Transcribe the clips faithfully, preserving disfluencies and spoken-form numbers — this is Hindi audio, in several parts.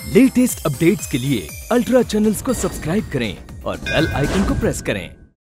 लेटेस्ट अपडेट्स के लिए अल्ट्रा चैनल्स को सब्सक्राइब करें और बेल आइकन को प्रेस करें।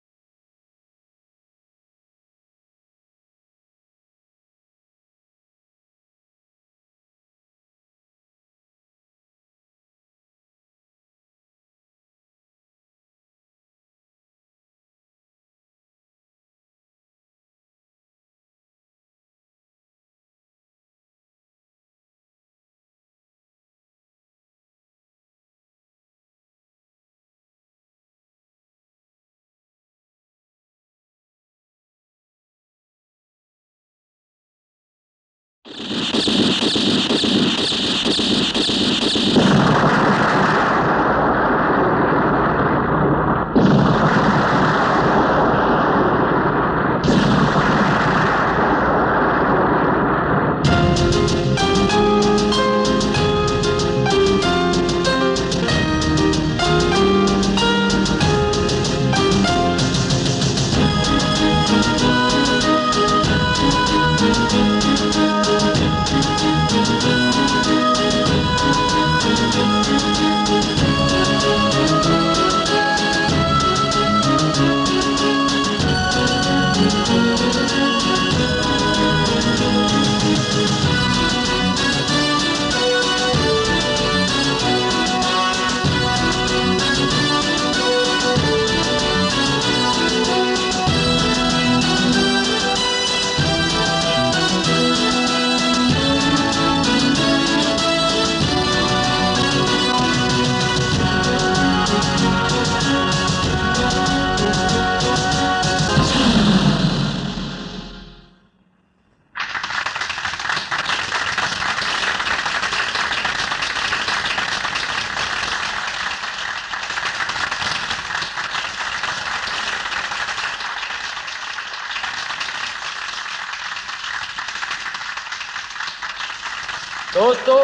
दोस्तों,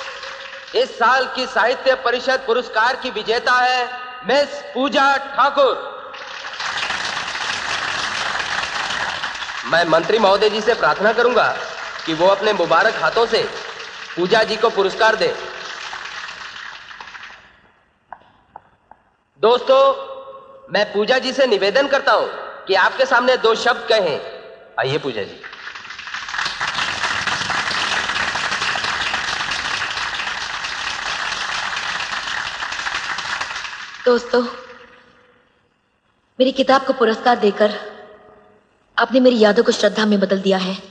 इस साल की साहित्य परिषद पुरस्कार की विजेता है मिस पूजा ठाकुर। मैं मंत्री महोदय जी से प्रार्थना करूंगा कि वो अपने मुबारक हाथों से पूजा जी को पुरस्कार दें। दोस्तों, मैं पूजा जी से निवेदन करता हूं कि आपके सामने दो शब्द कहें। आइए पूजा जी। दोस्तों, मेरी किताब को पुरस्कार देकर आपने मेरी यादों को श्रद्धा में बदल दिया है।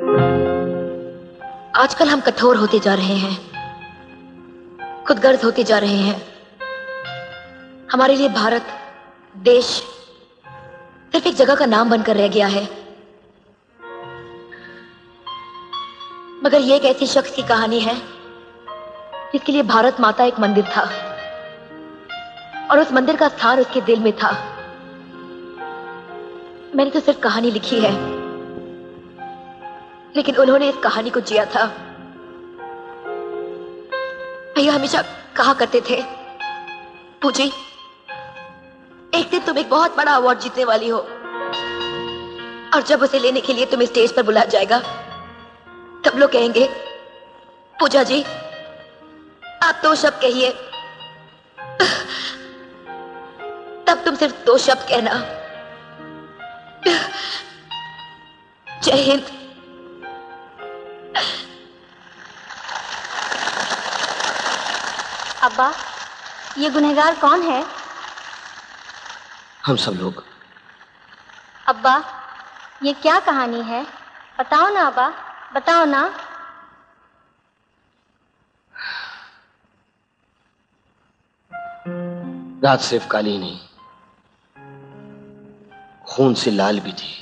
आजकल हम कठोर होते जा रहे हैं, खुदगर्ज होते जा रहे हैं। हमारे लिए भारत देश सिर्फ एक जगह का नाम बनकर रह गया है। मगर यह एक ऐसी शख्स की कहानी है जिसके लिए भारत माता एक मंदिर था और उस मंदिर का स्थान उसके दिल में था। मैंने तो सिर्फ कहानी लिखी है, लेकिन उन्होंने इस कहानी को जिया था। भैया हमेशा कहा करते थे, पूजी, एक दिन तुम एक बहुत बड़ा अवार्ड जीतने वाली हो और जब उसे लेने के लिए तुम्हें स्टेज पर बुलाया जाएगा तब लोग कहेंगे, पूजा जी आप दो शब्द कहिए। तब तुम सिर्फ दो शब्द कहना, जय हिंद। अब्बा, ये गुनहगार कौन है? हम सब लोग। अब्बा, ये क्या कहानी है? बताओ ना अब्बा, बताओ ना। रात सिर्फ काली नहीं, खून से लाल भी थी।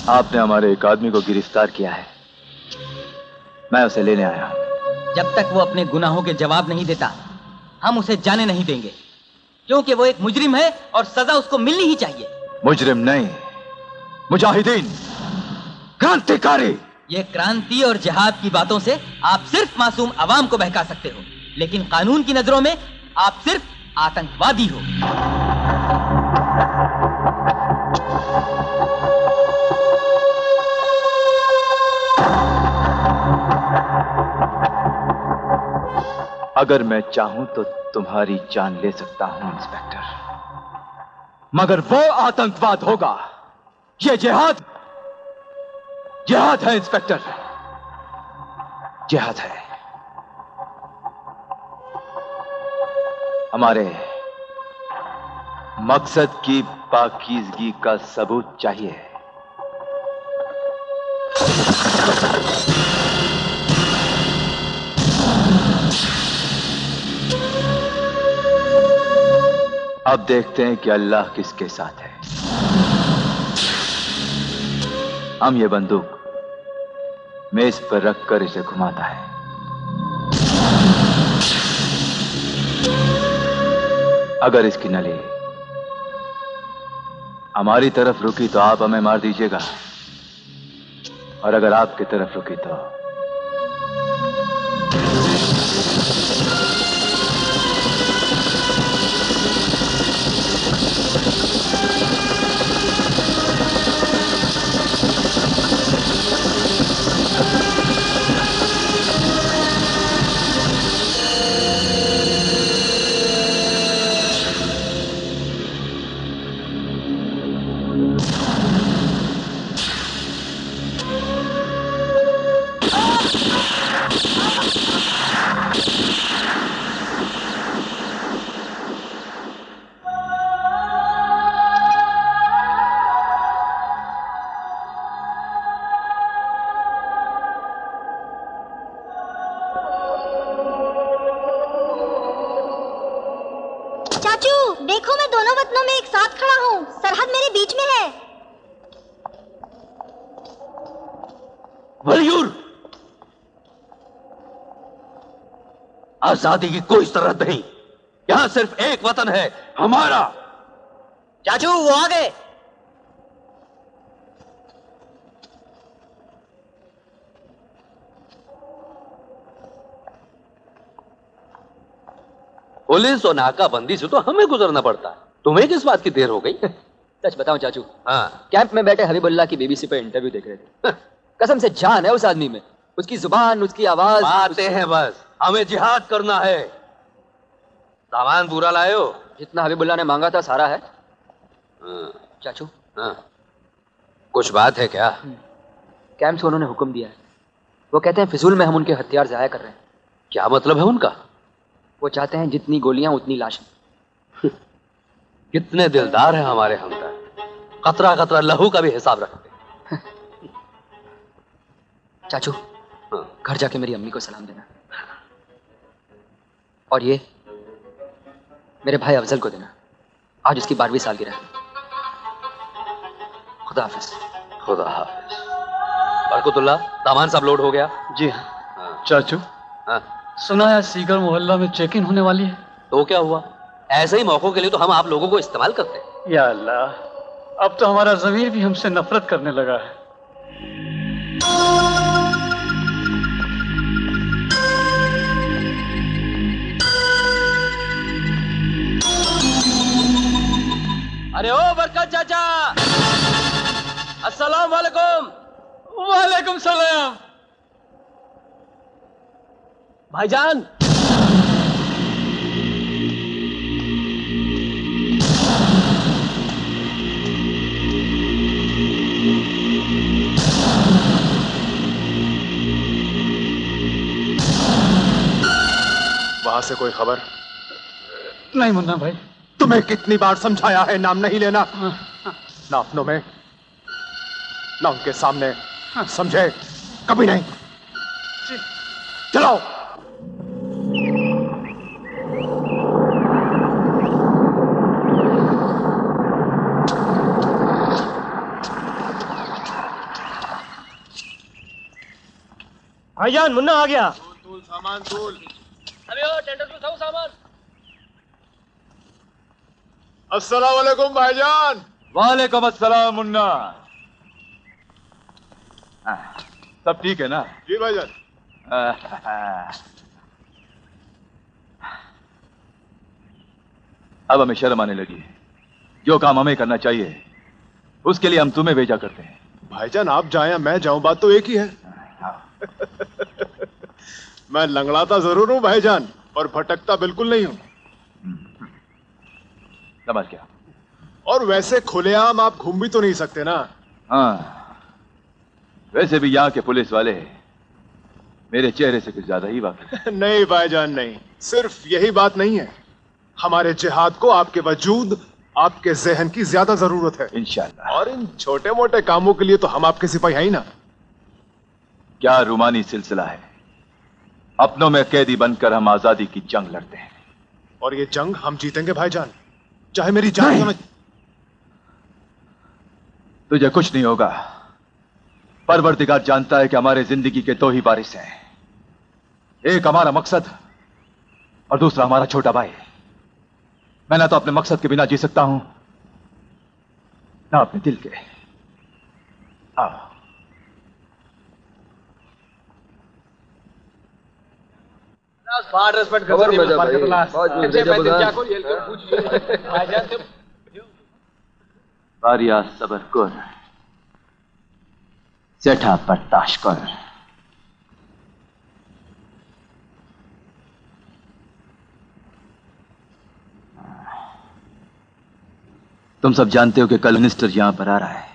आपने हमारे एक आदमी को गिरफ्तार किया है, मैं उसे लेने आया हूं। जब तक वो अपने गुनाहों के जवाब नहीं देता, हम उसे जाने नहीं देंगे, क्योंकि वो एक मुजरिम है और सजा उसको मिलनी ही चाहिए। मुजरिम नहीं, मुजाहिदीन, क्रांतिकारी। ये क्रांति और जिहाद की बातों से आप सिर्फ मासूम अवाम को बहका सकते हो, लेकिन कानून की नजरों में आप सिर्फ आतंकवादी हो। अगर मैं चाहूं तो तुम्हारी जान ले सकता हूं इंस्पेक्टर, मगर वो आतंकवाद होगा। ये जिहाद जिहाद है इंस्पेक्टर, जिहाद है। हमारे मकसद की पाकीज़गी का सबूत चाहिए। अब देखते हैं कि अल्लाह किसके साथ है। हम ये बंदूक मेज पर रखकर इसे घुमाता है। अगर इसकी नली हमारी तरफ रुकी तो आप हमें मार दीजिएगा, और अगर आपकी तरफ रुकी तो देखो, मैं दोनों वतनों में एक साथ खड़ा हूँ। सरहद मेरे बीच में है। वलियूर, आजादी की कोई सरहद नहीं, यहां सिर्फ एक वतन है, हमारा। चाचू, वो आ गए। पुलिस और नाकाबंदी से तो हमें गुजरना पड़ता है, तुम्हें किस बात की देर हो गई? सच बताऊं चाचू, हाँ, कैंप में बैठे हबीबुल्लाह की बीबीसी पे इंटरव्यू देख रहे थे। कसम से जान है उस आदमी में, उसकी जुबान, उसकी आवाज। आते हैं बस, हमें जिहाद करना है। सामान पूरा लाए हो? जितना हबीबुल्लाह ने मांगा था सारा है। हाँ, चाचू, हाँ, कुछ बात है क्या? कैंप से उन्होंने हुक्म दिया है। वो कहते हैं फिजूल में हम उनके हथियार जाया कर रहे हैं। क्या मतलब है उनका? वो चाहते हैं जितनी गोलियां उतनी लाशें। कितने दिलदार हैं हमारे हमदर्द, कतरा कतरा लहू का भी हिसाब रखते। चाचू, हाँ, घर जाके मेरी अम्मी को सलाम देना, और ये मेरे भाई अफजल को देना, आज उसकी बारहवीं सालगिरह है। खुदा हाफिज। खुदा हाफिज। बरकतुल्लाह, सामान सब लोड हो गया? जी हाँ। चाचू, हाँ, सुना है सीकर मोहल्ला में चेक इन होने वाली है। तो क्या हुआ? ऐसे ही मौकों के लिए तो हम आप लोगों को इस्तेमाल करते हैं। या अल्लाह, अब तो हमारा ज़मीर भी हमसे नफरत करने लगा है। अरे ओ बरकत चाचा, अस्सलाम वालेकुम। वालेकुम सलाम। भाईजान, वहां से कोई खबर? नहीं मुन्ना भाई। तुम्हें कितनी बार समझाया है नाम नहीं लेना, ना अपनों में ना उनके सामने, समझे? कभी नहीं। चलो। भाईजान मुन्ना आ गया। तूल सामान तूल। अबे ओ टेंडर को सब सामान। अस्सलाम वालेकुम भाईजान। वालेकुम अस्सलाम मुन्ना। सब ठीक है ना? जी भाईजान। अब हमें शर्म आने लगी। जो काम हमें करना चाहिए उसके लिए हम तुम्हें भेजा करते हैं। भाईजान आप जाएं या मैं जाऊं, बात तो एक ही है। मैं लंगड़ाता जरूर हूं भाईजान, और भटकता बिल्कुल नहीं हूं। समझ गया। और वैसे खुलेआम आप घूम भी तो नहीं सकते ना। हाँ, वैसे भी यहाँ के पुलिस वाले मेरे चेहरे से कुछ ज्यादा ही वाकिफ। नहीं भाईजान नहीं, सिर्फ यही बात नहीं है। हमारे जिहाद को आपके वजूद, आपके जहन की ज्यादा जरूरत है इंशाल्लाह। और इन छोटे मोटे कामों के लिए तो हम आपके सिपाही हैं ही ना। क्या रूमानी सिलसिला है। अपनों में कैदी बनकर हम आजादी की जंग लड़ते हैं, और ये जंग हम जीतेंगे भाईजान, चाहे मेरी जान क्यों न। तुझे कुछ नहीं होगा। परवरदिगार जानता है कि हमारे जिंदगी के दो ही वारिस हैं, एक हमारा मकसद और दूसरा हमारा छोटा भाई। मैं ना तो अपने मकसद के बिना जी सकता हूं, ना अपने दिल के। आओ। बारिया सबर कर, सेठा बर्दाश्त कर। तुम सब जानते हो कि कल मिनिस्टर यहां पर आ रहा है।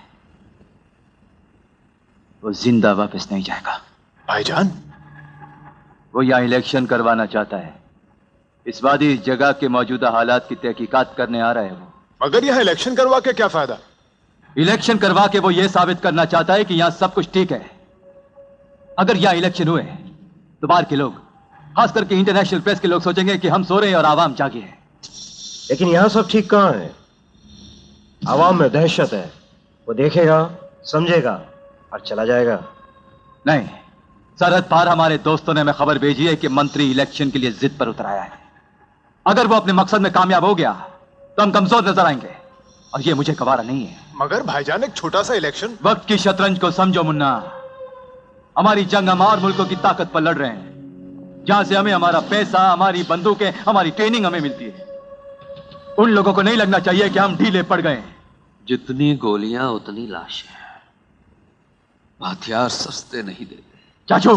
वो जिंदा वापस नहीं जाएगा। भाईजान वो यहां इलेक्शन करवाना चाहता है। इस वादी जगह के मौजूदा हालात की तहकीकात करने आ रहा है वो। मगर यहां इलेक्शन करवा के क्या फायदा? इलेक्शन करवा के वो ये साबित करना चाहता है कि यहां सब कुछ ठीक है। अगर यहां इलेक्शन हुए तो बाहर के लोग, खास करके इंटरनेशनल प्रेस के लोग सोचेंगे कि हम सो रहे हैं और आवाम जागी है। लेकिन यहां सब ठीक कहां है? आवाम में दहशत है। वो देखेगा, समझेगा और चला जाएगा। नहीं, सरहद पार हमारे दोस्तों ने हमें खबर भेजी है कि मंत्री इलेक्शन के लिए जिद पर उतर आया है। अगर वो अपने मकसद में कामयाब हो गया तो हम कमजोर नजर आएंगे, और ये मुझे गवारा नहीं है। मगर भाईजान एक छोटा सा इलेक्शन। वक्त की शतरंज को समझो मुन्ना। हमारी जंग हम और मुल्कों की ताकत पर लड़ रहे हैं, जहां से हमें हमारा पैसा, हमारी बंदूकें, हमारी ट्रेनिंग हमें मिलती है। उन लोगों को नहीं लगना चाहिए कि हम ढीले पड़ गए। जितनी गोलियां उतनी लाशें। हथियार सस्ते नहीं देते। चाचू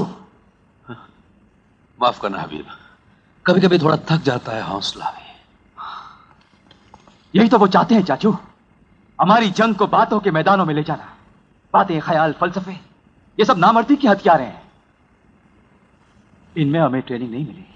माफ करना हबीब, कभी कभी थोड़ा थक जाता है हौसला भी। यही तो वो चाहते हैं चाचू, हमारी जंग को बातों के मैदानों में ले जाना। बातें, ख्याल, फलसफे, ये सब नामर्दी की हथियार हैं। इनमें हमें ट्रेनिंग नहीं मिली।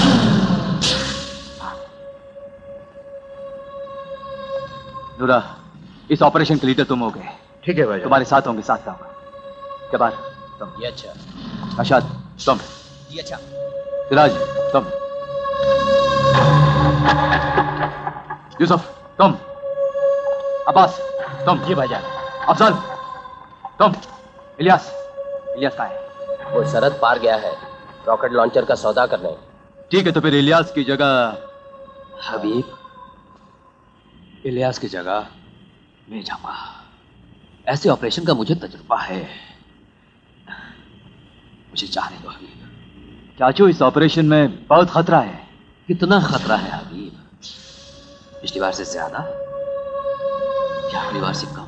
नूरा, इस ऑपरेशन के लीडर तुम हो गए। ठीक है भाई, तुम्हारे साथ होंगे, साथ जाऊंगा। जबार तुम। ये अच्छा। अशाद तुम। ये अच्छा। सिराज तुम। यूसुफ तुम। अब्बास तुम। जी भाईजान। अफजल तुम। इलियास, इलियास कहाँ है? वो सरहद पार गया है रॉकेट लॉन्चर का सौदा करने। ठीक है, तो फिर इलियास की जगह हबीब, इलियास की जगह मैं जाऊंगा। ऐसे ऑपरेशन का मुझे तजुर्बा है, मुझे जाने दो हबीब। चाचू, इस ऑपरेशन में बहुत खतरा है। कितना खतरा है हबीब? पिछली बार से ज्यादा या अगली बार से कम?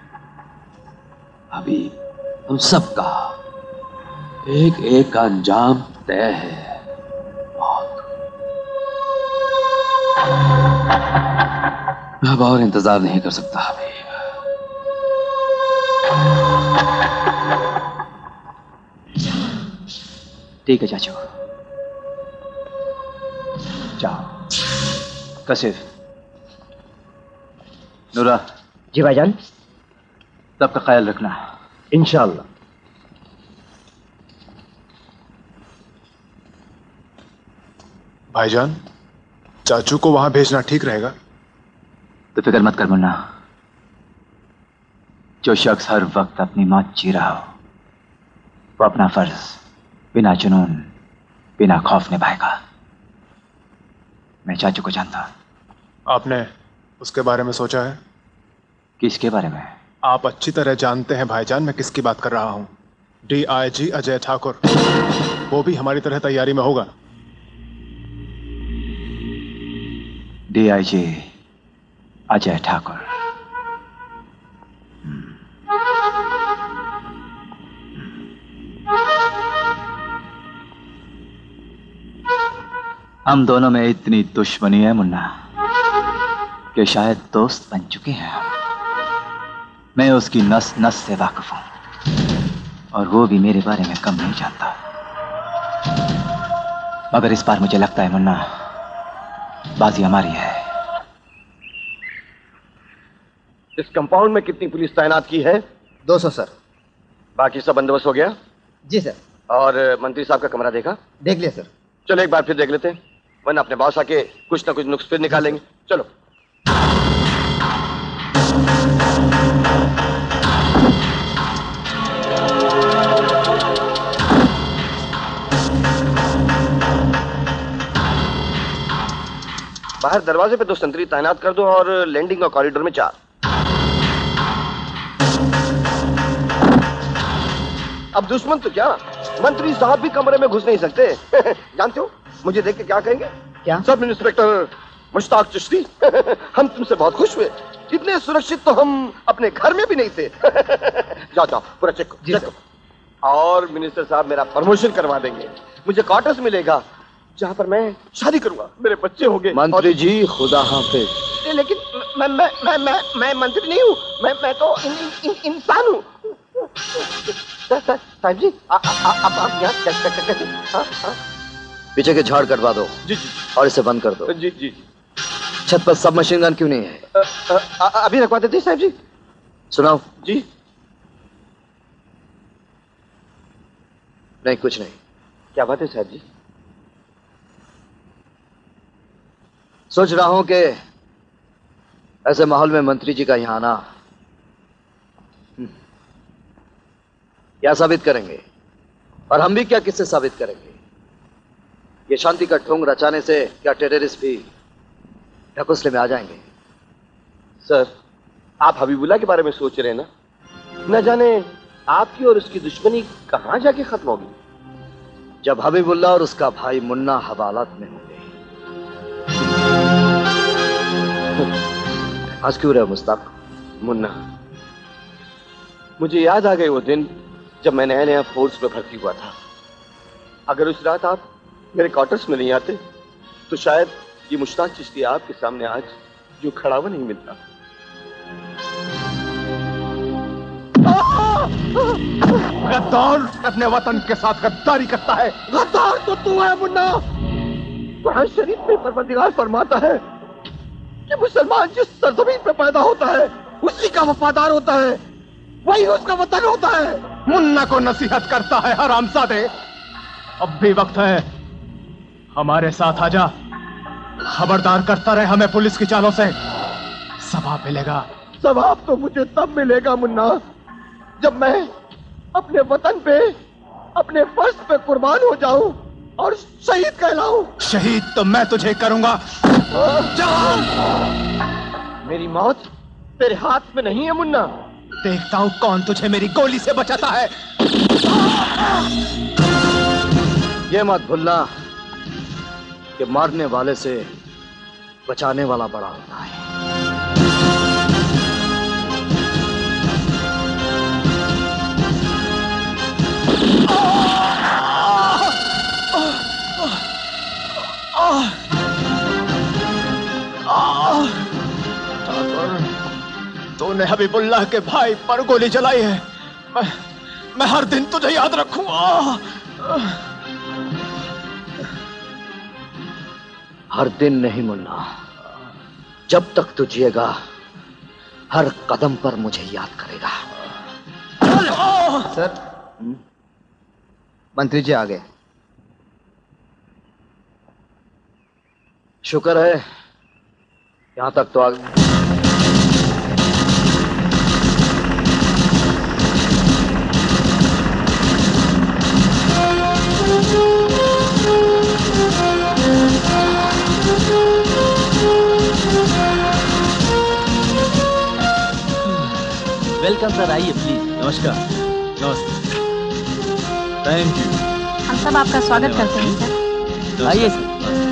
हबीब, हम सबका एक एक का अंजाम तय है। मौत। मैं अब और इंतजार नहीं कर सकता हबीब। ठीक है चाचू, जाओ। कशिफ, नूरा। जी भाईजान। सबका ख्याल रखना। इंशाअल्लाह। भाईजान, चाचू को वहां भेजना ठीक रहेगा? तो फिक्र मत कर मुन्ना। जो शख्स हर वक्त अपनी मौत जी रहा हो, वो अपना फर्ज बिना जुनून, बिना खौफ निभाएगा। मैं चाचू को जानता। आपने उसके बारे में सोचा है? किसके बारे में? आप अच्छी तरह जानते हैं भाईजान मैं किसकी बात कर रहा हूं। D I G Ajay Thakur. वो भी हमारी तरह तैयारी में होगा। D I G Ajay Thakur. हम दोनों में इतनी दुश्मनी है मुन्ना कि शायद दोस्त बन चुके हैं हम। मैं उसकी नस नस से वाकिफ हूं और वो भी मेरे बारे में कम नहीं जानता। मगर इस बार मुझे लगता है मुन्ना, बाजी हमारी है। इस कंपाउंड में कितनी पुलिस तैनात की है? दो सौ सर। बाकी सब बंदोबस्त हो गया? जी सर। और मंत्री साहब का कमरा देखा? देख लिया सर। चलो एक बार फिर देख लेते हैं, वरना अपने बॉस आके कुछ ना कुछ नुक्स फिर निकालेंगे। चलो। बाहर दरवाजे पे दो संतरी तैनात कर दो और लैंडिंग और कॉरिडोर में चार। अब दुश्मन तो क्या, मंत्री साहब भी कमरे में घुस नहीं सकते। जानते हो मुझे देख के क्या कहेंगे? क्या? सब इंस्पेक्टर मुश्ताक चिश्ती, हम तुमसे बहुत खुश हुए। इतने सुरक्षित तो हम अपने घर में भी नहीं थे। जाओ जाओ पूरा चेक करो। और मिनिस्टर साहब मेरा प्रमोशन करवा देंगे, मुझे क्वार्टर्स मिलेगा जहाँ पर मैं शादी करूंगा, मेरे बच्चे होंगे। मंत्री जी खुदा हाफिज। लेकिन मैं मैं मैं मैं मैं मंत्री नहीं हूँ, मैं मैं तो इन, इन, इन, इंसान हूँ। साहब जी आप आप यहाँ कैसे? पीछे के झाड़ कटवा दो। जी जी। और इसे बंद कर दो। जी जी। छत पर सब मशीन गन क्यों नहीं है? आ, आ, आ, अभी रखवा देते साहब जी। सुनाओ। जी। नहीं कुछ नहीं। क्या बात है साहब जी? सोच रहा हूं कि ऐसे माहौल में मंत्री जी का यहां आना क्या साबित करेंगे, और हम भी क्या किससे साबित करेंगे? ये शांति का ढोंग रचाने से क्या टेररिस्ट भी ढकोसले में आ जाएंगे? सर आप हबीबुल्लाह के बारे में सोच रहे हैं ना? न जाने आपकी और उसकी दुश्मनी कहां जाके खत्म होगी। जब हबीबुल्लाह और उसका भाई मुन्ना हवालात में होंगे। आज क्यों रहे मुस्ताक? मुन्ना, मुझे याद आ गए वो दिन जब मैं नया नया फोर्स में भर्ती हुआ था। अगर उस रात आप मेरे क्वार्टर्स में नहीं आते तो शायद ये मुश्ताक चिश्ती आपके सामने आज जो खड़ा हुआ नहीं मिलता। गद्दार अपने वतन के साथ गद्दारी करता है। गद्दार तो तू है मुन्ना। कुरान शरीफ में परवरदिगार फरमाता है कि मुसलमान जिस सरजमीन पे पैदा होता है उसी का वफादार होता है, वही उसका वतन होता है। मुन्ना को नसीहत करता है हरामजादे। अब भी वक्त है, हमारे साथ आजा। खबरदार करता रहे हमें पुलिस की चालों से। सवाब मिलेगा। सवाब तो मुझे तब मिलेगा मुन्ना जब मैं अपने वतन पे, अपने फर्ज पे कुर्बान हो जाऊं और शहीद कहलाऊं। शहीद तो मैं तुझे करूंगा। मेरी मौत तेरे हाथ में नहीं है मुन्ना। देखता हूं कौन तुझे मेरी गोली से बचाता है। ये मत भूलना कि मारने वाले से बचाने वाला बड़ा होता है। तूने हबीबुल्लाह के भाई पर गोली चलाई है। मैं, मैं हर दिन तुझे याद रखूंगा। हर दिन नहीं मुन्ना, जब तक तू जिएगा हर कदम पर मुझे याद करेगा। सर, मंत्री जी आ गए। शुक्र है यहां तक तो आ गए। वेलकम सर, आइए प्लीज। नमस्कार। नमस्ते। Thank you. हम सब आपका स्वागत करते हैं सर। आइए sir.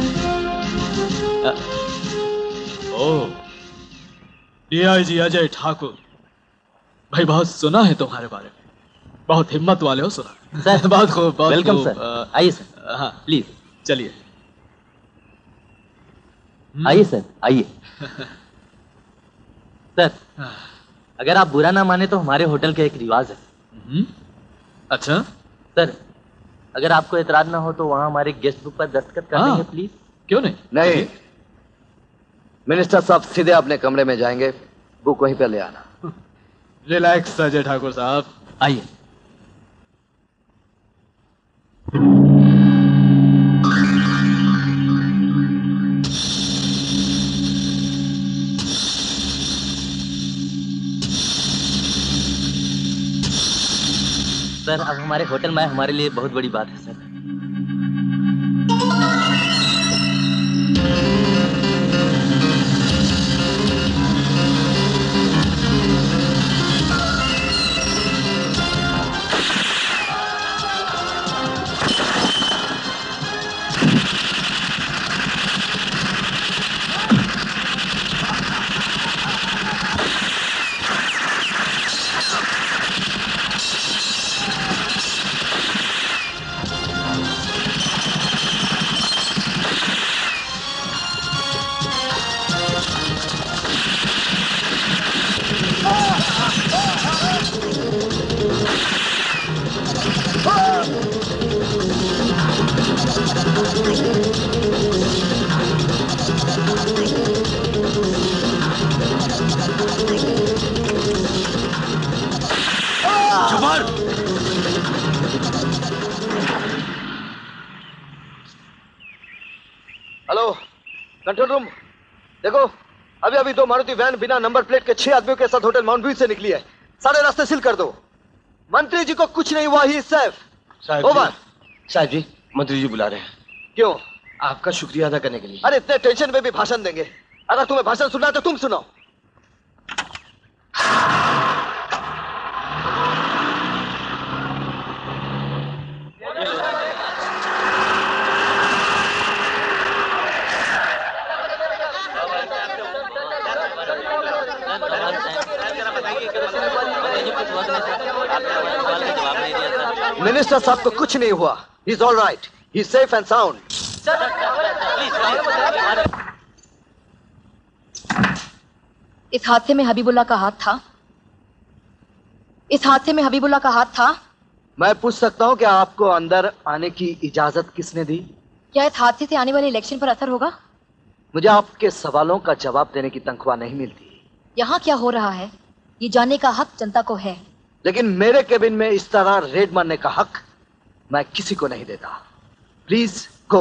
Oh, DIG Ajay Thakur. भाई बहुत सुना है तुम्हारे बारे में, बहुत हिम्मत वाले हो सुना। सर बहुत खूब, बहुत वेलकम खूब। सर, आइए सर। हाँ प्लीज चलिए। आइए सर, आइए। सर अगर आप बुरा ना माने तो हमारे होटल का एक रिवाज है। अच्छा सर, अगर आपको एतराज ना हो तो वहाँ हमारे गेस्ट बुक पर दस्तखत कर देंगे प्लीज। क्यों नहीं? नहीं, मिनिस्टर साहब सीधे अपने कमरे में जाएंगे, बुक वहीं पे ले आना। रिलैक्स अजय ठाकुर साहब, आइए। सर अब हमारे होटल में हमारे लिए बहुत बड़ी बात है सर। हेलो कंट्रोल रूम, देखो अभी अभी दो मारुति वैन बिना नंबर प्लेट के छह आदमियों के साथ होटल माउंट व्यू से निकली है। सारे रास्ते सील कर दो। मंत्री जी को कुछ नहीं हुआ, ही सेफ। ओवर। साहब जी, मंत्री जी बुला रहे हैं। क्यों? आपका शुक्रिया अदा करने के लिए। अरे इतने टेंशन में भी भाषण देंगे? अगर तुम्हें भाषण सुनना है तो तुम सुनाओ। मिनिस्टर साहब को कुछ नहीं हुआ, he is all right, he is safe and sound. इस हादसे में हबीबुल्ला का हाथ था? इस हादसे में हबीबुल्ला का हाथ था? मैं पूछ सकता हूँ कि आपको अंदर आने की इजाजत किसने दी? क्या इस हादसे से आने वाले इलेक्शन पर असर होगा? मुझे आपके सवालों का जवाब देने की तनख्वाह नहीं मिलती। यहाँ क्या हो रहा है ये जानने का हक जनता को है। लेकिन मेरे केबिन में इस तरह रेड मारने का हक मैं किसी को नहीं देता। Please go.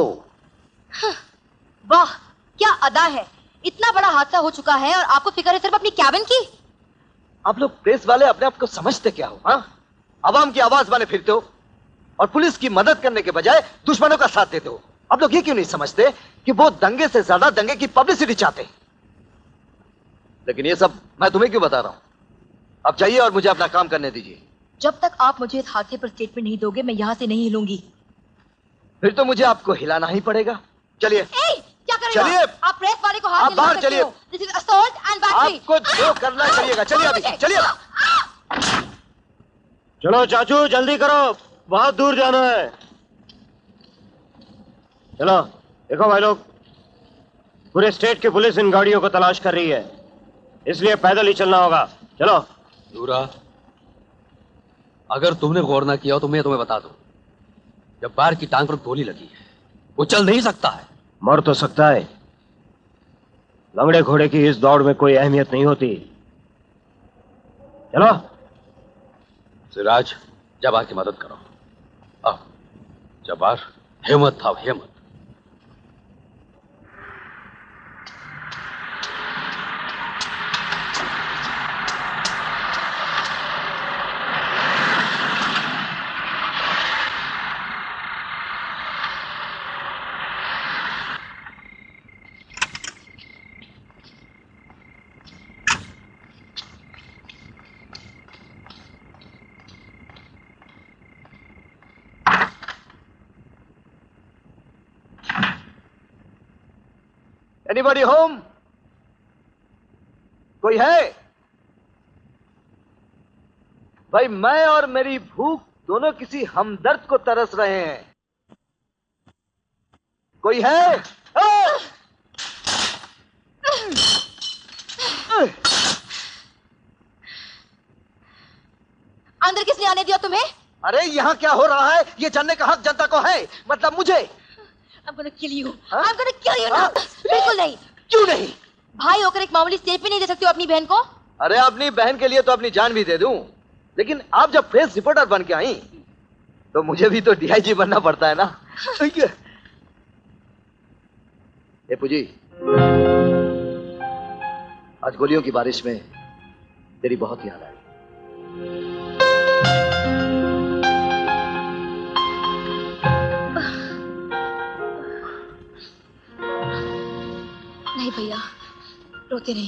वाह क्या अदा है, इतना बड़ा हादसा हो चुका है और आपको फिक्र है सिर्फ अपनी कैबिन की। आप लोग प्रेस वाले अपने आप को समझते क्या हो? हाँ, आवाम की आवाज बने फिरते हो और पुलिस की मदद करने के बजाय दुश्मनों का साथ देते हो। आप लोग ये क्यों नहीं समझते कि वो दंगे से ज्यादा दंगे की पब्लिसिटी चाहते? लेकिन ये सब मैं तुम्हें क्यों बता रहा हूं? अब जाइए और मुझे अपना काम करने दीजिए। जब तक आप मुझे इस हादसे पर स्टेटमेंट नहीं दोगे मैं यहाँ से नहीं हिलूंगी। फिर तो मुझे आपको हिलाना ही पड़ेगा। चलिए। क्या करेगा? चलिए। आप प्रेस वाले को हाथ आप नहीं लगा बाहर सकते चलिए। हो। This is assault and battery। आपको जो करना करिएगा। चलिए अभी, चलिए। चलो चाचू जल्दी करो, बहुत दूर जाना है। चलो देखो भाई लोग, पूरे स्टेट की पुलिस इन गाड़ियों को तलाश कर रही है, इसलिए पैदल ही चलना होगा। चलो। नूरा, अगर तुमने गौर ना किया हो तो मैं तुम्हें बता दूं, जब्बार की टांग पर गोली लगी है, वो चल नहीं सकता है। मर तो सकता है, लंगड़े घोड़े की इस दौड़ में कोई अहमियत नहीं होती। चलो। सिराज, जब्बार की मदद करो। अब जब्बार, हिम्मत था, हिम्मत। Anybody home? कोई है? भाई मैं और मेरी भूख दोनों किसी हमदर्द को तरस रहे हैं। कोई है? अंदर किसने आने दिया तुम्हें? अरे यहाँ क्या हो रहा है ये जानने का हक जनता को है, मतलब मुझे। I'm gonna kill you. I'm gonna kill you now. बिल्कुल नहीं। क्यों नहीं? भाई होकर एक मामूली स्टेप भी नहीं दे सकते हो अपनी बहन को? अरे अपनी बहन के लिए तो अपनी जान भी दे दूं, लेकिन आप जब प्रेस रिपोर्टर बन के आई तो मुझे भी तो डीआईजी बनना पड़ता है ना। ए पूजी, आज गोलियों की बारिश में तेरी बहुत याद आई। नहीं भैया, रोते नहीं।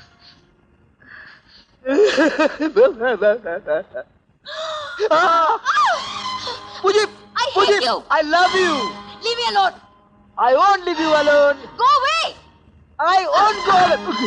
पूजी, पूजी, I love you. Leave me alone. I won't leave you alone. Go away. I won't go alone.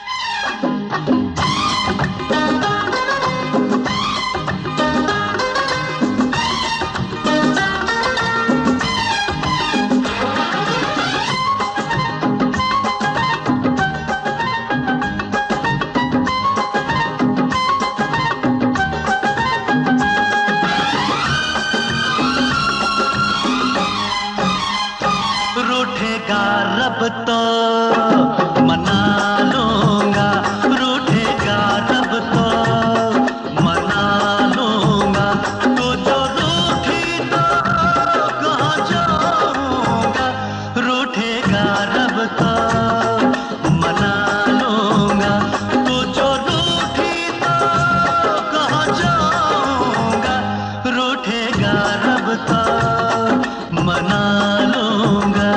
रब तो मना लूंगा, रूठेगा रब तो मना लूंगा, तू जो रूठी तो कहाँ जाऊंगा, रूठेगा रब तो मना लूंगा, तू जो रूठी तो कहाँ जाऊंगा, रूठेगा रब तो मना लूंगा।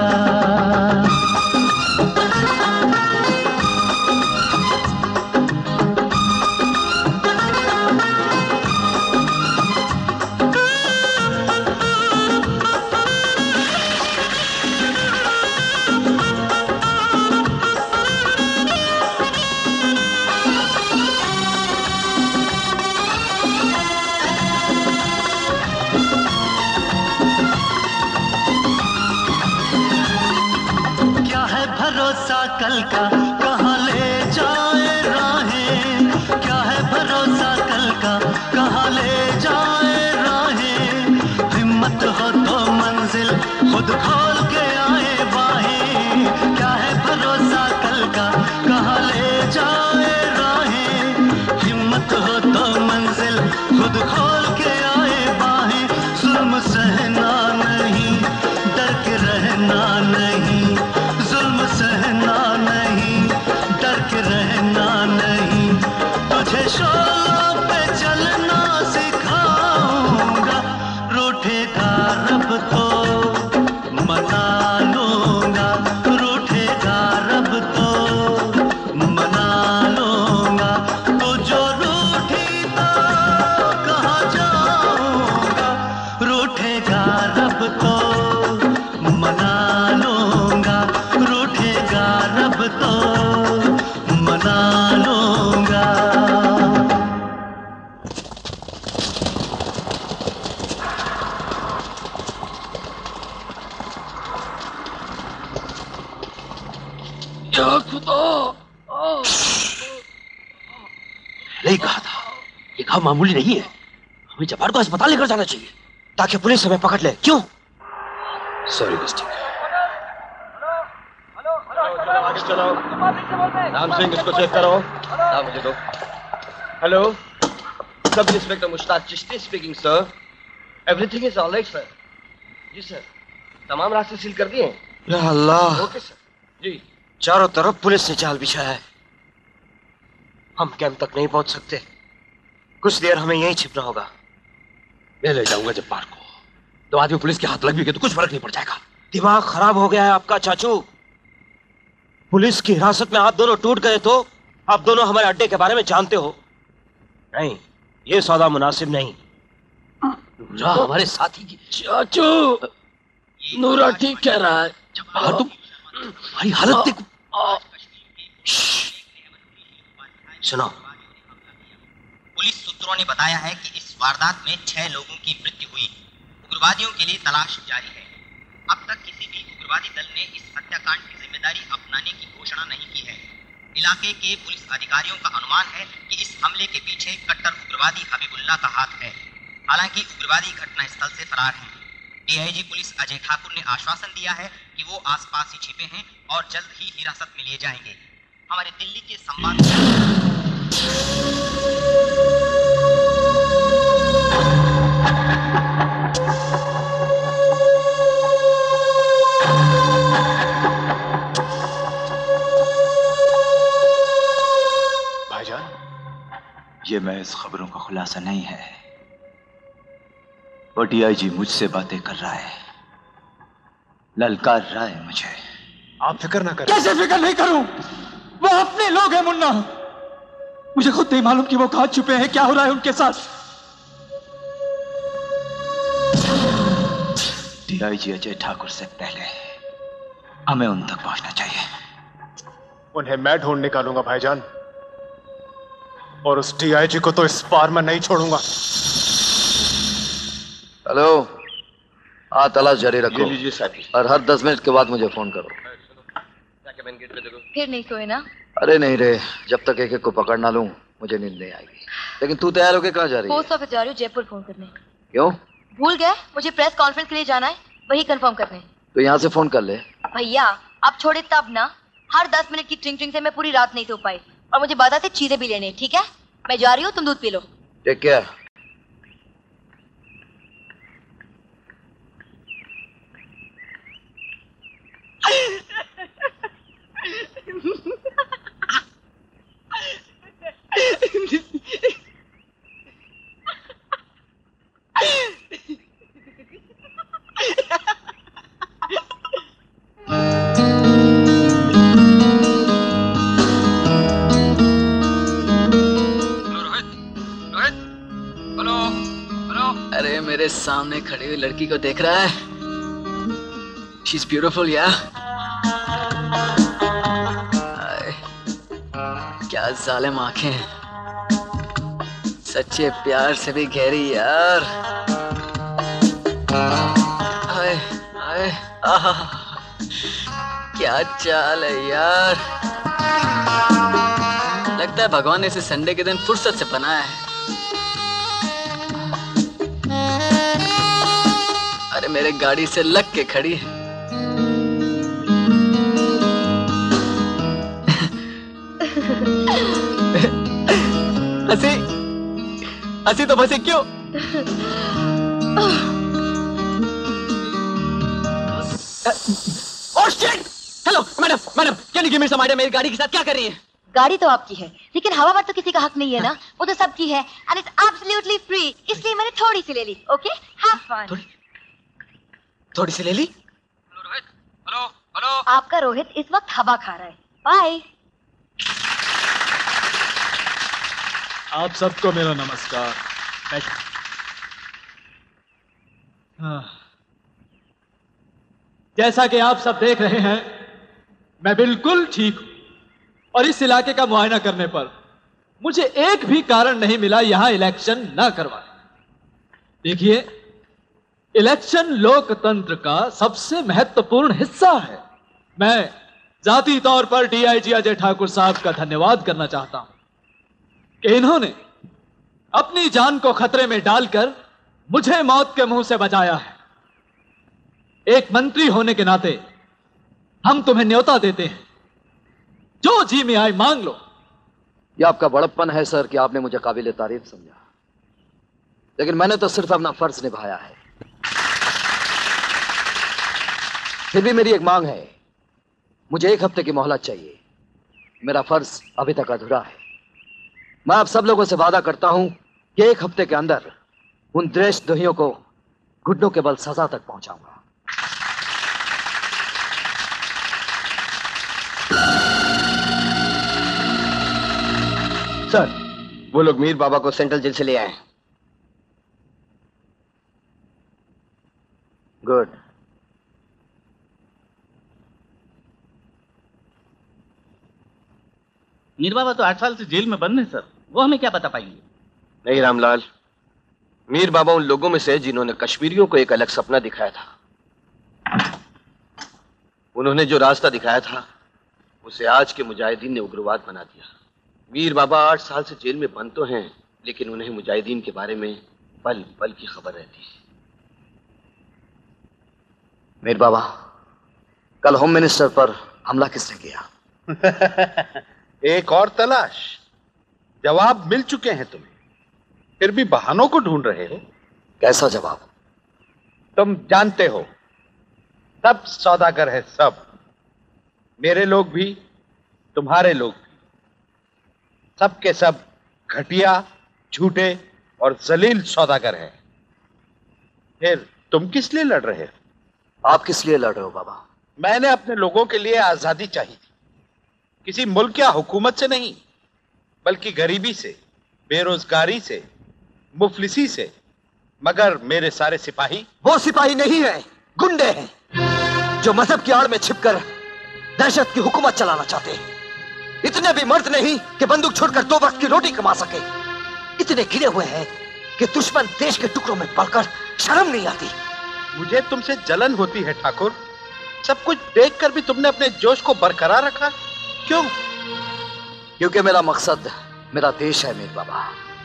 कल का कहाँ ले जाए राहें, क्या है भरोसा कल का कहाँ ले जाए राहें, हिम्मत हो तो मंजिल खुद खोल के आए बाहें, क्या है भरोसा कल का कहाँ ले जाए राहें, हिम्मत हो तो मंजिल खुद खोल के आए बाहें, जुल्म सहना नहीं डर के रहना नहीं, जुल्म सहना नहीं डर के रहना नहीं, तुझे शोलों पे चलना सिखाऊंगा, रूठेगा रब तो मना लूंगा, रूठेगा रब तो मना लूंगा, तू जो रूठी तो कहाँ जाऊंगा, रूठेगा रब तो मना लूंगा, रूठेगा रब तो मना लूंगा। या खुदा, नहीं कहा था ये काम मामूली नहीं है, हमें जब्बार को अस्पताल लेकर जाना चाहिए ताकि पुलिस हमें पकड़ ले। क्यों? Sorry mistake. चलो राम सिंह, इसको चेक करो। नाम मुझे दो। हेलो, सब inspector Mushtaq Chishti speaking sir. Everything is alright sir. जी सर, तमाम रास्ते सील कर दिए हैं। या अल्लाह। Okay sir. जी। चारों तरफ पुलिस ने जाल बिछाया है, हम कैंप तक नहीं पहुंच सकते, कुछ देर हमें यहीं छिपना होगा। मैं ले जाऊंगा जब्बार को, तो आदमी पुलिस के हाथ लग भी गए तो कुछ फर्क नहीं पड़ जाएगा। दिमाग खराब हो गया है आपका चाचू, पुलिस की हिरासत में आप दोनों टूट गए तो आप दोनों हमारे अड्डे के बारे में जानते हो। नहीं, ये सौदा मुनासिब नहीं। नूरा हमारे साथी की। चाचू, नूरा ठीक कह रहा है। जब्बार तुम हमारी हालत देखो। सुनो। पुलिस सूत्रों ने बताया है कि इस वारदात में छह लोगों की मृत्यु हुई। उग्रवादियों के लिए तलाश जारी है। अब तक किसी भी उग्रवादी दल ने इस हत्याकांड की जिम्मेदारी अपनाने की घोषणा नहीं की है। इलाके के पुलिस अधिकारियों का अनुमान है कि इस हमले के पीछे कट्टर उग्रवादी हबीबुल्लाह का हाथ है। हालांकि उग्रवादी घटनास्थल से फरार हैं। डीआईजी पुलिस अजय ठाकुर ने आश्वासन दिया है कि वो आसपास ही छिपे हैं और जल्द ही हिरासत में लिए जाएंगे। हमारे दिल्ली के संवाददाता ये महज खबरों का खुलासा नहीं है। वो डीआईजी मुझसे बातें कर रहा है, ललकार रहा है मुझे। आप फिक्र ना करें। कैसे फिक्र नहीं करूं? वो अपने लोग हैं मुन्ना। मुझे खुद नहीं मालूम कि वो कहां छुपे हैं, क्या हो रहा है उनके साथ। डीआईजी अजय ठाकुर से पहले हमें उन तक पहुंचना चाहिए। उन्हें मैं ढूंढ निकालूंगा भाईजान, और उस डीआईजी को तो इस बार मैं नहीं छोड़ूंगा। हेलो, हाँ तलाश जारी रखो। ये लीजिए साथी। और हर दस मिनट के बाद मुझे फोन करो। फिर नहीं सोए ना? अरे नहीं रे, जब तक एक एक को पकड़ ना लूं मुझे नींद नहीं आएगी। लेकिन तू तैयार होके कहाँ जा रही है? पोस्ट ऑफिस जा रही हूँ, जयपुर फोन करने। क्यों? भूल गए, मुझे प्रेस कॉन्फ्रेंस के लिए जाना है, वही कंफर्म करने। तो यहाँ से फोन कर ले। भैया अब छोड़े तब ना, हर दस मिनट की ट्रिंग ट्रिंग से मैं पूरी रात नहीं सो पाई, और मुझे बाधा से चीजें भी लेने। ठीक है, मैं जा रही हूँ, तुम दूध पी लो। Take care. अरे मेरे सामने खड़ी हुई लड़की को देख रहा है? शी इज ब्यूटीफुल यार। क्या जालिम आंखें हैं, सच्चे प्यार से भी गहरी यार। आए, आए, आहा, क्या चाल है यार। लगता है भगवान ने इसे संडे के दिन फुर्सत से बनाया है। अरे मेरे गाड़ी से लग के खड़ी है। हंसी हंसी तो बसी क्यों? Oh shit! Hello madam, madam can you give me some idea, मेरी गाड़ी के साथ क्या कर रही है? गाड़ी तो आपकी है, लेकिन हवा पर तो किसी का हक नहीं है ना, वो तो सबकी है, एंड इट्स एब्सोल्युटली फ्री, इसलिए मैंने थोड़ी सी ले ली। Okay, have fun. थोड़ी थोड़ी सी ले ली? हेलो हेलो, आपका रोहित इस वक्त हवा खा रहा है। बाय। आप सबको मेरा नमस्कार। हाँ। जैसा कि आप सब देख रहे हैं, मैं बिल्कुल ठीक हूं, और इस इलाके का मुआयना करने पर मुझे एक भी कारण नहीं मिला यहां इलेक्शन न करवाने। देखिए, इलेक्शन लोकतंत्र का सबसे महत्वपूर्ण हिस्सा है। मैं जाती तौर पर डीआईजी अजय ठाकुर साहब का धन्यवाद करना चाहता हूं कि इन्होंने अपनी जान को खतरे में डालकर मुझे मौत के मुंह से बचाया है। एक मंत्री होने के नाते हम तुम्हें न्योता देते हैं, जो जी में आए मांग लो। यह आपका बड़प्पन है सर कि आपने मुझे काबिल तारीफ समझा, लेकिन मैंने तो सिर्फ अपना फर्ज निभाया है। फिर भी मेरी एक मांग है, मुझे एक हफ्ते की मोहलत चाहिए। मेरा फर्ज अभी तक अधूरा है। मैं आप सब लोगों से वादा करता हूं कि एक हफ्ते के अंदर उन देशद्रोहियों को घुटनों के बल सजा तक पहुंचाऊंगा। सर, वो लोग मीर बाबा को सेंट्रल जेल से ले आए। गुड। मीर बाबा तो आठ साल से जेल में बंद है सर, वो हमें क्या बता पाएंगे? नहीं रामलाल, मीर बाबा उन लोगों में से जिन्होंने कश्मीरियों को एक अलग सपना दिखाया था। उन्होंने जो रास्ता दिखाया था उसे आज के मुजाहिदीन ने उग्रवाद बना दिया। मीर बाबा आठ साल से जेल में बंद तो हैं, लेकिन उन्हें मुजाहिदीन के बारे में पल पल की खबर रहती है। मीर बाबा, कल होम मिनिस्टर पर हमला किसने किया? एक और तलाश, जवाब मिल चुके हैं तुम्हें, फिर भी बहानों को ढूंढ रहे हो। कैसा जवाब? तुम जानते हो, सब सौदागर है, सब। मेरे लोग भी, तुम्हारे लोग भी, सब के सब घटिया, झूठे और जलील सौदागर हैं। फिर तुम किस लिए लड़ रहे हो? आप किस लिए लड़ रहे हो बाबा? मैंने अपने लोगों के लिए आजादी चाहिए थी, किसी मुल्क या हुकूमत से नहीं, बल्कि गरीबी से, बेरोजगारी से, मुफलिसी से। मगर मेरे सारे सिपाही, वो सिपाही नहीं है, गुंडे हैं जो मजहब की आड़ में छिपकर दहशत की हुकूमत चलाना चाहते हैं। इतने भी मर्द नहीं कि बंदूक छोड़कर दो वक्त की रोटी कमा सके। इतने गिरे हुए हैं कि दुश्मन देश के टुकड़ों में पड़कर शर्म नहीं आती। मुझे तुमसे जलन होती है ठाकुर। सब कुछ देखकर भी तुमने अपने जोश को बरकरार रखा, क्यों? क्योंकि मेरा मकसद मेरा देश है मीर बाबा।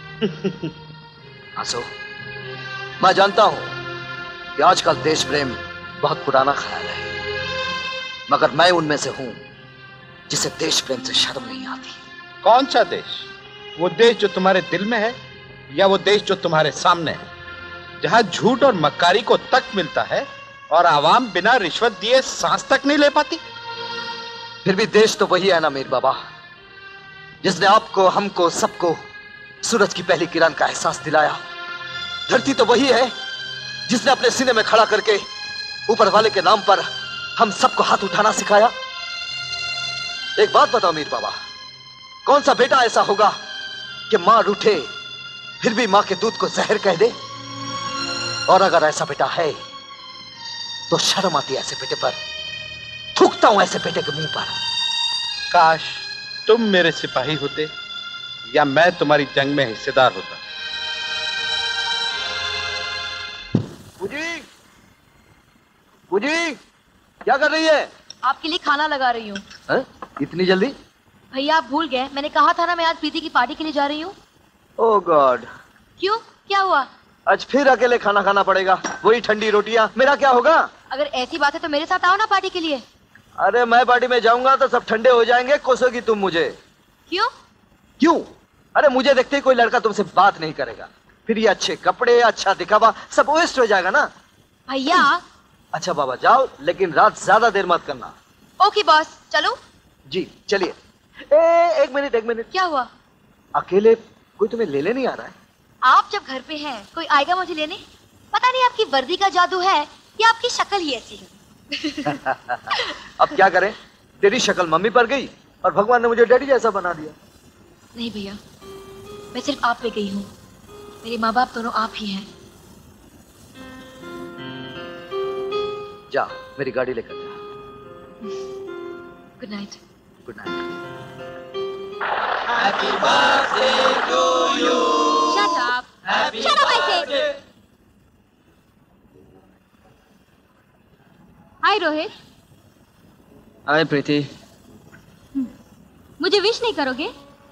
आंसू, मैं जानता हूं कि आजकल देश प्रेम बहुत पुराना ख्याल है, मगर मैं उनमें से हूं जिसे देश प्रेम से शर्म नहीं आती। कौन सा देश? वो देश जो तुम्हारे दिल में है, या वो देश जो तुम्हारे सामने है, जहां झूठ और मक्कारी को तक मिलता है और आवाम बिना रिश्वत दिए सांस तक नहीं ले पाती? फिर भी देश तो वही है ना मीर बाबा, जिसने आपको, हमको, सबको सूरज की पहली किरण का एहसास दिलाया। धरती तो वही है जिसने अपने सीने में खड़ा करके ऊपर वाले के नाम पर हम सबको हाथ उठाना सिखाया। एक बात बताओ मीर बाबा, कौन सा बेटा ऐसा होगा कि मां रूठे फिर भी मां के दूध को जहर कह दे? और अगर ऐसा बेटा है तो शर्म आती है ऐसे बेटे पर। थूकता हूं ऐसे बेटे के मुंह पर। काश तुम मेरे सिपाही होते, या मैं तुम्हारी जंग में हिस्सेदार होता। पूजी, पूजी, क्या कर रही है? आपके लिए खाना लगा रही हूँ। इतनी जल्दी? भैया आप भूल गए, मैंने कहा था ना मैं आज प्रीति की पार्टी के लिए जा रही हूँ। Oh God. क्यों, क्या हुआ? आज फिर अकेले खाना खाना पड़ेगा, वही ठंडी रोटियां। मेरा क्या होगा? अगर ऐसी बात है तो मेरे साथ आओ ना पार्टी के लिए। अरे मैं पार्टी में जाऊंगा तो सब ठंडे हो जाएंगे, कोसोगी तुम मुझे। क्यों? क्यों? अरे मुझे देखते ही कोई लड़का तुमसे बात नहीं करेगा, फिर ये अच्छे कपड़े, अच्छा दिखावा सब वेस्ट हो जाएगा ना। भैया। अच्छा बाबा जाओ, लेकिन रात ज्यादा देर मत करना। ओके बॉस, चलो। जी चलिए। ए, एक मिनट एक मिनट। क्या हुआ? अकेले कोई तुम्हें लेने नहीं आ रहा है? आप जब घर पे हैं, कोई आएगा मुझे लेने? पता नहीं आपकी वर्दी का जादू है या आपकी शक्ल ही ऐसी है। अब क्या करें, तेरी शक्ल मम्मी पर गई और भगवान ने मुझे डैडी जैसा बना दिया। नहीं भैया, मैं सिर्फ आप पे गई हूँ। मेरे माँ बाप दोनों आप ही हैं। जा मेरी गाड़ी लेकर जा। Good night. Good night. Happy birthday to you. Shut up. Happy Shut up, I said. birthday. Hi Rohit. Hi Preeti. मुझे विश नहीं करोगे?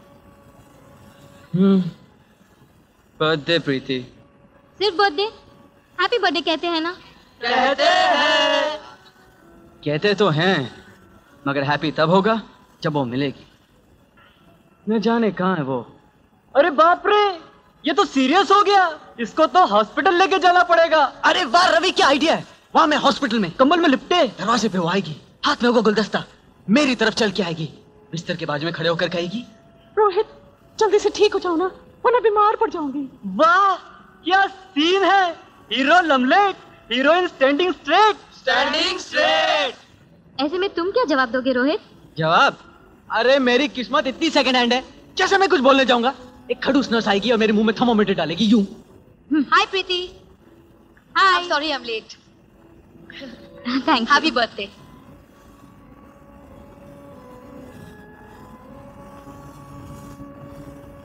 Hmm birthday Preeti. सिर्फ बर्थडे? हैप्पी बर्थडे कहते हैं ना? कहते हैं। कहते तो हैं, मगर हैप्पी तब होगा जब वो मिलेगी। न जाने कहाँ है वो। अरे बाप रे, ये तो सीरियस हो गया। इसको तो हॉस्पिटल लेके जाना पड़ेगा। अरे वाह रवि, क्या आइडिया है। वहां मैं हॉस्पिटल में कंबल में लिपटे दरवाजे पे वो आएगी, हाथ में होगा गुलदस्ता, मेरी तरफ चल के आएगी, बिस्तर के बाजू में खड़े होकर कहेगी, रोहित जल्दी से ठीक हो जाओ ना, वरना बीमार पड़ जाऊंगी। वाह क्या सीन है। हीरो लमलेट, heroine standing straight. Standing straight. ऐसे में तुम क्या जवाब दोगे रोहित? जवाब? अरे मेरी किस्मत इतनी सेकंड हैंड है, जैसे मैं कुछ बोलने जाऊंगा एक खड़ूस नर्स आएगी और मेरे मुंह में थर्मोमीटर डालेगी यूं। Hi Preeti. Hi. Sorry I am late. Thank you. Happy birthday.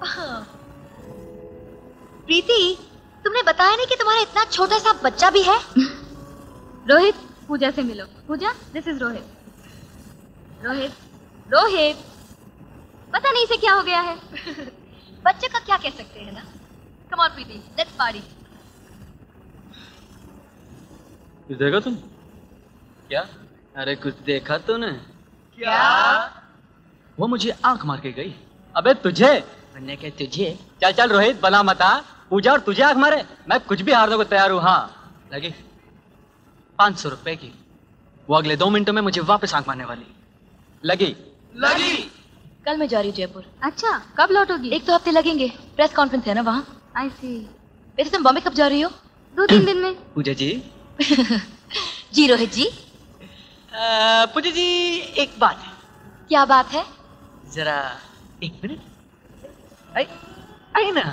Preeti, तुमने बताया नहीं कि तुम्हारा इतना छोटा सा बच्चा भी है? रोहित, पूजा से मिलो। Pooja, this is Rohit. रोहित, रोहित, पता नहीं इसे क्या हो गया है। बच्चे का क्या कह सकते हैं ना। Come on Preeti, let's party. कुछ देखा तुम? क्या? अरे कुछ देखा तूने? क्या? वो मुझे आंख मार के गई। अबे तुझे? मैंने कहा तुझे? चल चल रोहित, बला मता। पूजा और तुझे आंख मारे? मैं कुछ भी हारने को तैयार हूँ। हाँ लगी पाँच सौ रुपए की। वो अगले दो मिनटों में मुझे वापस आंख मारने वाली। लगी लगी। कल मैं जा रही हूँ जयपुर। अच्छा, कब लौटोगी? एक दो हफ्ते लगेंगे, प्रेस कॉन्फ्रेंस है ना वहाँ। आई सी। वैसे तुम बॉम्बे कब जा रही हो? दो तीन दिन में। पूजा जी। जी रोहित जी। पूजा जी, एक बात है। क्या बात है? जरा एक मिनट। आई आई ना।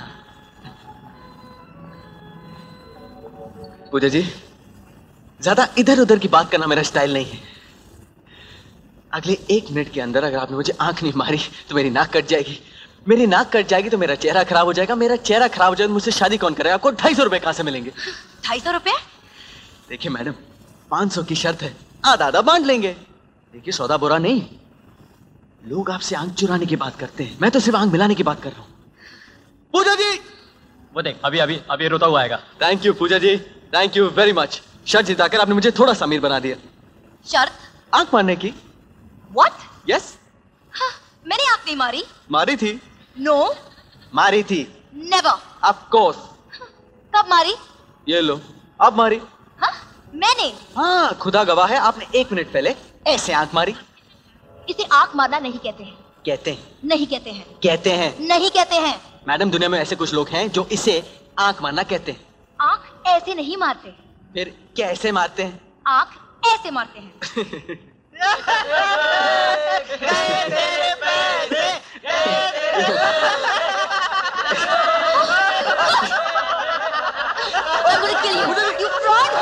पूजा जी, ज्यादा इधर उधर की बात करना मेरा स्टाइल नहीं है। अगले एक मिनट के अंदर अगर आपने मुझे आंख नहीं मारी तो मेरी नाक कट जाएगी। मेरी नाक कट जाएगी तो मेरा चेहरा खराब हो जाएगा। मेरा चेहरा खराब हो जाएगा तो मुझसे शादी कौन करेगा? आपको ढाई सौ रुपए कहाँ से मिलेंगे? ढाई सौ रुपए? देखिए मैडम, पाँच सौ की शर्त है, आधा आधा बांट लेंगे। देखिए सौदा बुरा नहीं। लोग आपसे आंख चुराने की बात करते हैं, मैं तो सिर्फ आंख मिलाने की बात कर रहा हूँ। पूजा जी, वो देख अभी अभी अभी रोता हुआ आएगा। Thank you Pooja ji, thank you very much. शर्त जिताकर आपने मुझे थोड़ा सा अमीर बना दिया। शर्त? आंख मारने की। What? यस। हाँ, मैंने आंख नहीं मारी। मारी थी। नो। मारी थी। नेवर। Of course. कब मारी? ये लो, अब मारी। हाँ, मैंने। हाँ, खुदा गवाह है, आपने एक मिनट पहले ऐसे आंख मारी। इसे आंख मारना नहीं कहते हैं। कहते हैं। नहीं कहते हैं। कहते हैं। नहीं कहते हैं। मैडम, दुनिया में ऐसे कुछ लोग हैं जो इसे आंख मारना कहते हैं। आंख ऐसे नहीं मारते। फिर कैसे मारते हैं? आंख ऐसे मारते हैं। I'm gonna kill you. You fraud.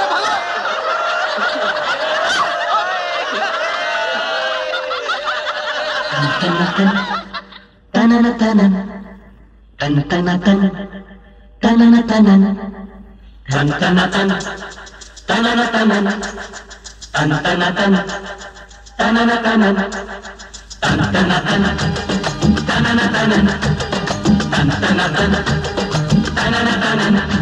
Tanana tanan, tan tana tan, tanana tanan, tan tana tan, tanana tanan, tan tana tan, tanana tanan, tan tana tan, tanana tanan, tan tana tan, tanana tanan.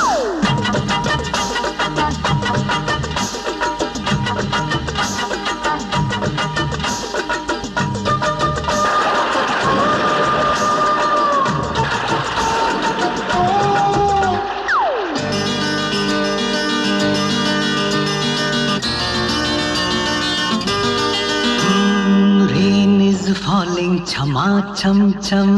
Falling chama cham cham.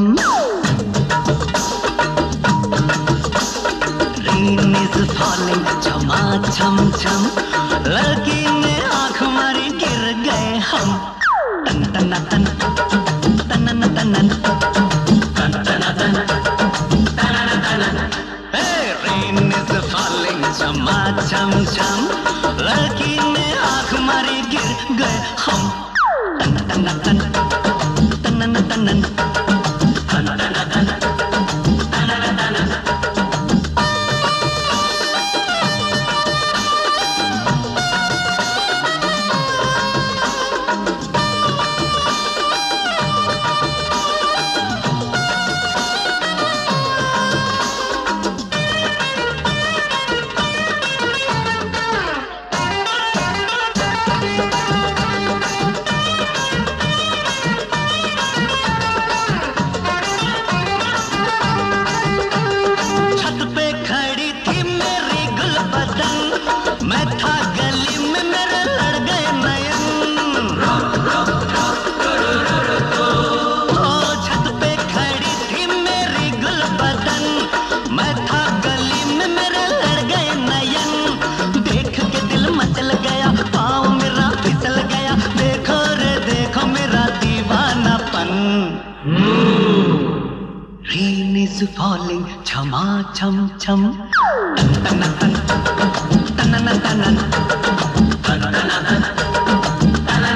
Rain is falling chama cham cham. लड़की ने आँख मारी गिर गए हम. तन तन तन तन तन तन तन तन तन तन. Hey, rain is falling chama cham cham. लड़की ने आँख मारी गिर गए हम. तन तन तन तन तन तन तन falling chama cham cham. Tan tan tan tan tan tan.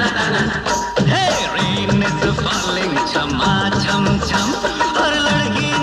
Hey, rain is falling chama cham cham. और लड़की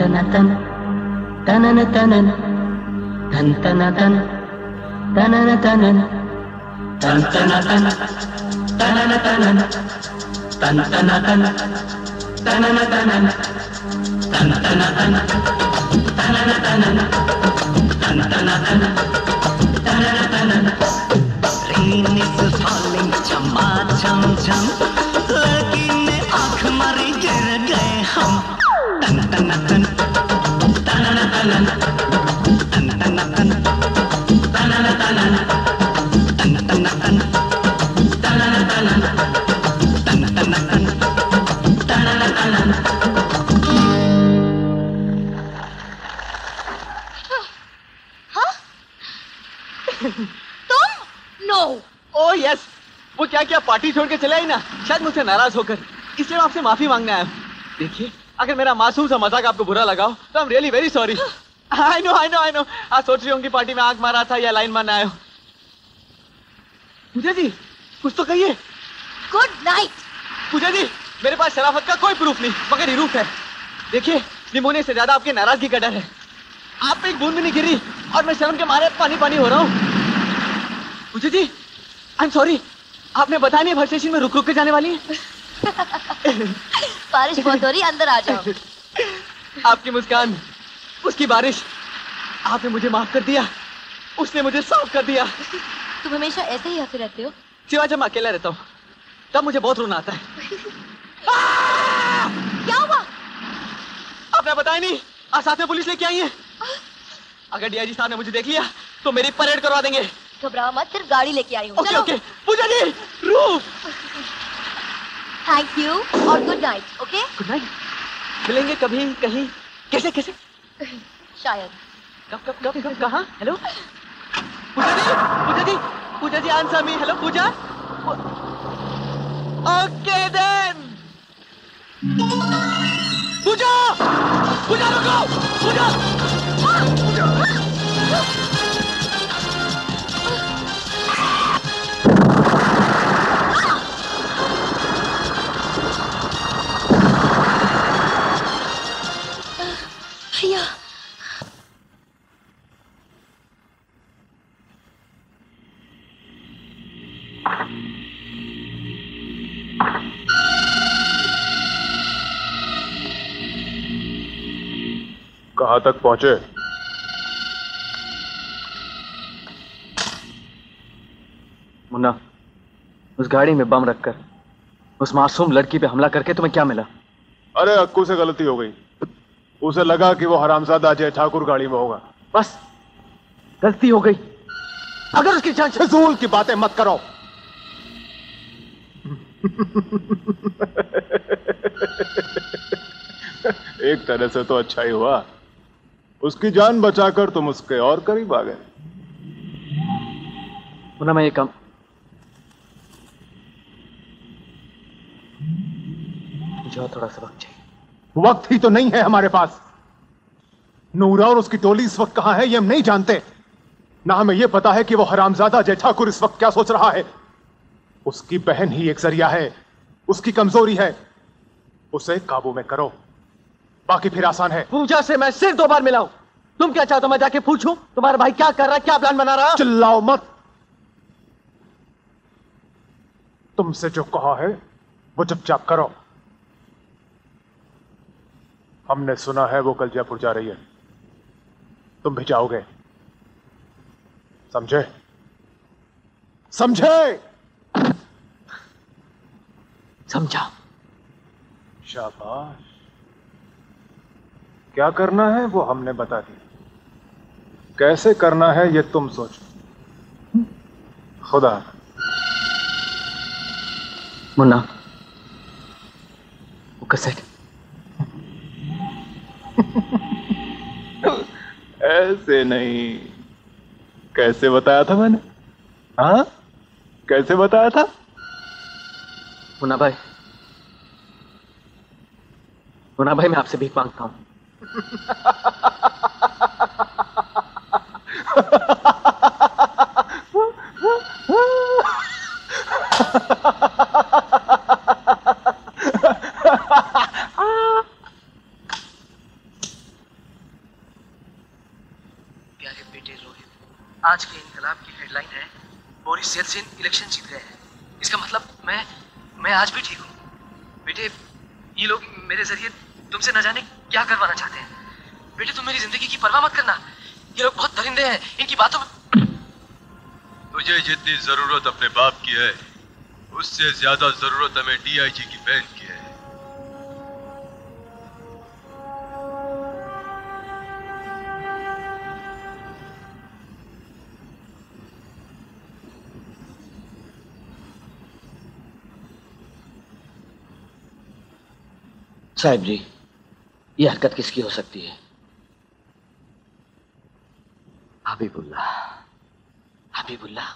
तना तन तनन तनन तन तना तन तनन तनन तन तना तन तनन तनन तन तना तन तनन तनन तन तना तन तनन तनन तन तना तन तनन तनन Rain is falling चमा चम चम लड़की ने आँख मारी गिर गए हम तन तन तन तनन तनन तन तन तन तनन तनन तन तन तन तनन तनन तन तन तन तनन तनन हाँ? तुम? नो। ओह यस, वो क्या क्या पार्टी छोड़ के चले आई ना, शायद मुझसे नाराज होकर, इसलिए मैं आपसे माफी मांगने आया हूँ। देखिए, अगर मेरा मासूम सा मजाक आपको बुरा लगा हो, तो I am really very sorry. I know I know I know, आज सोच रही होंगी पार्टी में आंख मारा था या लाइन मारने आए हो। पूजा जी, कुछ तो कहिए। Good night. पूजा जी, मेरे पास शराफत का कोई प्रूफ नहीं, मगर हीरूफ है। देखिए, निमोनिया से ज्यादा आपकी नाराजगी का डर है। आप पे एक बूंद भी नहीं गिरी और मैं शर्म के मारे पानी पानी हो रहा हूँ। पूजा जी, आई एम सॉरी, आपने बताया नहीं भर स्टेशन में रुक रुक के जाने वाली है। बारिश बहुत हो रही, अंदर आ जाओ। आपकी मुस्कान, उसकी बारिश, आपने मुझे माफ कर दिया, उसने मुझे साफ कर दिया। तुम हमेशा ऐसे ही हंसते रहते हो? सिवा जब मैं अकेला रहता हूँ, तब मुझे बहुत रोना आता है। क्या हुआ? आपने बताया नहीं, आज साथ में पुलिस लेके आई है। अगर डीआईजी साहब ने मुझे देख लिया, तो मेरी परेड करवा देंगे। घबराओ मत, सिर्फ गाड़ी लेके आई हूँ। Okay okay, Pooja ji, roof. Thank you और good night. Okay, good night. मिलेंगे कभी कहीं, कैसे कैसे? शायद। कब कब कब कब कहाँ? Hello Pooja ji, Pooja ji, Pooja ji answer me. Hello Pooja. Okay then. Pooja, Pooja रुको, पूजा, पूजा। भैया, कहाँ तक पहुंचे? मुन्ना, उस गाड़ी में बम रखकर उस मासूम लड़की पे हमला करके तुम्हें क्या मिला? अरे अक्कू से गलती हो गई, उसे लगा कि वो हरामजादा अजय ठाकुर गाड़ी में होगा। बस गलती हो गई। अगर उसकी जान फिजूल की बातें मत करो। एक तरह से तो अच्छा ही हुआ, उसकी जान बचाकर तुम उसके और करीब आ गए। मुन्ना, मैं ये काम मुझे और थोड़ा सा वक्त चाहिए। वक्त ही तो नहीं है हमारे पास। नूरा और उसकी टोली इस वक्त कहां है ये हम नहीं जानते। ना हमें यह पता है कि वो हरामजादा अजय ठाकुर इस वक्त क्या सोच रहा है। उसकी बहन ही एक जरिया है, उसकी कमजोरी है। उसे काबू में करो, बाकी फिर आसान है। पूजा से मैं सिर्फ दो बार मिला हूं। तुम क्या चाहते हो मैं जाके पूछूं तुम्हारा भाई क्या कर रहा है, क्या प्लान बना रहा है? चिल्लाओ मत। तुमसे जो कहा है वो चुपचाप करो। हमने सुना है वो कल जयपुर जा रही है, तुम भी जाओगे। समझे? समझे? समझा। शाबाश। क्या करना है वो हमने बता दिया, कैसे करना है ये तुम सोचो। खुदा। मुन्ना, वो कैसेट ऐसे नहीं, कैसे बताया था मैंने? हाँ, कैसे बताया था? मुन्ना भाई, मुन्ना भाई, मैं आपसे भीख मांगता हूं। इलेक्शन जीत गए हैं, इसका मतलब मैं मैं आज भी ठीक हूँ। बेटे, ये लोग मेरे जरिए तुमसे न जाने क्या करवाना चाहते हैं। बेटे, तुम मेरी जिंदगी की परवाह मत करना। ये लोग बहुत दरिंदे हैं, इनकी बातों में। तुझे जितनी जरूरत अपने बाप की है, उससे ज्यादा जरूरत हमें डीआईजी की बहन की है। साहब जी, ये हरकत किसकी हो सकती है? हबीबुल्लाह। हबीबुल्लाह?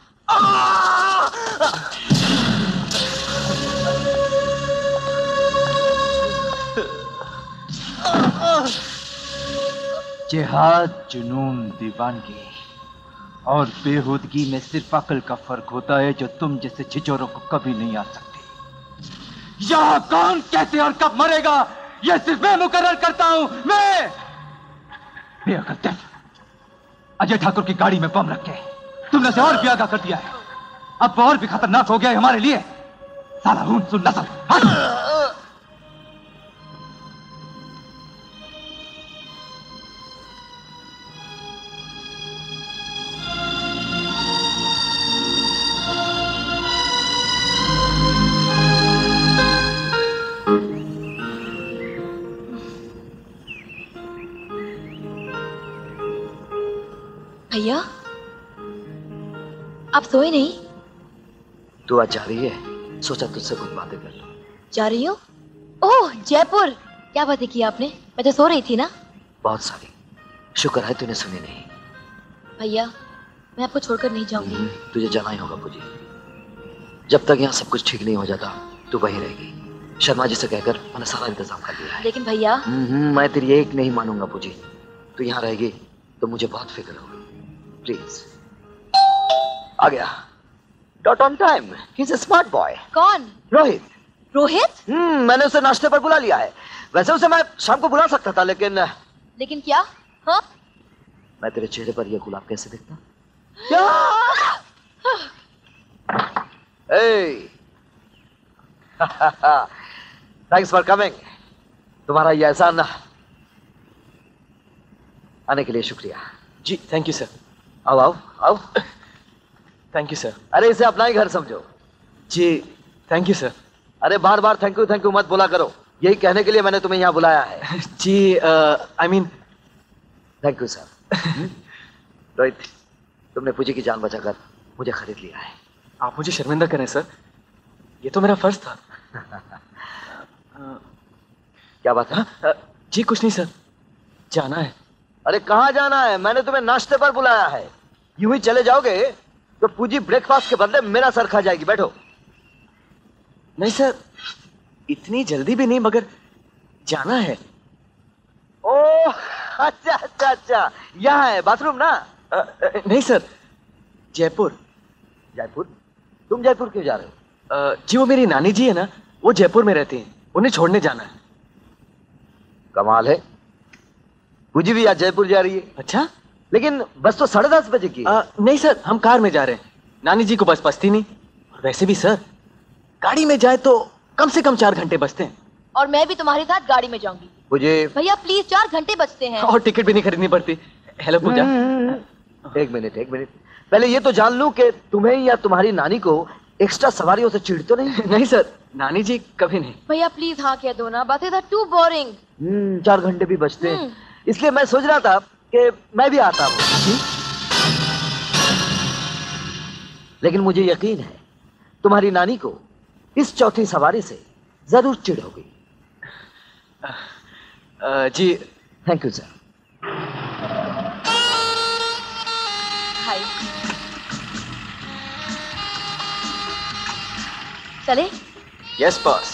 जिहाद, जुनून, दीवानगी और बेहूदगी में सिर्फ अकल का फर्क होता है, जो तुम जैसे छिचोरों को कभी नहीं आ सकती। यहाँ कौन कैसे और कब मरेगा, यह सिर्फ मैं मुकर्रर करता हूं। मैं बेअकल अजय ठाकुर की गाड़ी में बम रख के तुमने उसे और भी आगाह कर दिया है। अब वो और भी खतरनाक हो गया है हमारे लिए। साला खून सुन नस्ल। भैया, आप सोए नहीं? तू आज जा रही है, सोचा तुझसे कुछ बातें कर लूं। जा रही हो? ओह, जयपुर। क्या बातें की आपने? मैं तो सो रही थी ना। बहुत सारी। शुक्र है तूने सुनी नहीं। भैया, मैं आपको छोड़कर नहीं जाऊंगी। तुझे जाना ही होगा पूजी। जब तक यहाँ सब कुछ ठीक नहीं हो जाता तू वहीं रहेगी। शर्मा जी से कहकर मैंने सारा इंतजाम कर लिया है। लेकिन भैया, मैं तेरी एक नहीं मानूंगा पूजी। तू यहाँ रहेगी तो मुझे बहुत फिक्र होगी। प्लीज। आ गया। Dot on time. He is a smart boy. कौन? रोहित। रोहित? हम्म, मैंने उसे नाश्ते पर बुला लिया है। वैसे उसे मैं शाम को बुला सकता था, लेकिन लेकिन क्या? हाँ? मैं तेरे चेहरे पर यह गुलाब कैसे दिखता? Thanks for coming. तुम्हारा यह एहसान आने के लिए शुक्रिया। जी थैंक यू सर। आओ आओ आओ। Thank you sir. अरे इसे अपना ही घर समझो। जी थैंक यू सर। अरे बार बार थैंक यू थैंक यू मत बोला करो। यही कहने के लिए मैंने तुम्हें यहाँ बुलाया है। जी I mean thank you sir. Rohit, तुमने पूजी की जान बचाकर मुझे खरीद लिया है। आप मुझे शर्मिंदा करें सर, ये तो मेरा फर्ज था। क्या बात है? आ, जी कुछ नहीं सर, जाना है। अरे कहाँ जाना है? मैंने तुम्हें नाश्ते पर बुलाया है। यूं ही चले जाओगे तो पूजी ब्रेकफास्ट के बदले मेरा सर खा जाएगी। बैठो। नहीं सर, इतनी जल्दी भी नहीं, मगर जाना है। ओह अच्छा अच्छा अच्छा, यहाँ है बाथरूम ना? आ, आ, नहीं सर, जयपुर। जयपुर? तुम जयपुर क्यों जा रहे हो? आ, जी वो मेरी नानी जी है ना, वो जयपुर में रहती हैं, उन्हें छोड़ने जाना है। कमाल है, पूजी भी आज जयपुर जा रही है। अच्छा, लेकिन बस तो साढ़े दस बजे की। आ, नहीं सर, हम कार में जा रहे हैं। नानी जी को बस पसती नहीं, और वैसे भी सर गाड़ी में जाए तो कम से कम चार घंटे बचते हैं। और मैं भी तुम्हारे साथ गाड़ी में जाऊंगी। मुझे भैया प्लीज, चार घंटे बचते हैं। और टिकट भी नहीं खरीदनी पड़ती। हेलो पूजा। एक मिनट एक मिनट, पहले ये तो जान लूं कि तुम्हें या तुम्हारी नानी को एक्स्ट्रा सवारियों से चिढ़ तो नहीं? नहीं सर, नानी जी कभी नहीं। भैया प्लीज हाँ कह दो ना, बातें था टू बोरिंग। हम्म, चार घंटे भी बचते हैं, इसलिए मैं सोच रहा था कि मैं भी आता हूँ। लेकिन मुझे यकीन है तुम्हारी नानी को इस चौथी सवारी से जरूर चिढ़ होगी। जी थैंक यू सर। हाय, चले? Yes boss.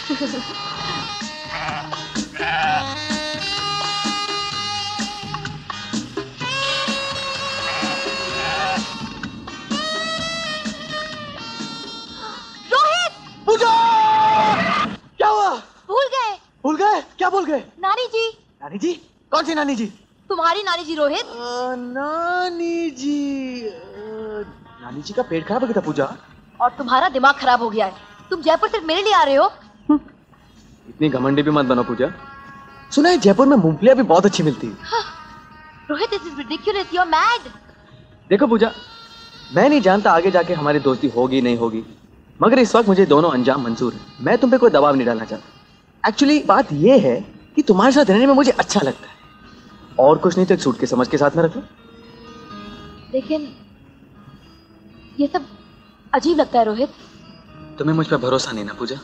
पूजा! क्या हुआ? भूल गए। भूल गए? क्या भूल गए? नानी जी। नानी जी? कौन सी नानी जी? तुम्हारी नानी जी रोहित। नानी जी। नानी जी का पेट खराब हो गया था पूजा। और तुम्हारा दिमाग खराब हो गया है। तुम जयपुर सिर्फ मेरे लिए आ रहे हो? इतनी घमंडी भी मत बनो पूजा। सुना है जयपुर में मूंगफलियां भी बहुत अच्छी मिलती है। Rohit, this is ridiculous, you are mad. देखो पूजा, मैं नहीं जानता आगे जाके हमारी दोस्ती होगी नहीं होगी, मगर इस वक्त मुझे दोनों अंजाम मंजूर है। मैं तुम पे कोई दबाव नहीं डालना चाहता। एक्चुअली बात यह है कि तुम्हारे साथ रहने में मुझे अच्छा लगता है, और कुछ नहीं तो एक सूट के समझ के साथ में रख लो। लेकिन ये सब अजीब लगता है रोहित। तुम्हें मुझ पर भरोसा नहीं ना पूजा?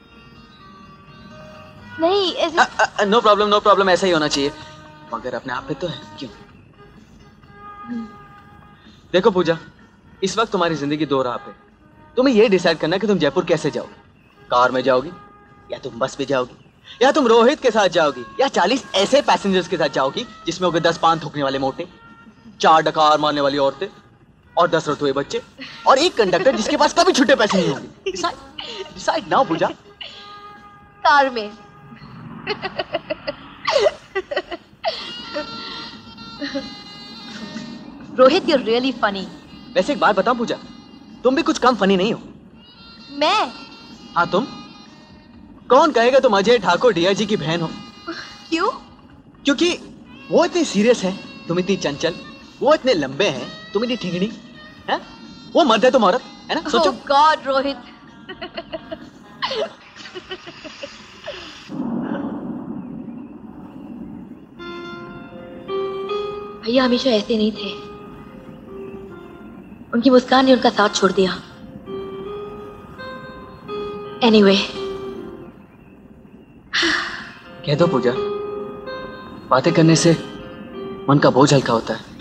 नहीं ऐसे... नो प्रॉब्लम नो प्रॉब्लम, ऐसा ही होना चाहिए, मगर अपने आप पे तो है क्यों? देखो पूजा, इस वक्त तुम्हारी जिंदगी दो राह पे। तुम्हें ये डिसाइड करना है कि तुम जयपुर कैसे जाओगी। कार में जाओगी, या तुम बस में जाओगी, या तुम रोहित के साथ जाओगी, या चालीस ऐसे पैसेंजर्स के साथ जाओगी जिसमें होंगे दस पान थूकने वाले मोटे, चार डकार मारने वाली औरतें और दस रतुए बच्चे, और एक कंडक्टर जिसके पास कभी छुट्टे पैसे नहीं होंगे। Decide decide now Pooja. Car में। Rohit, you really funny. वैसे एक बात बताऊं पूजा, तुम भी कुछ कम फनी नहीं हो। मैं? हाँ तुम। कौन कहेगा तुम अजय ठाकुर डीआईजी की बहन हो? क्यों? क्योंकि वो इतनी सीरियस है, तुम इतनी चंचल। वो इतने लंबे हैं, तुम इतनी ठिंगनी है। वो मर्द है, तुम औरत है ना। सोचो। oh God, Rohit. भैया हमेशा ऐसे नहीं थे। उनकी मुस्कान ने उनका साथ छोड़ दिया। Anyway anyway. कह दो पूजा, बातें करने से मन का बोझ हल्का होता है।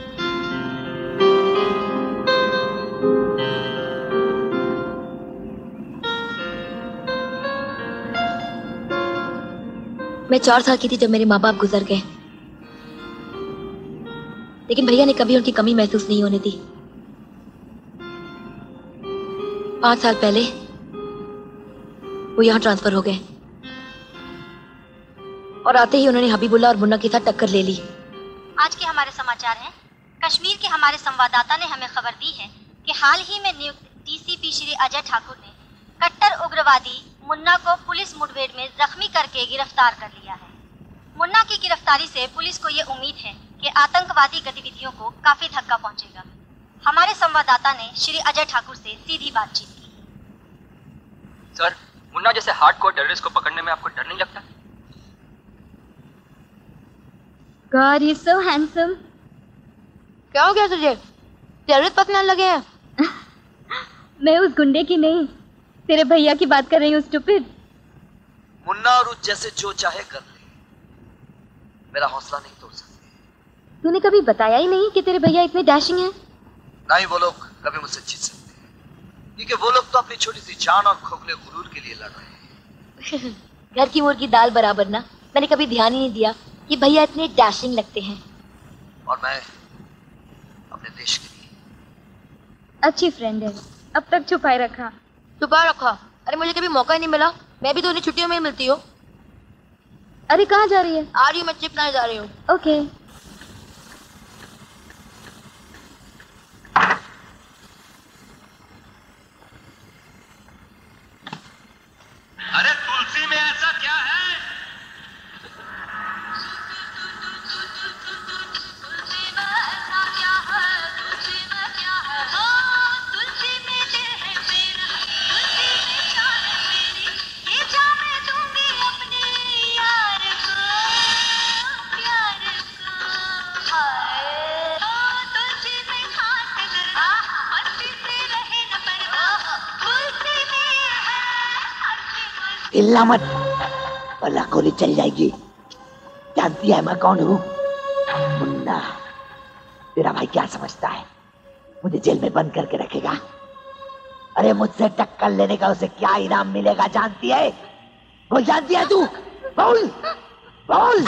मैं चार साल की थी जब मेरे माँ बाप गुजर गए, लेकिन भैया ने कभी उनकी कमी महसूस नहीं होने दी। पांच साल पहले वो यहाँ ट्रांसफर हो गए, और आते ही उन्होंने हबीबुल्ला और मुन्ना के साथ टक्कर ले ली। आज के हमारे समाचार हैं। कश्मीर के हमारे संवाददाता ने हमें खबर दी है कि हाल ही में नियुक्त डीसीपी श्री अजय ठाकुर ने कट्टर उग्रवादी मुन्ना को पुलिस मुठभेड़ में जख्मी करके गिरफ्तार कर लिया है। मुन्ना की गिरफ्तारी से पुलिस को ये उम्मीद है कि आतंकवादी गतिविधियों को काफी धक्का पहुंचेगा। हमारे संवाददाता ने श्री अजय ठाकुर से सीधी बातचीत की। सर, मुन्ना जैसे हार्डकोर टेररिस्ट को पकड़ने में आपको डर नहीं लगता? God, he's so handsome. क्या हो गया तुझे? टेररिस्ट पकड़ने लगे हैं? मैं उस गुंडे की नहीं, तेरे भैया की बात कर रही हूँ स्टूपिड। मुन्ना और उस जैसे जो चाहे कर ले, मेरा हौसला नहीं तोड़ सकते। तूने कभी बताया ही नहीं कि तेरे भैया इतने डैशिंग हैं। नहीं, वो लोग कभी मुझसे जीत सकते, क्योंकि वो लोग तो अपनी छोटी सी जान और खोखले गुरूर के लिए लड़ रहे हैं। घर की मुर्गी दाल बराबर ना। मैंने कभी ध्यान ही नहीं दिया कि भैया इतने डैशिंग लगते हैं। और मैं अपने देश के लिए अच्छी फ्रेंड है, अब तक छुपाए रखा। छुपा रखा? अरे मुझे कभी मौका ही नहीं मिला। मैं भी तो उन्हें छुट्टियों में ही मिलती हूँ। अरे कहाँ जा रही है? आ रही हूँ, मैं चिप लाने जा रही हूँ। ओके। अरे तुलसी में ऐसा क्या है? चिल्ला मत वरना गोली चल जाएगी। जानती है मैं कौन हूँ? मुन्ना। तेरा भाई क्या समझता है मुझे जेल में बंद करके रखेगा? अरे मुझसे टक्कर लेने का उसे क्या इनाम मिलेगा जानती है? बोल, जानती है तू? बोल बोल।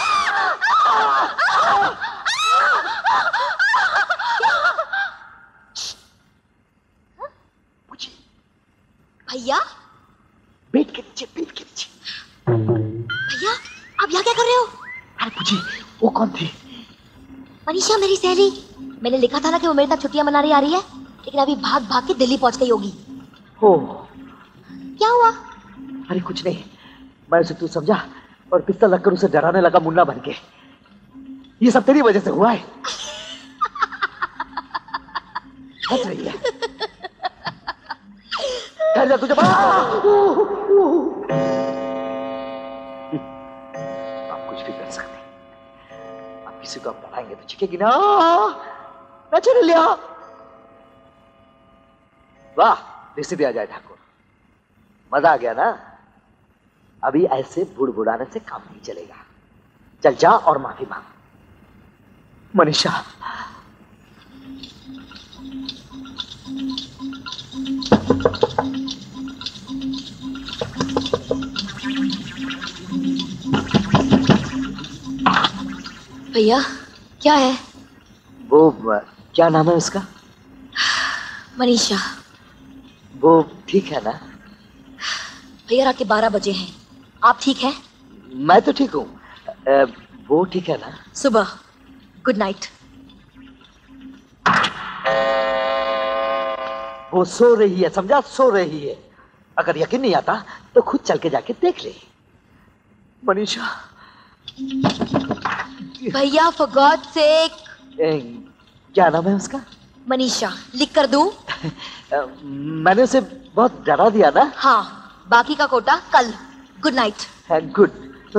भैया, बेट के नीचे, बेट के नीचे। भैया आप यहाँ क्या कर रहे हो? अरे पूछी, वो कौन थी? मनीषा, मेरी सहेली। मैंने लिखा था ना कि वो मेरे साथ छुट्टियां मनाने आ रही है। लेकिन अभी भाग भाग के दिल्ली पहुंच गई होगी। हो क्या हुआ? अरे कुछ नहीं, मैं उसे तू समझा और पिस्तौल रखकर उसे डराने लगा मुन्ना बन के। ये सब तेरी वजह से हुआ है। हंस रही है। ठहर जा, तुझे आप कुछ भी कर सकते, आप किसी को आप डराएंगे तो चिकेगी ना। ना चल लिया। वाह, डीसीपी अजय ठाकुर, मजा आ गया ना। अभी ऐसे बुड़बुड़ाने से काम नहीं चलेगा। चल जा और माफी मांग। मनीषा, भैया क्या है? वो क्या नाम है उसका? मनीषा। वो ठीक है ना? भैया रात के बारह बजे हैं, आप ठीक हैं? मैं तो ठीक हूँ। वो ठीक है ना? सुबह। Good night. वो सो रही है, समझा? सो रही है। अगर यकीन नहीं आता तो खुद चल के जाके देख ले। मनीषा। भैया फॉर गॉड सेक। क्या नाम है उसका? मनीषा। लिख कर दूं? मैंने उसे बहुत डरा दिया ना। हाँ, बाकी का कोटा कल। Good night. गुड।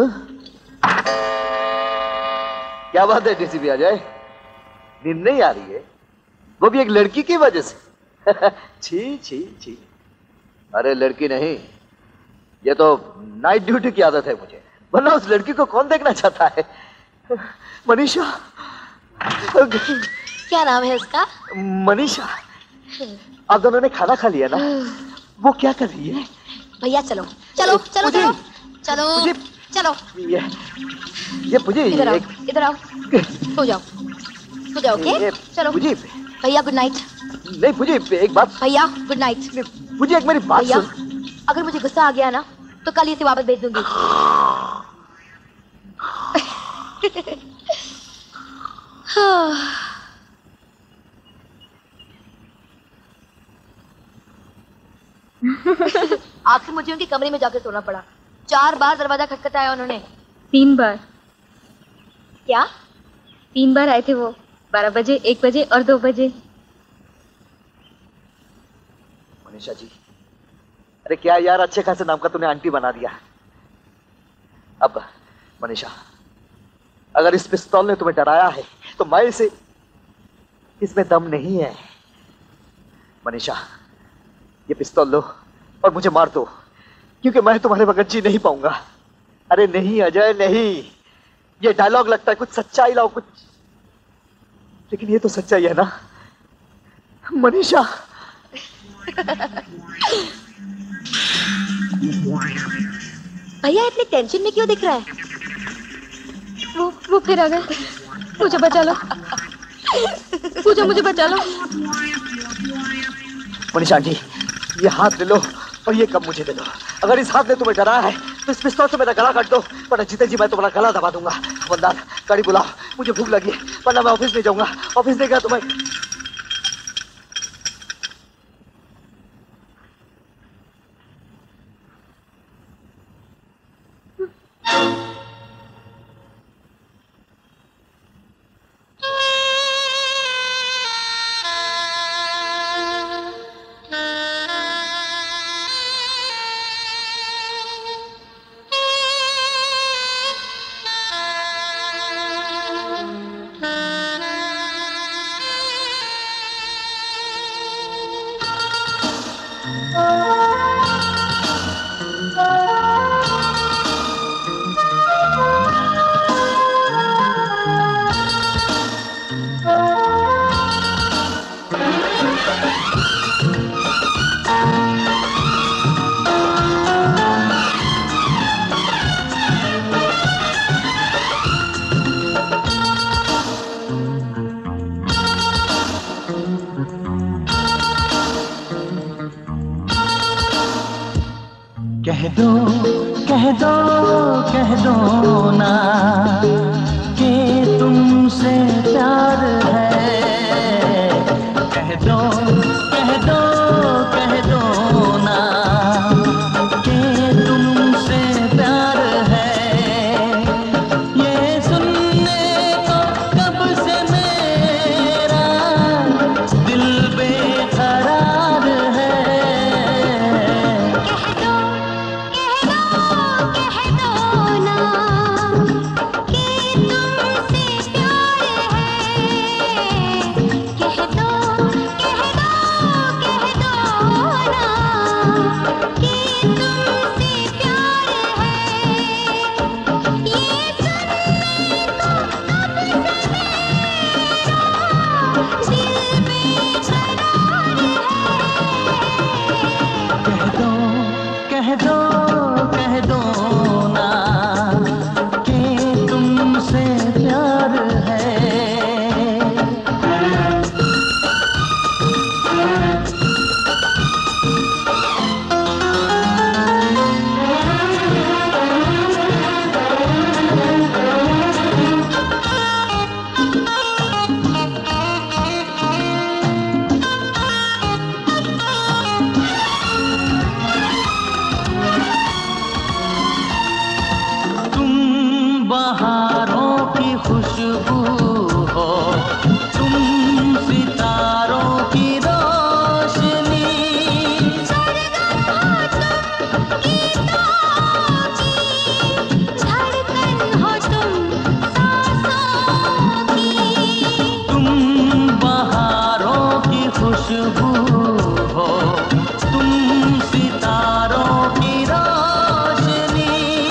क्या बात है डीसीपी अजय, नींद नहीं आ रही है? वो भी एक लड़की की वजह से? छी छी छी। अरे लड़की नहीं, ये तो नाइट ड्यूटी की आदत है मुझे, वरना उस लड़की को कौन देखना चाहता है। मनीषा। क्या नाम है उसका? मनीषा। आप दोनों ने खाना खा लिया ना? वो क्या कर रही है? भैया चलो चलो चलो चलो चलो चलो। ये ये मुझे इधर आओ, इधर आओ, सो जाओ सो जाओ। ओके चलो। मुझे भैया गुड नाइट। नहीं मुझे एक बात। भैया गुड नाइट। मुझे एक मेरी बात भैया, सुन। अगर मुझे गुस्सा आ गया ना तो कल इसे वापस भेज दूंगी। आखिर मुझे उनके कमरे में जाकर सोना पड़ा। चार बार दरवाजा खटखटाया उन्होंने। तीन बार। क्या? तीन बार आए थे वो, बारह बजे, एक बजे और दो बजे। मनीषा जी, अरे क्या यार, अच्छे खासे नाम का तूने आंटी बना दिया। अब मनीषा, अगर इस पिस्तौल ने तुम्हें डराया है तो मैं इसे, इसमें दम नहीं है। मनीषा, ये पिस्तौल लो और मुझे मार दो, क्योंकि मैं तुम्हारे बगैर जी नहीं पाऊंगा। अरे नहीं अजय नहीं, ये डायलॉग लगता है कुछ सच्चाई लाओ कुछ, लेकिन ये तो सच्चाई है ना मनीषा। भैया इतने टेंशन में क्यों दिख रहा है? वो वो फिर आ गए। मुझे बचा लो पूजा, मुझे बचा लो। मनीषा आंटी, ये हाथ ले लो और ये कब मुझे दे दो। अगर इस हाथ ने तुम्हें डराया है तो इस पिस्तौल से मेरा गला काट दो, वरना जीते जी मैं तुम्हारा गला दबा दूंगा। हवलदार, गाड़ी बुलाओ, मुझे भूख लगी है, वरना मैं ऑफिस नहीं जाऊंगा। ऑफिस नहीं गया तो मैं कह दो कह दो कह दो ना कि तुमसे प्यार है, कह दो कह दो कह दो ना कि तुमसे प्यार है। बहारों की खुशबू हो, तुम सितारों की रोशनी, तुम बहारों की खुशबू हो, तुम सितारों की रोशनी,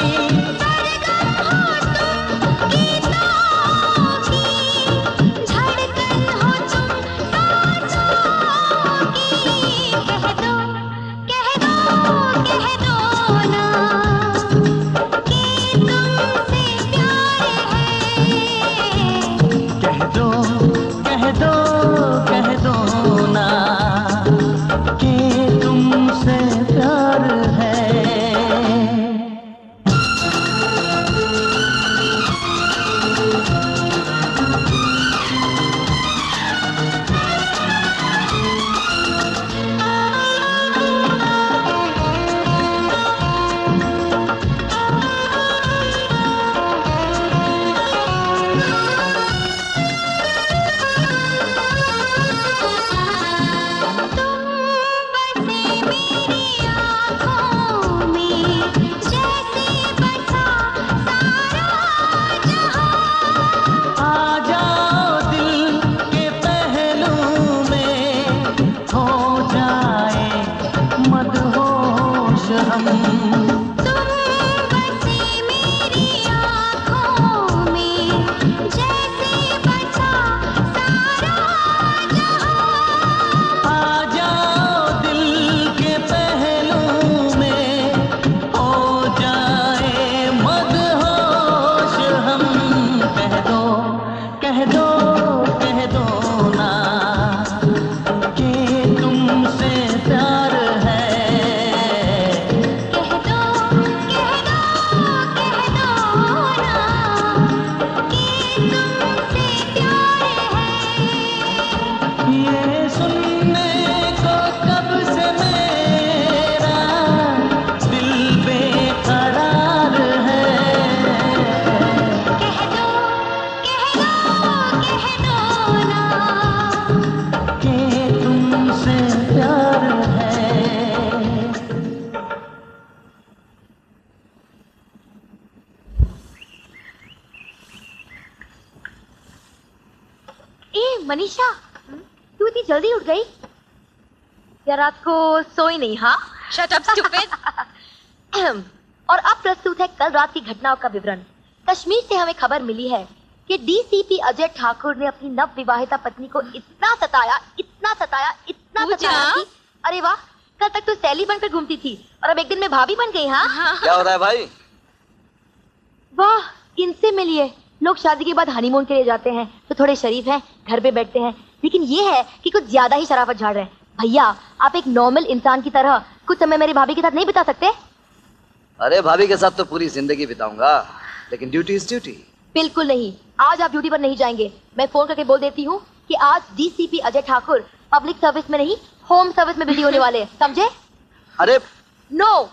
कह दो कह दो ना कि तुमसे प्यार है। मनीषा, तू इतनी जल्दी उठ गई? यार रात को सोई नहीं? हाँ, शट अप स्टूपिड। और अब प्रस्तुत है कल रात की घटनाओं का विवरण। कश्मीर से हमें खबर मिली है कि डीसीपी अजय ठाकुर ने अपनी नव विवाहिता पत्नी को इतना सताया, इतना सताया, इतना सताया कि अरे वाह, कल तक तो सैली बनकर घूमती थी और अब एक दिन में भाभी बन गई। हाँ, क्या हो रहा है भाई? वाह, इनसे मिलिए। लोग शादी के बाद हनीमून के लिए जाते हैं तो थोड़े शरीफ हैं, घर पे बैठते हैं, लेकिन ये है कि कुछ ज्यादा ही शराफत झाड़ रहे हैं। भैया, आप एक नॉर्मल इंसान की तरह कुछ समय मेरी भाभी के साथ नहीं बिता सकते? अरे भाभी के साथ तो पूरी जिंदगी बिताऊंगा, लेकिन ड्यूटी इज ड्यूटी। बिल्कुल नहीं, आज आप ड्यूटी पर नहीं जाएंगे। मैं फोन करके बोल देती हूँ कि आज DCP Ajay Thakur public service में नहीं, होम सर्विस में बिजी होने वाले हैं, समझे? अरे नो।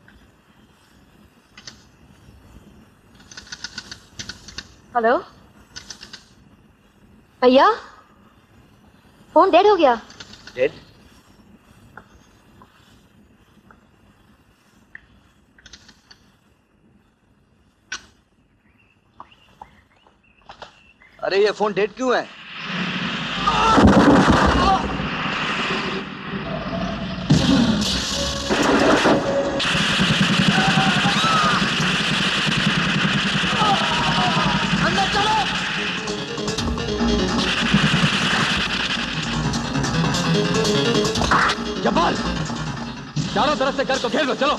हेलो भैया, फोन डेड हो गया। डेड? अरे ये फोन डेड क्यों है? तरफ से घर को घेर लो, चलो।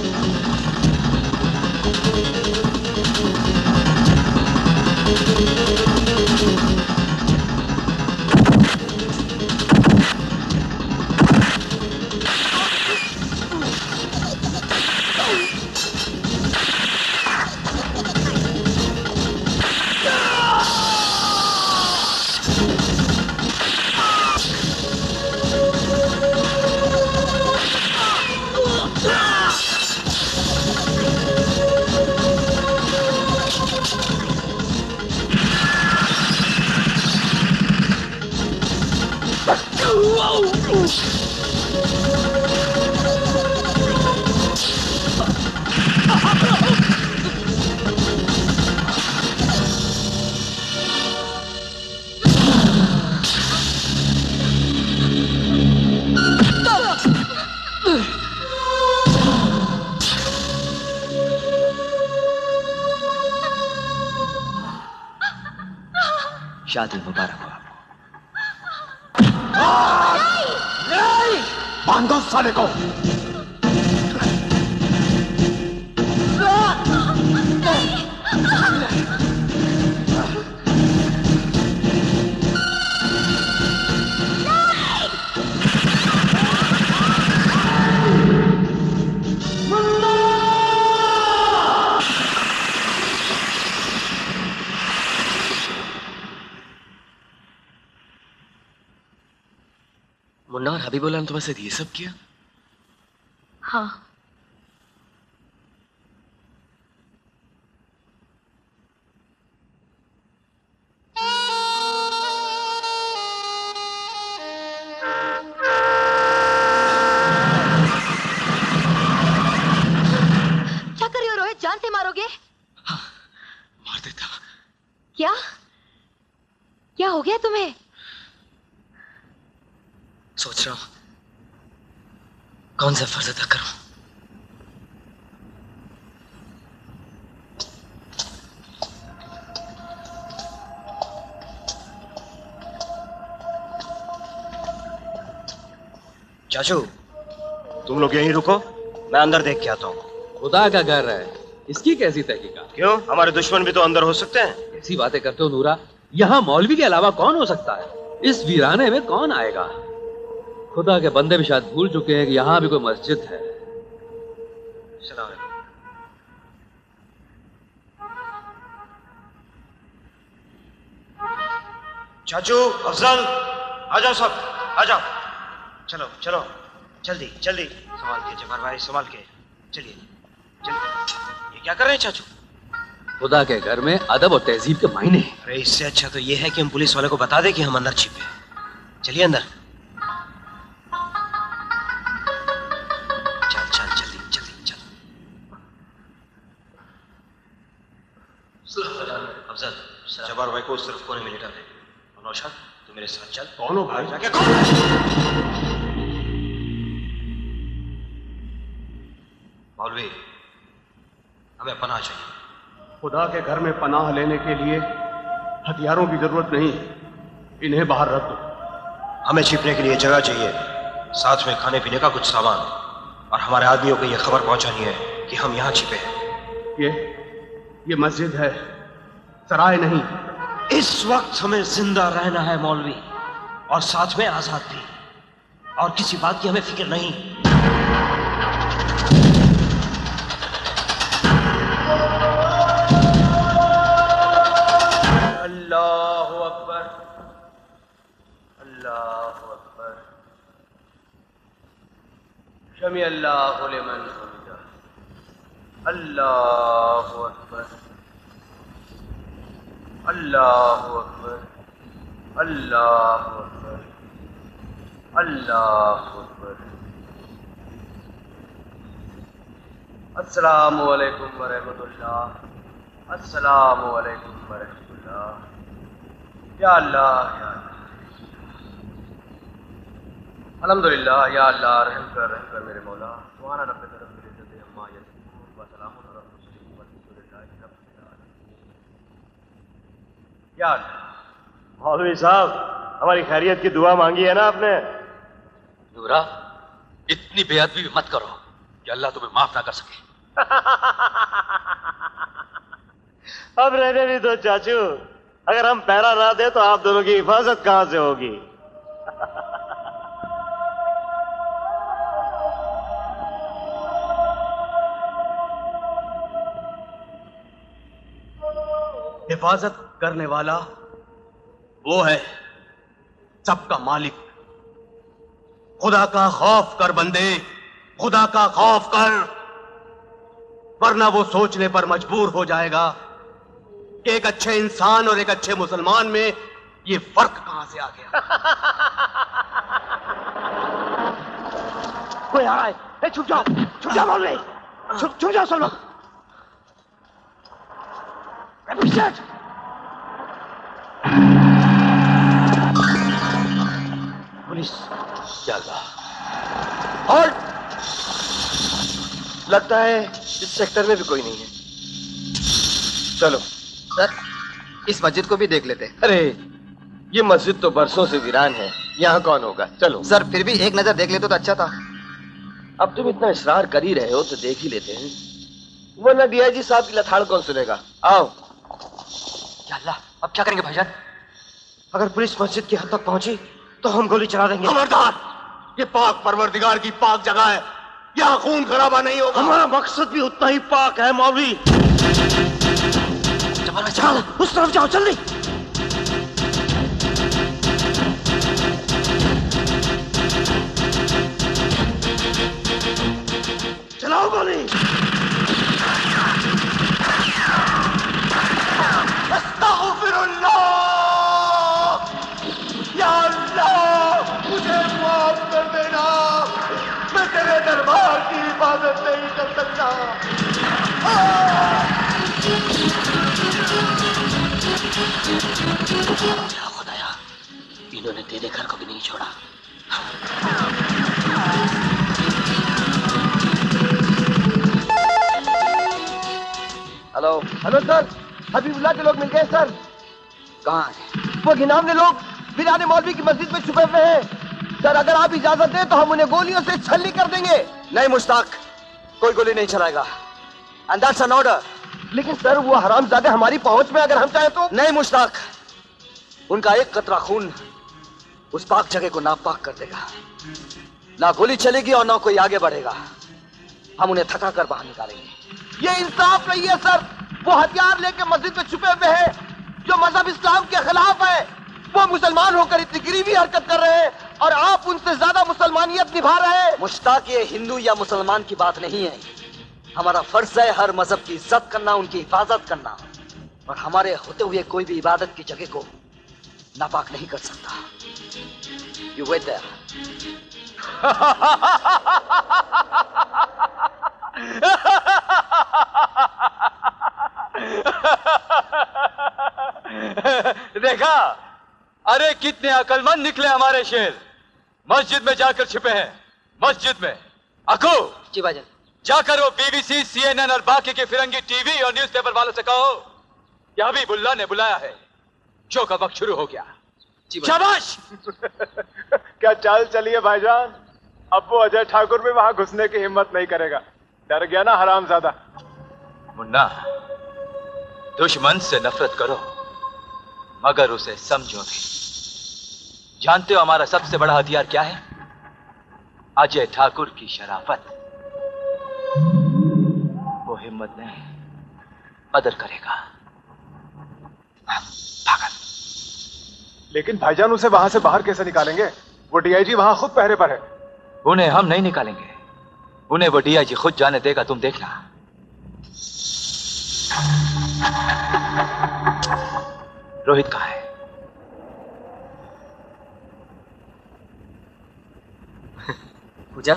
शादी मुबारक हो नहीं! बांधो साले को। मुन्ना और हबीबुल्लाह ने तुम्हारे साथ ये सब किया? हाँ। क्या कर रहे हो रोहित? जान से मारोगे? हाँ, मार देता। क्या क्या हो गया तुम्हें? सोच रहा हूं कौन सा फर्ज अदा करूं। चाचू, तुम लोग यहीं रुको, मैं अंदर देख के आता हूँ। खुदा का घर है, इसकी कैसी तहकीकात? क्यों, हमारे दुश्मन भी तो अंदर हो सकते हैं। ऐसी बातें करते हो नूरा? यहाँ मौलवी के अलावा कौन हो सकता है? इस वीराने में कौन आएगा? खुदा के बंदे भी शायद भूल चुके हैं कि यहाँ भी कोई मस्जिद है। सलाम अलैकुम। चाचू, अफजल, आ जाओ सब, आ जाओ। चलो चलो, जल्दी जल्दी, संभाल के जबर भाई, संभाल के। चलिए चलिए। ये क्या कर रहे हैं चाचू? खुदा के घर में अदब और तहजीब के मायने। अरे इससे अच्छा तो ये है कि हम पुलिस वाले को बता दें कि हम अंदर छिपे हैं। चलिए अंदर। चल चल जल्दी जल्दी चल। अफजल, जबर भाई को उस तरफ कोने में लिटा दे। और नौशाद, तू मेरे साथ चल। कौन हो भाई? जाके कौन? मौलवी, हमें पनाह चाहिए। खुदा के घर में पनाह लेने के लिए हथियारों की जरूरत नहीं, इन्हें बाहर रख दो। हमें छिपने के लिए जगह चाहिए, साथ में खाने पीने का कुछ सामान, और हमारे आदमियों को यह खबर पहुंचानी है कि हम यहाँ छिपे हैं। ये ये मस्जिद है, सराय नहीं। इस वक्त हमें जिंदा रहना है मौलवी, और साथ में आजाद भी, और किसी बात की हमें फिक्र नहीं। अल्लाहु अकबर, अल्लाहु अकबर, शमी अल्लाहु लिमन हमिदा, अल्लाहु अकबर, अल्लाहु अकबर, अल्लाहु अकबर, अल्लाहु अकबर। अस्सलामु अलैकुम व रहमतुल्लाह, अस्सलामु अलैकुम व रहमतुल्लाह। या अल्लाह, या अल्हम्दुलिल्लाह, या अल्लाह, रहम कर रहम कर मेरे मौला। सुभान रब्बिक रब्बिल इज्जति अम्मा यसिफून व सलामुन अलल मुरसलीन वल्हम्दुलिल्लाहि रब्बिल आलमीन। या अल्लाह। मौलवी साहब, हमारी खैरियत की दुआ मांगी है ना आपने? नूरा, इतनी बेअदबी मत करो। कि अल्लाह तुम्हें माफ ना कर सके। अब रहने भी दो चाचू, अगर हम पहरा ना दे तो आप दोनों की हिफाजत कहां से होगी? हिफाजत करने वाला वो है सबका मालिक। खुदा का खौफ कर बंदे, खुदा का खौफ कर, वरना वो सोचने पर मजबूर हो जाएगा कि एक अच्छे इंसान और एक अच्छे मुसलमान में ये फर्क कहां से आ गया। कोई आ रहा है, ए, छुप जाओ, छुप जाओ मौलवी, छुप छुप जाओ सब लोग। पुलिस क्या और लगता है इस सेक्टर में भी कोई नहीं है। चलो सर, इस मस्जिद को भी देख लेते हैं। अरे ये मस्जिद तो बरसों से वीरान है, यहाँ कौन होगा। चलो सर, फिर भी एक नजर देख लेते तो अच्छा था। अब तुम इतना इसरार कर ही रहे हो तो देख ही लेते हैं, वरना डीआईजी साहब की लथाड़ कौन सुनेगा। आओ। या अल्लाह, अब क्या करेंगे भाईजान? अगर पुलिस मस्जिद की हद तक पहुंची तो हम गोली चला देंगे। खबरदार, ये पाक परवरदिगार की पाक जगह है, यहाँ खून खराबा नहीं होगा। हमारा मकसद भी उतना ही पाक है मौलवी। चल उस तरफ जाओ, जल्दी। चलाओ गोली। अस्तगफिरुल्लाह, या अल्लाह मुझे माफ कर देना, मैं तेरे दरबार की हिफाजत नहीं कर सकता। खुदाया, इन्होंने तेरे घर को भी नहीं छोड़ा। हेलो हेलो सर, हबीबुल्लाह के लोग मिल गए सर। कहाँ है? वो घिनौने लोग वीराने मौलवी की मस्जिद में छुपे हुए हैं सर। अगर आप इजाजत दें तो हम उन्हें गोलियों से छलनी कर देंगे। नहीं मुश्ताक, कोई गोली नहीं चलाएगा। And that's an order. लेकिन सर वो हरामजादे हमारी पहुंच में, अगर हम चाहें तो। नहीं मुश्ताक, उनका एक कतरा खून उस पाक जगह को नापाक कर देगा। ना गोली चलेगी और ना कोई आगे बढ़ेगा। हम उन्हें थका कर बाहर निकालेंगे। ये इंसाफ नहीं है सर। वो हथियार लेके मस्जिद में छुपे हुए हैं जो मजहब इस्लाम के खिलाफ है। वो मुसलमान होकर इतनी गिरीबी हरकत कर रहे हैं और आप उनसे ज्यादा मुसलमानियत निभा रहे हैं। मुश्ताक, ये हिंदू या मुसलमान की बात नहीं है। हमारा फर्ज है हर मजहब की इज्जत करना, उनकी हिफाजत करना, और हमारे होते हुए कोई भी इबादत की जगह को नापाक नहीं कर सकता। You wait there. देखा, अरे कितने अकलमंद निकले हमारे शेर। मस्जिद में जाकर छिपे हैं, मस्जिद में। अकू जी भाईजान, जाकर वो बीबीसी, सीएनएन और बाकी के फिरंगी टीवी और न्यूज़पेपर वालों से कहो कि हबीबुल्लाह ने बुलाया है। शो का वक्त शुरू हो गया। शाबाश। क्या चाल चलिए भाईजान, अब वो अजय ठाकुर भी वहां घुसने की हिम्मत नहीं करेगा। डर गया ना हरामजादा। मुन्ना, दुश्मन से नफरत करो मगर उसे समझो भी। जानते हो हमारा सबसे बड़ा हथियार क्या है? अजय ठाकुर की शराफत। वो हिम्मत नहीं, कदर करेगा। लेकिन भाईजान उसे वहां से बाहर कैसे निकालेंगे? वो डीआईजी वहां खुद पहरे पर है। उन्हें हम नहीं निकालेंगे, उन्हें वो डीआईजी खुद जाने देगा। तुम देखना। रोहित कहाँ है? पूजा,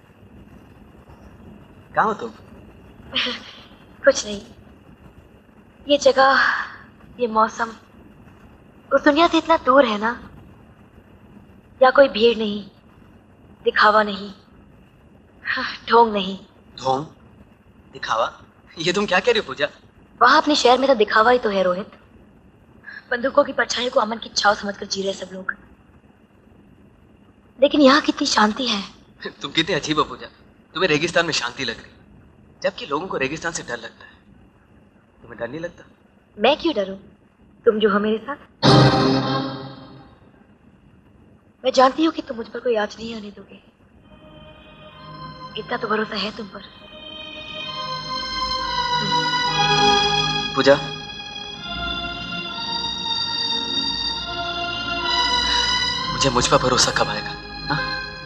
कहाँ हो तुम? कुछ नहीं, ये जगह, ये मौसम उस दुनिया से इतना दूर है ना। या कोई भीड़ नहीं, दिखावा नहीं, ढोंग नहीं। ढोंग? दिखावा? ये तुम क्या कह रही हो पूजा? वहां अपने शहर में तो दिखावा ही तो है रोहित। बंदूकों की परछाई को अमन की छाव समझकर जी रहे सब लोग। लेकिन यहाँ कितनी शांति है। तुम कितनी अजीब हो पूजा। तुम्हें रेगिस्तान में शांति लग रही, जबकि लोगों को रेगिस्तान से डर लगता है। तुम्हें डर नहीं लगता? मैं क्यों डरूं? तुम जो हो मेरे साथ। मैं जानती हूँ कि तुम मुझ पर कोई आँच नहीं आने दोगे। इतना तो भरोसा है तुम पर। पूजा, मुझे मुझ पर भरोसा कब आएगा? हाँ?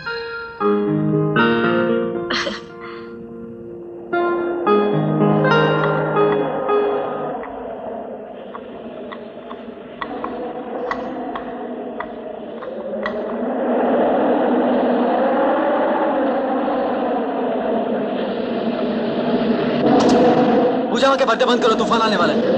पूजा के पर्दे बंद करो, तूफान आने वाला है।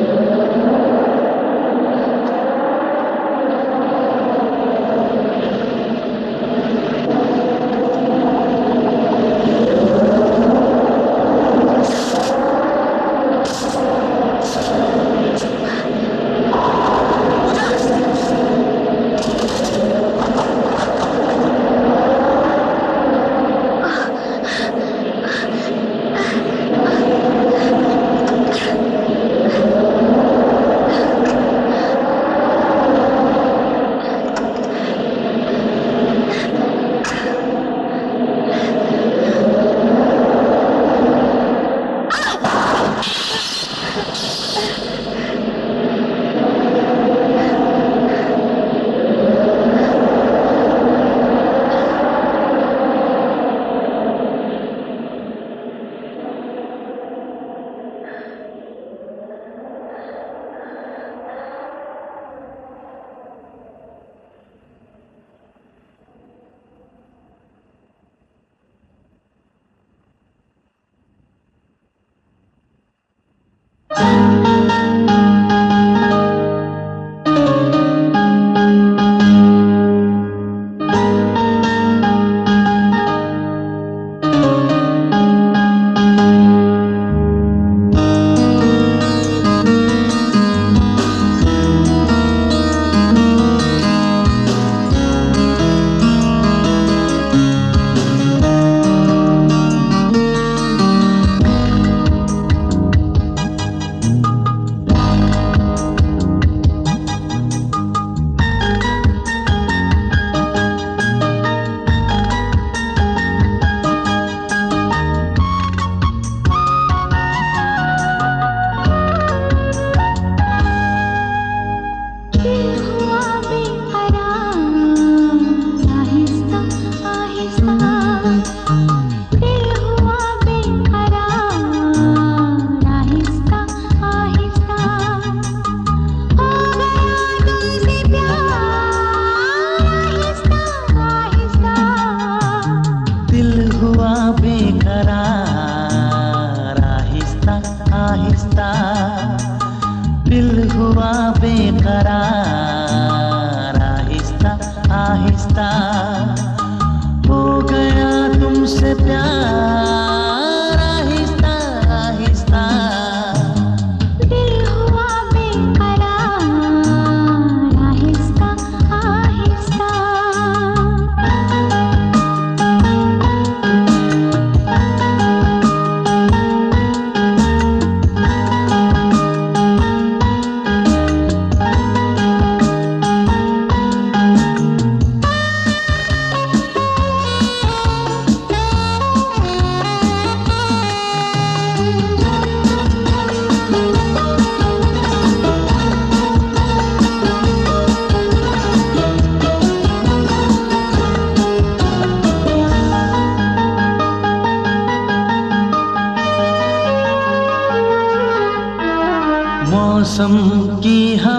मौसम की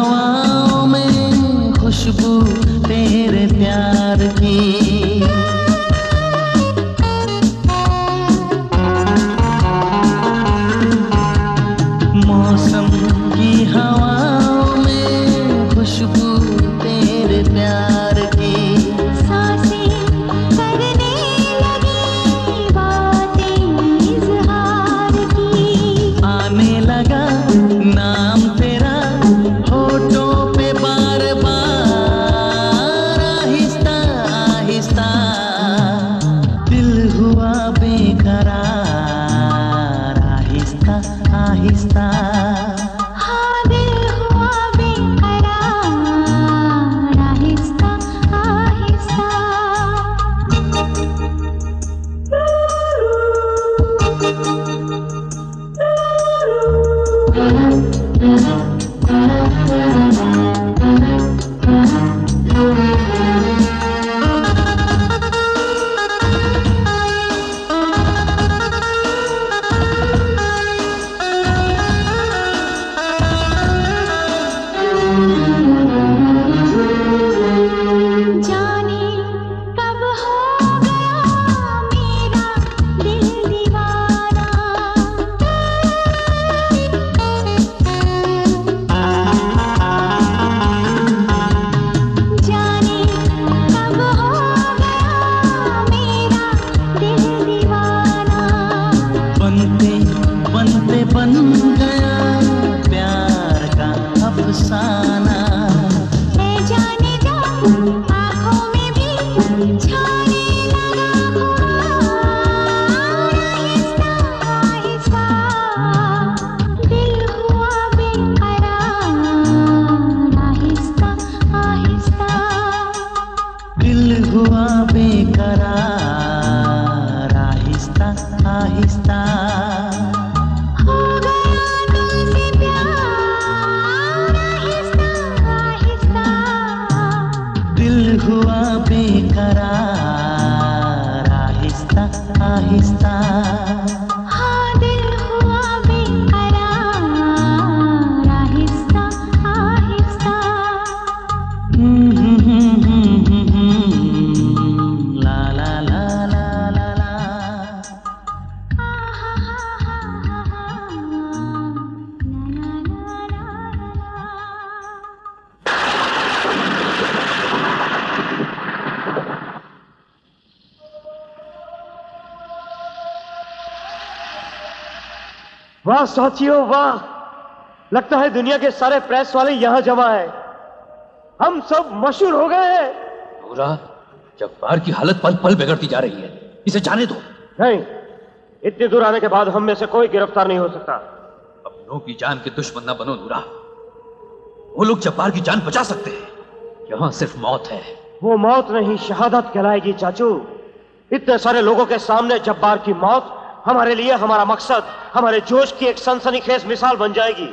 हवाओं में खुशबू तेरे प्यार की, मौसम की हवाओं में खुशबू तेरे प्यार की, सांसें करने लगी बातें इज़हार की, आने लगा नाम तेरा होठों पे बार बार, आहिस्ता वाह साथियों वाह, लगता है दुनिया के सारे प्रेस वाले यहां जमा है। हम सब मशहूर हो गए हैं। नूरा, जब्बार की हालत पल पल बिगड़ती जा रही है, इसे जाने दो। नहीं, इतनी दूर आने के बाद हम में से कोई गिरफ्तार नहीं हो सकता। अपनों की जान के दुश्मन न बनो नूरा। वो लोग जब्बार की जान बचा सकते हैं, यहां सिर्फ मौत है। वो मौत नहीं, शहादत कहलाएगी चाचू। इतने सारे लोगों के सामने जब्बार की मौत हमारे लिए, हमारा मकसद, हमारे जोश की एक सनसनीखेज मिसाल बन जाएगी।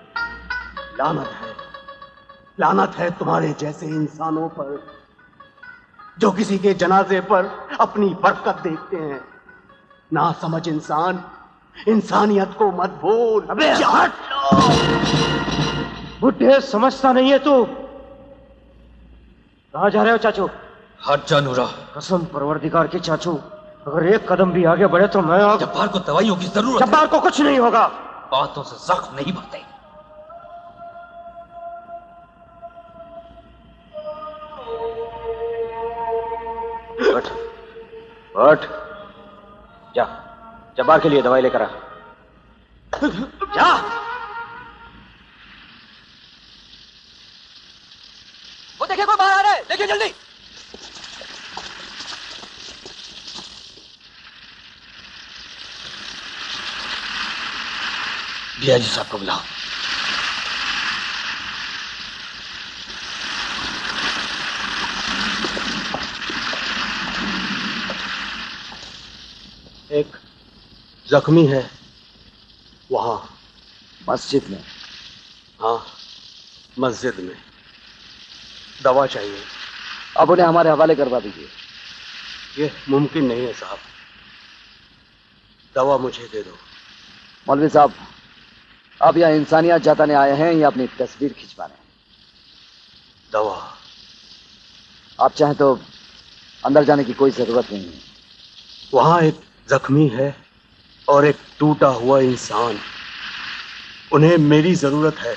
लानत है, लानत है तुम्हारे जैसे इंसानों पर जो किसी के जनाजे पर अपनी बरकत देखते हैं। ना समझ इंसान, इंसानियत को मत भूल। अबे हट! बुढ़े, समझता नहीं है तू। कहां जा रहे हो चाचू? हट जा नूरा। कसम परवरदिगार की चाचू, अगर एक कदम भी आगे बढ़े तो मैं आप... जब्बार को दवाइयों की जरूरत है। जब्बार को कुछ नहीं होगा। बातों से जख्म नहीं भरते। हट, हट, जा, जब्बार के लिए दवाई लेकर आ। जा। वो देखिए, कोई बाहर आ रहा है, देखिए जल्दी। डीआईजी साहब को बुलाओ। एक जख्मी है वहां मस्जिद में। हाँ, मस्जिद में। दवा चाहिए। अब उन्हें हमारे हवाले करवा दीजिए। ये मुमकिन नहीं है साहब, दवा मुझे दे दो। मौलवी साहब, आप यहाँ इंसानियत जताने आए हैं या अपनी तस्वीर खिंचवाने? दवा। आप चाहें तो अंदर जाने की कोई जरूरत नहीं है। वहां एक जख्मी है और एक टूटा हुआ इंसान, उन्हें मेरी जरूरत है।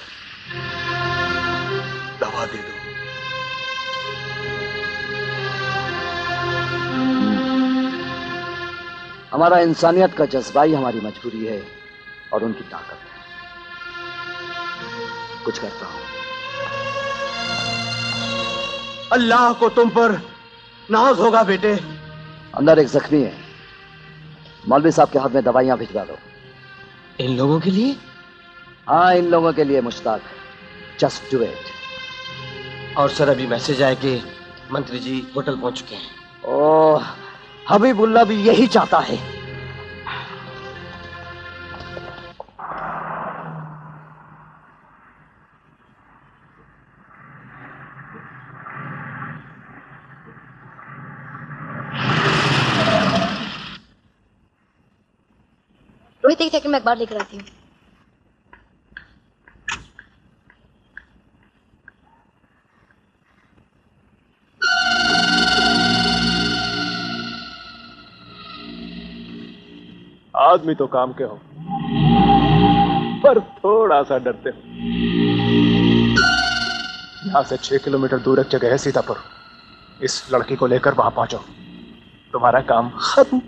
दवा दे दो। हमारा इंसानियत का जज्बा ही हमारी मजबूरी है और उनकी ताकत है। कुछ करता हूं। अल्लाह को तुम पर नाज होगा बेटे। अंदर एक जख्मी है, मौलवी साहब के हाथ में दवाइयां भिजवा दो। इन लोगों के लिए? हाँ, इन लोगों के लिए मुश्ताक। Just do it. और सर, अभी मैसेज आया कि मंत्री जी होटल पहुंच चुके हैं। ओह, हबीबुल्लाह भी यही चाहता है। रोहित एक सेकंड में अखबार लेकर आती हूँ। आदमी तो काम के हो, पर थोड़ा सा डरते हो। यहां से छह किलोमीटर दूर एक जगह है सीतापुर। इस लड़की को लेकर वहां पहुंचो, तुम्हारा काम खत्म।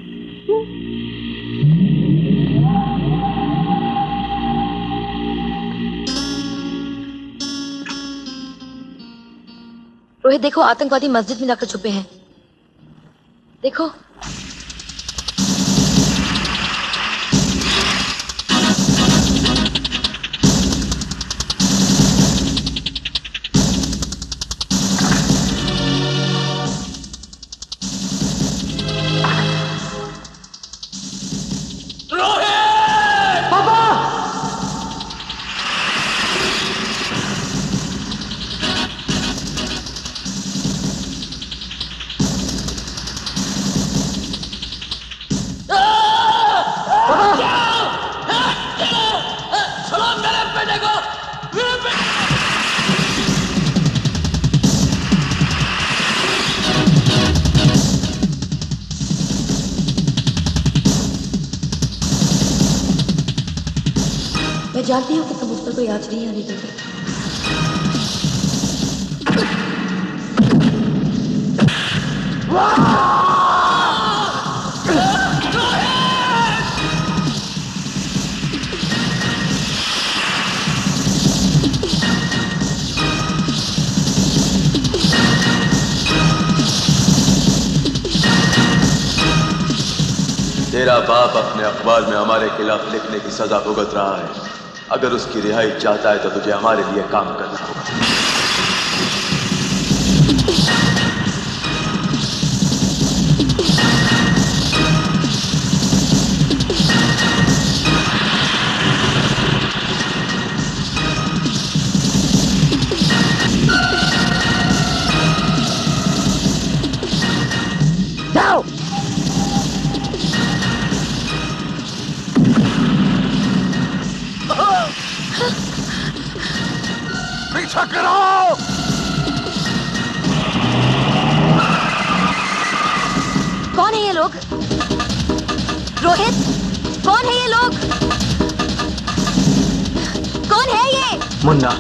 रोहित देखो, आतंकवादी मस्जिद में जाकर छुपे हैं। देखो मैं जानती हूँ कि तुम उस पर कोई आँच नहीं आने दोगे। तेरा बाप अपने अखबार में हमारे खिलाफ लिखने की सजा भुगत रहा है। अगर उसकी रिहाई चाहता है तो तुझे हमारे लिए काम करना होगा। जाओ। पीछा करो। कौन है ये लोग? रोहित, कौन है ये लोग? कौन है ये? मुन्ना।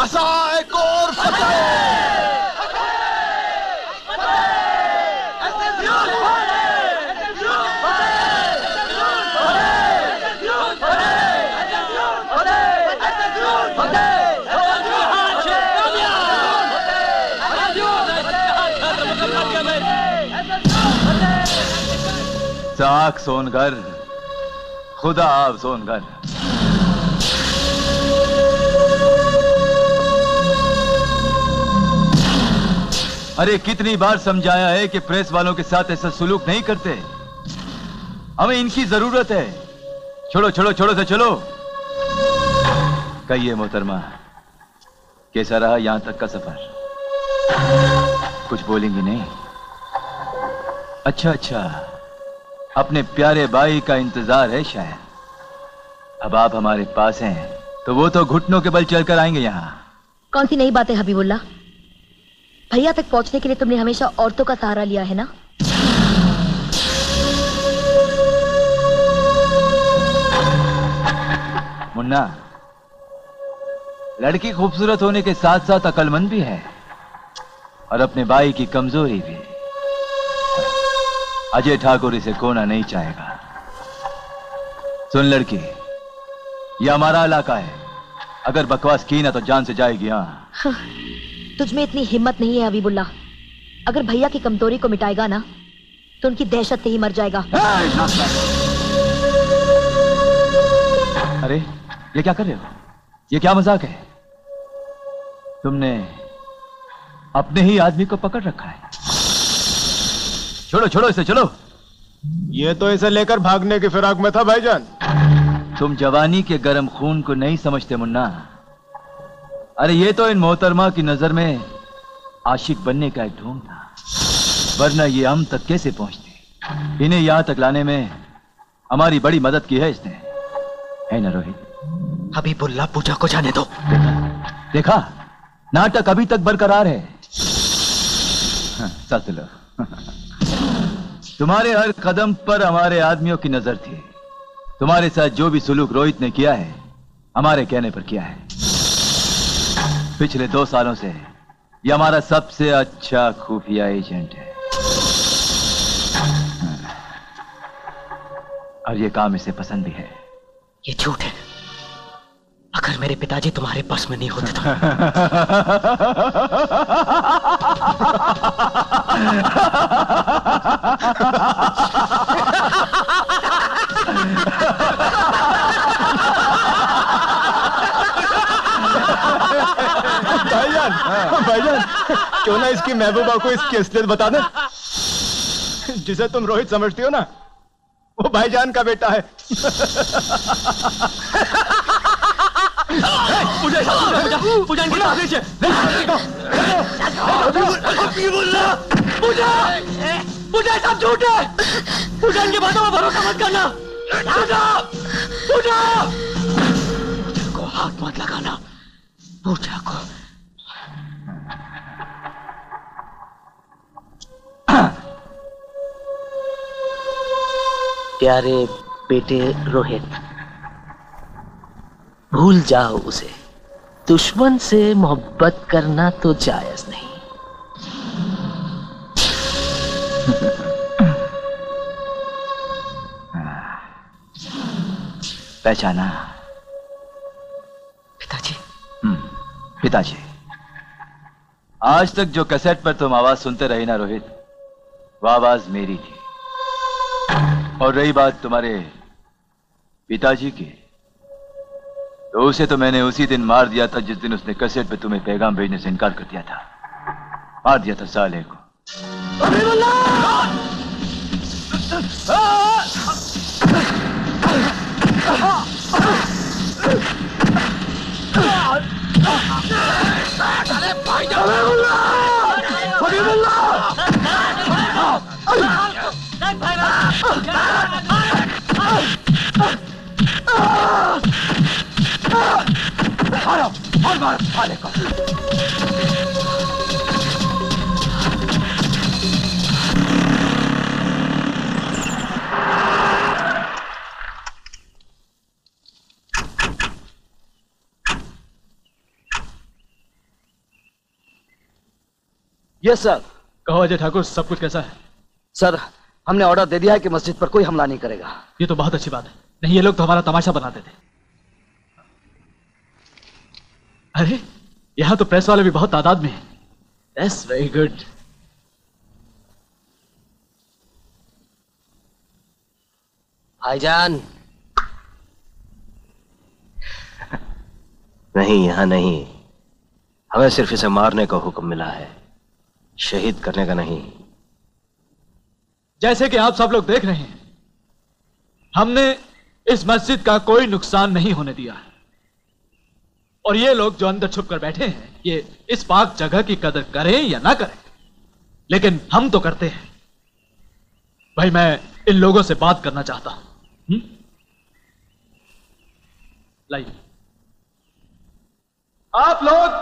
खासा एक और फतेह। साख सोनगर, खुदा आप सोनगर। अरे कितनी बार समझाया है कि प्रेस वालों के साथ ऐसा सुलूक नहीं करते। हमें इनकी जरूरत है। छोड़ो छोड़ो छोड़ो से चलो। कहिए मोहतरमा, कैसा रहा यहां तक का सफर? कुछ बोलेंगी नहीं? अच्छा अच्छा, अपने प्यारे भाई का इंतजार है शायद। अब आप हमारे पास हैं तो वो तो घुटनों के बल चलकर आएंगे यहाँ। कौन सी नई बात है हबीबुल्लाह? भैया तक पहुंचने के लिए तुमने हमेशा औरतों का सहारा लिया है ना? मुन्ना, लड़की खूबसूरत होने के साथ साथ अक्लमंद भी है और अपने भाई की कमजोरी भी। अजय ठाकुर इसे खोना नहीं चाहेगा। सुन लड़की, ये हमारा इलाका है। अगर बकवास की ना तो जान से जाएगी। हाँ, तुझ में इतनी हिम्मत नहीं है हबीबुल्लाह। अगर भैया की कमजोरी को मिटाएगा ना तो उनकी दहशत से ही मर जाएगा। अरे ये क्या कर रहे हो? ये क्या मजाक है? तुमने अपने ही आदमी को पकड़ रखा है। छोड़ो छोड़ो इसे, चलो। ये तो इसे लेकर भागने की फिराक में था भाईजान। तुम जवानी के गर्म खून को नहीं समझते मुन्ना। अरे ये तो इन मोहतरमा की नजर में आशिक बनने का एक ढोंग था, वरना ये हम तक कैसे पहुंचते। इन्हें यहां तक लाने में हमारी बड़ी मदद की है इसने, है ना रोहित? हबीबुल्लाह, पूजा को जाने दो। देखा, देखा नाटक अभी तक बरकरार है। हाँ, सच लो। तुम्हारे हर कदम पर हमारे आदमियों की नजर थी। तुम्हारे साथ जो भी सुलूक रोहित ने किया है हमारे कहने पर किया है। पिछले दो सालों से ये हमारा सबसे अच्छा खुफिया एजेंट है और ये काम इसे पसंद भी है। ये झूठ है। अगर मेरे पिताजी तुम्हारे पास में नहीं होते तो भाईजान, भाईजान, क्यों ना इसकी महबूबा को इसकी असलियत बता दे। जिसे तुम रोहित समझती हो ना, वो भाईजान का बेटा है। पूजा पूजा पूजा इनकी बात नीचे। पूजा पूजा सब झूठ है। पूजा इनकी बातों में भरोसा मत करना। पूजा पूजा को हाथ मत लगाना। पूजा को प्यारे बेटे रोहित, भूल जाओ उसे। दुश्मन से मोहब्बत करना तो जायज नहीं। पहचाना? पिताजी। हम्म, पिताजी। आज तक जो कैसेट पर तुम आवाज सुनते रहे ना रोहित, वो आवाज मेरी थी। और रही बात तुम्हारे पिताजी की, तो उसे तो मैंने उसी दिन मार दिया था जिस दिन उसने कैसेट पे तुम्हें पैगाम भेजने से इनकार कर दिया था। मार दिया था साले को। मारो और मारो साले को। Yes sir. कहो अजय ठाकुर, सब कुछ कैसा है? सर, हमने ऑर्डर दे दिया है कि मस्जिद पर कोई हमला नहीं करेगा। ये तो बहुत अच्छी बात है, नहीं ये लोग तो हमारा तमाशा बनाते थे। अरे यहां तो प्रेस वाले भी बहुत तादाद में हैं। That's very good. भाईजान। नहीं, यहां नहीं। हमें सिर्फ इसे मारने का हुक्म मिला है, शहीद करने का नहीं। जैसे कि आप सब लोग देख रहे हैं, हमने इस मस्जिद का कोई नुकसान नहीं होने दिया है। और ये लोग जो अंदर छुप कर बैठे हैं, ये इस पाक जगह की कदर करें या ना करें, लेकिन हम तो करते हैं। भाई, मैं इन लोगों से बात करना चाहता हूं। हुँ? लाइए, आप लोग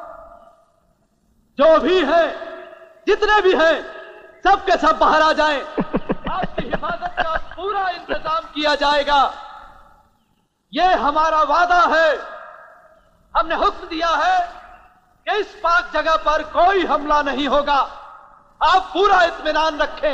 जो भी हैं, जितने भी हैं, सब के सब बाहर आ जाएं। आपकी हिफाजत का पूरा इंतजाम किया जाएगा। यह हमारा वादा है। हमने हुक्म दिया है कि इस पाक जगह पर कोई हमला नहीं होगा। आप पूरा इत्मीनान रखें।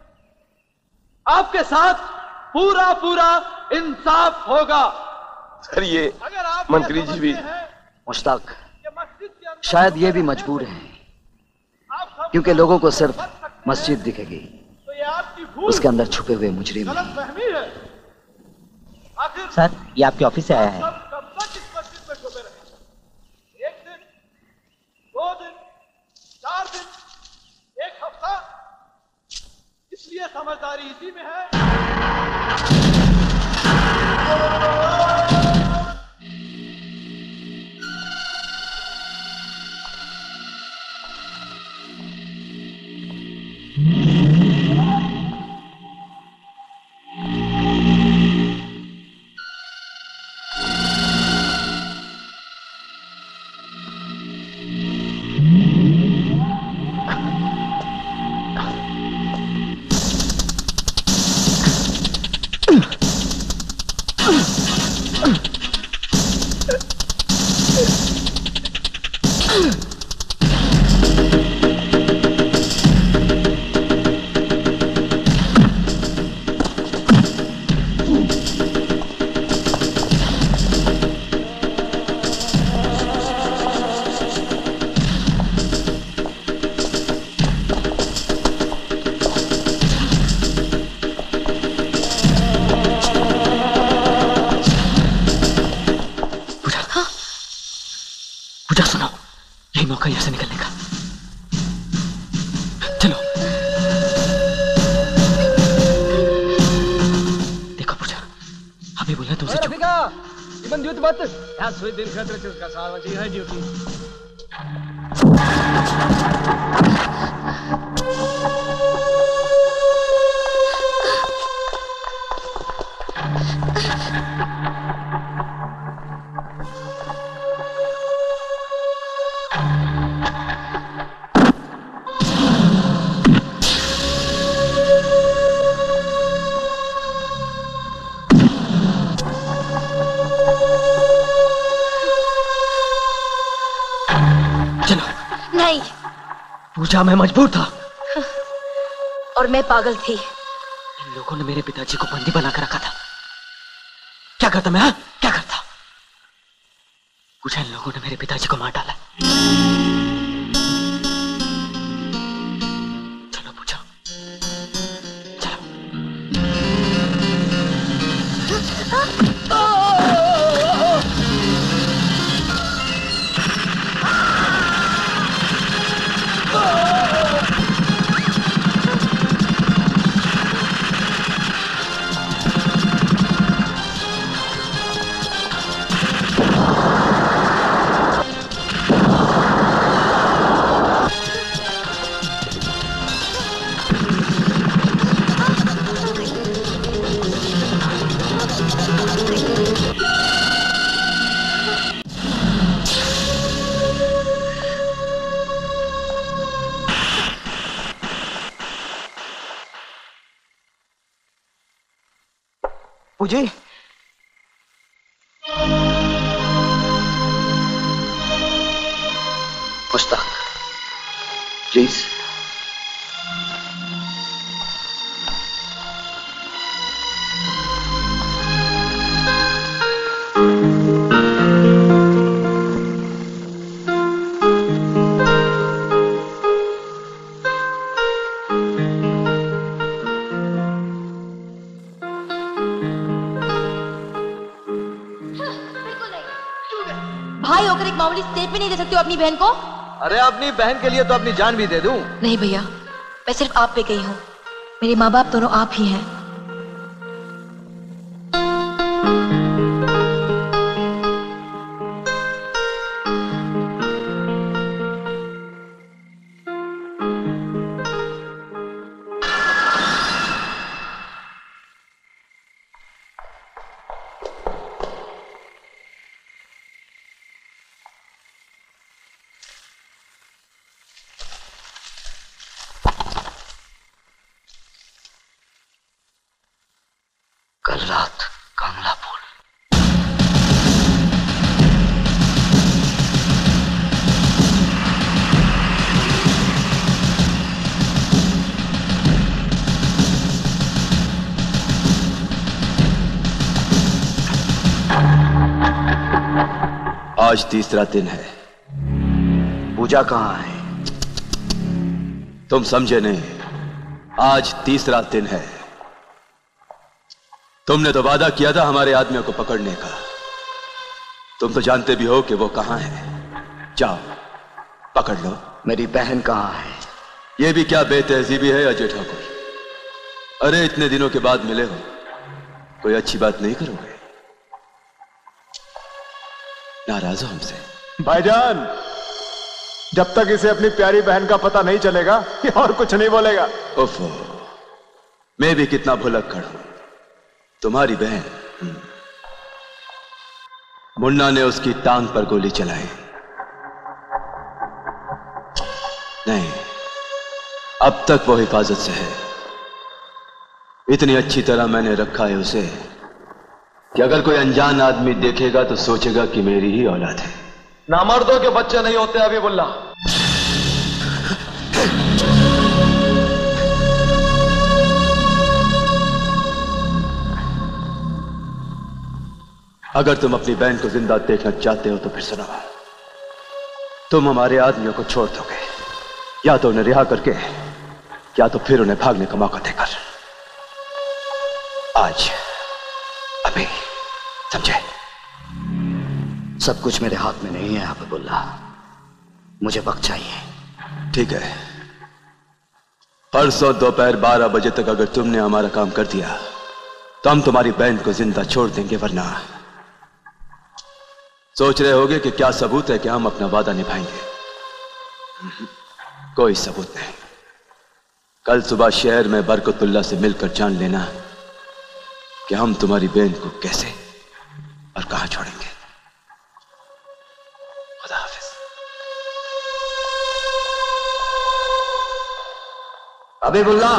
आपके साथ पूरा पूरा इंसाफ होगा। सर, ये मंत्री जी भी। मुश्ताक, शायद ये भी मजबूर हैं, क्योंकि लोगों को सिर्फ मस्जिद दिखेगी, उसके अंदर छुपे हुए मुजरिम हैं। सर, ये आपके ऑफिस से आया है। दो दिन, चार दिन, एक हफ्ता, इसलिए समझदारी इसी में है। दिन खतरे से उसका सार्वजनिक है ड्यूटी। पूजा, मैं मजबूर था और मैं पागल थी। इन लोगों ने मेरे पिताजी को बंदी बनाकर रखा था। क्या करता मैं? हाँ? क्या करता? पूजा, इन लोगों ने मेरे पिताजी को मार डाला। चलो पूजा, चलो। पूजी, मुश्ताक, प्लीज। भाई होकर एक मामूली स्टेप भी नहीं दे सकते हो अपनी बहन को? अरे अपनी बहन के लिए तो अपनी जान भी दे दूं। नहीं भैया, मैं सिर्फ आप पे गई हूँ। मेरे माँ बाप दोनों आप ही हैं। कल रात कमलापुर। आज तीसरा दिन है। पूजा कहाँ है? तुम समझे नहीं, आज तीसरा दिन है। तुमने तो वादा किया था हमारे आदमियों को पकड़ने का। तुम तो जानते भी हो कि वो कहां है। जाओ पकड़ लो। मेरी बहन कहां है? ये भी क्या बेतहजीबी है अजय ठाकुर? अरे इतने दिनों के बाद मिले हो, कोई अच्छी बात नहीं करोगे? नाराज हो हमसे? भाईजान, जब तक इसे अपनी प्यारी बहन का पता नहीं चलेगा ये और कुछ नहीं बोलेगा। ओफो, मैं भी कितना भुलक्कड़ हूं। तुम्हारी बहन मुन्ना ने उसकी टांग पर गोली चलाई। नहीं, अब तक वो हिफाजत से है। इतनी अच्छी तरह मैंने रखा है उसे कि अगर कोई अनजान आदमी देखेगा तो सोचेगा कि मेरी ही औलाद है। नामर्दों के बच्चे नहीं होते हबीबुल्ला। अगर तुम अपनी बहन को जिंदा देखना चाहते हो तो फिर सुनो, तुम हमारे आदमियों को छोड़ दोगे, या तो उन्हें रिहा करके या तो फिर उन्हें भागने का मौका देकर। आज, अभी, समझे? सब कुछ मेरे हाथ में नहीं है हबीबुल्ला, मुझे वक्त चाहिए। ठीक है, परसों दोपहर बारह बजे तक अगर तुमने हमारा काम कर दिया तो हम तुम्हारी बहन को जिंदा छोड़ देंगे, वरना सोच रहे होगे कि क्या सबूत है कि हम अपना वादा निभाएंगे। कोई सबूत नहीं। कल सुबह शहर में बरकतुल्ला से मिलकर जान लेना कि हम तुम्हारी बहन को कैसे और कहां छोड़ेंगे। खुदा हाफिज। हबीबुल्ला,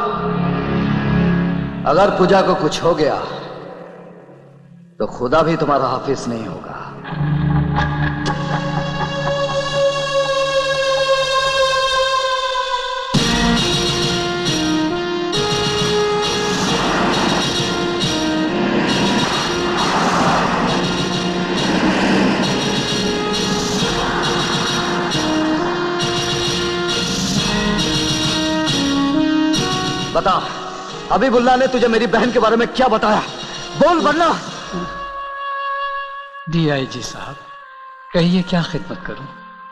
अगर पूजा को कुछ हो गया तो खुदा भी तुम्हारा हाफिज नहीं होगा। बता, हबीबुल्ला ने तुझे मेरी बहन के बारे में क्या बताया? बोल वरना। डीआईजी साहब, कहिए क्या खिदमत करूं?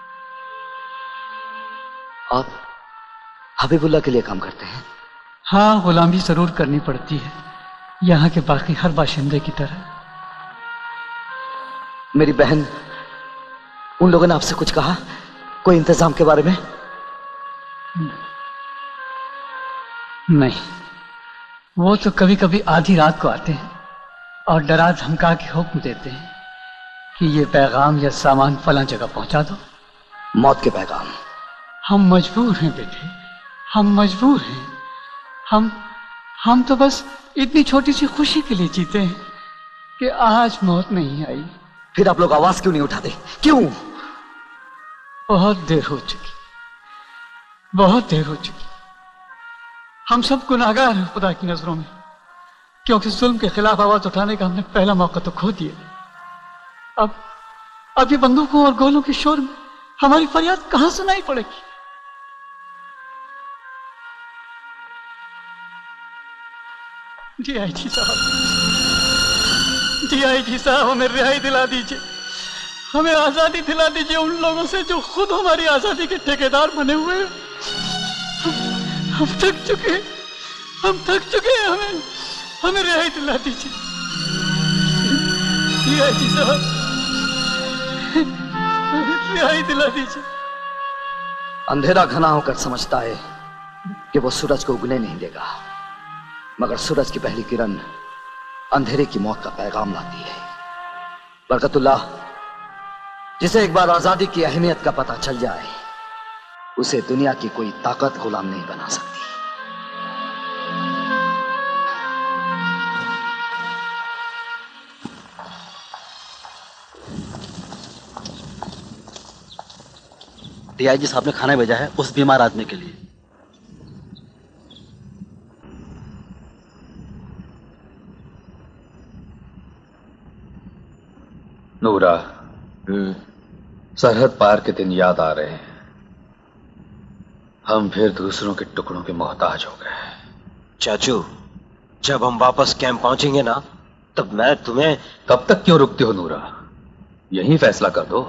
आप हबीबुल्ला के लिए काम करते हैं? हाँ, गुलामी जरूर करनी पड़ती है, यहाँ के बाकी हर बाशिंदे की तरह। मेरी बहन, उन लोगों ने आपसे कुछ कहा? कोई इंतजाम के बारे में? नहीं, वो तो कभी कभी आधी रात को आते हैं और डरा धमका के हुक्म देते हैं कि ये पैगाम या सामान फलां जगह पहुंचा दो। मौत के पैगाम? हम मजबूर हैं बेटे, हम मजबूर हैं। हम हम तो बस इतनी छोटी सी खुशी के लिए जीते हैं कि आज मौत नहीं आई। फिर आप लोग आवाज क्यों नहीं उठाते? क्यों? बहुत देर हो चुकी, बहुत देर हो चुकी। हम सब गुनाहगार हैं खुदा की नजरों में, क्योंकि जुल्म के खिलाफ आवाज उठाने का हमने पहला मौका तो खो दिया। अब अब ये बंदूकों और गोलों के शोर में हमारी फरियाद कहां सुनाई पड़ेगी? डीआईजी साहब, डीआईजी साहब, हमें रिहाई दिला दीजिए। हमें आजादी दिला दीजिए उन लोगों से जो खुद हमारी आजादी के ठेकेदार बने हुए हैं। हम थक चुके हैं, हम थक चुके हैं, हमें हमें रिहाई दिला दीजिए। रिहाई साहब, रिहाई दिला दीजिए। अंधेरा घना होकर समझता है कि वो सूरज को उगने नहीं देगा, मगर सूरज की पहली किरण अंधेरे की मौत का पैगाम लाती है। बरकतुल्लाह, जिसे एक बार आजादी की अहमियत का पता चल जाए, उसे दुनिया की कोई ताकत गुलाम नहीं बना सकती। डीआईजी साहब ने खाना भेजा है उस बीमार आदमी के लिए। नूरा, सरहद पार के दिन याद आ रहे हैं। हम फिर दूसरों के टुकड़ों के मोहताज हो गए। चाचू, जब हम वापस कैंप पहुंचेंगे ना, तब मैं तुम्हें। कब तक क्यों रुकते हो नूरा? यही फैसला कर दो।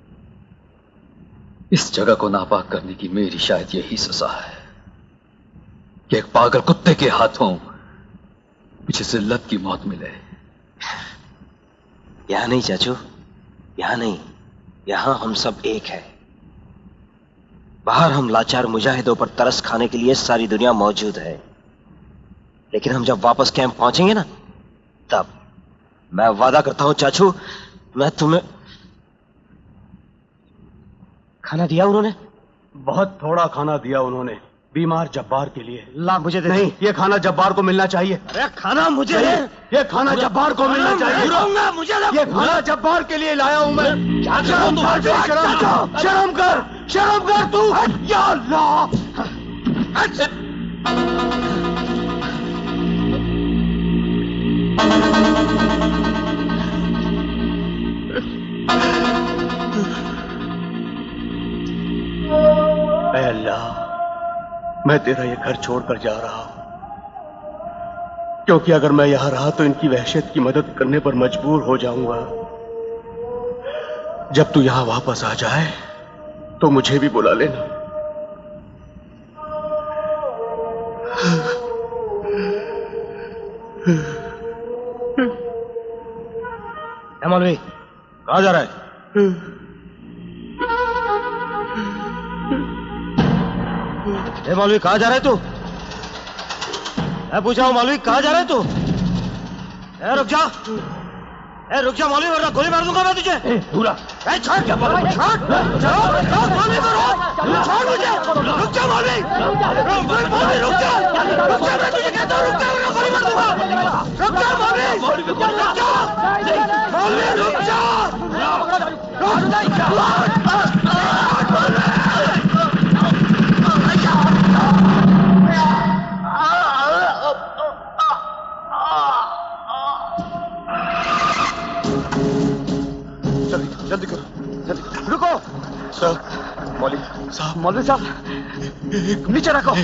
इस जगह को नापाक करने की मेरी शायद यही सजा है कि एक पागल कुत्ते के हाथों मुझे जिल्लत की मौत मिले। यहां नहीं चाचू, यहां नहीं, यहां हम सब एक है। बाहर हम लाचार मुजाहिदों पर तरस खाने के लिए सारी दुनिया मौजूद है, लेकिन हम जब वापस कैंप पहुंचेंगे ना, तब मैं वादा करता हूं चाचू, मैं तुम्हें। खाना दिया उन्होंने? बहुत थोड़ा खाना दिया उन्होंने, बीमार जब्बार के लिए। ला मुझे दे। नहीं, ये खाना जब्बार को मिलना चाहिए। अरे खाना मुझे दे। ये खाना जब्बार को मिलना चाहिए। मुझे ये खाना जब्बार के लिए लाया हूं मैं। शर्म कर, शर्म कर, शर्म कर तू। या अल्लाह। ऐ अल्लाह, मैं तेरा ये घर छोड़कर जा रहा हूं, क्योंकि अगर मैं यहां रहा तो इनकी वहशत की मदद करने पर मजबूर हो जाऊंगा। जब तू यहां वापस आ जाए तो मुझे भी बुला लेना। मौलवी, कहां जा रहा है? ए मौलवी, कहां जा रहा है तू? मैं पूछा हूं मौलवी, कहां जा रहा है तू? ए रुक जा, ए रुक जा मौलवी, वरना गोली मार दूंगा मैं तुझे। ए दूरा, ए छोड़, छोड़, छोड़ मौलवी को, रोक, छोड़ मुझे, रुक जा मौलवी, मौलवी रुक जा, रुक जा, मैं तुझे कहता हूं रुक जा, वरना गोली मार दूंगा। रुक जा मौलवी, मौलवी रुक जा, मौलवी रुक जा, रुक जा। जल्दी करो, जल्दी करो। रुको साहब, मौलवी साहब, मौलवी साहब, नीचे रखो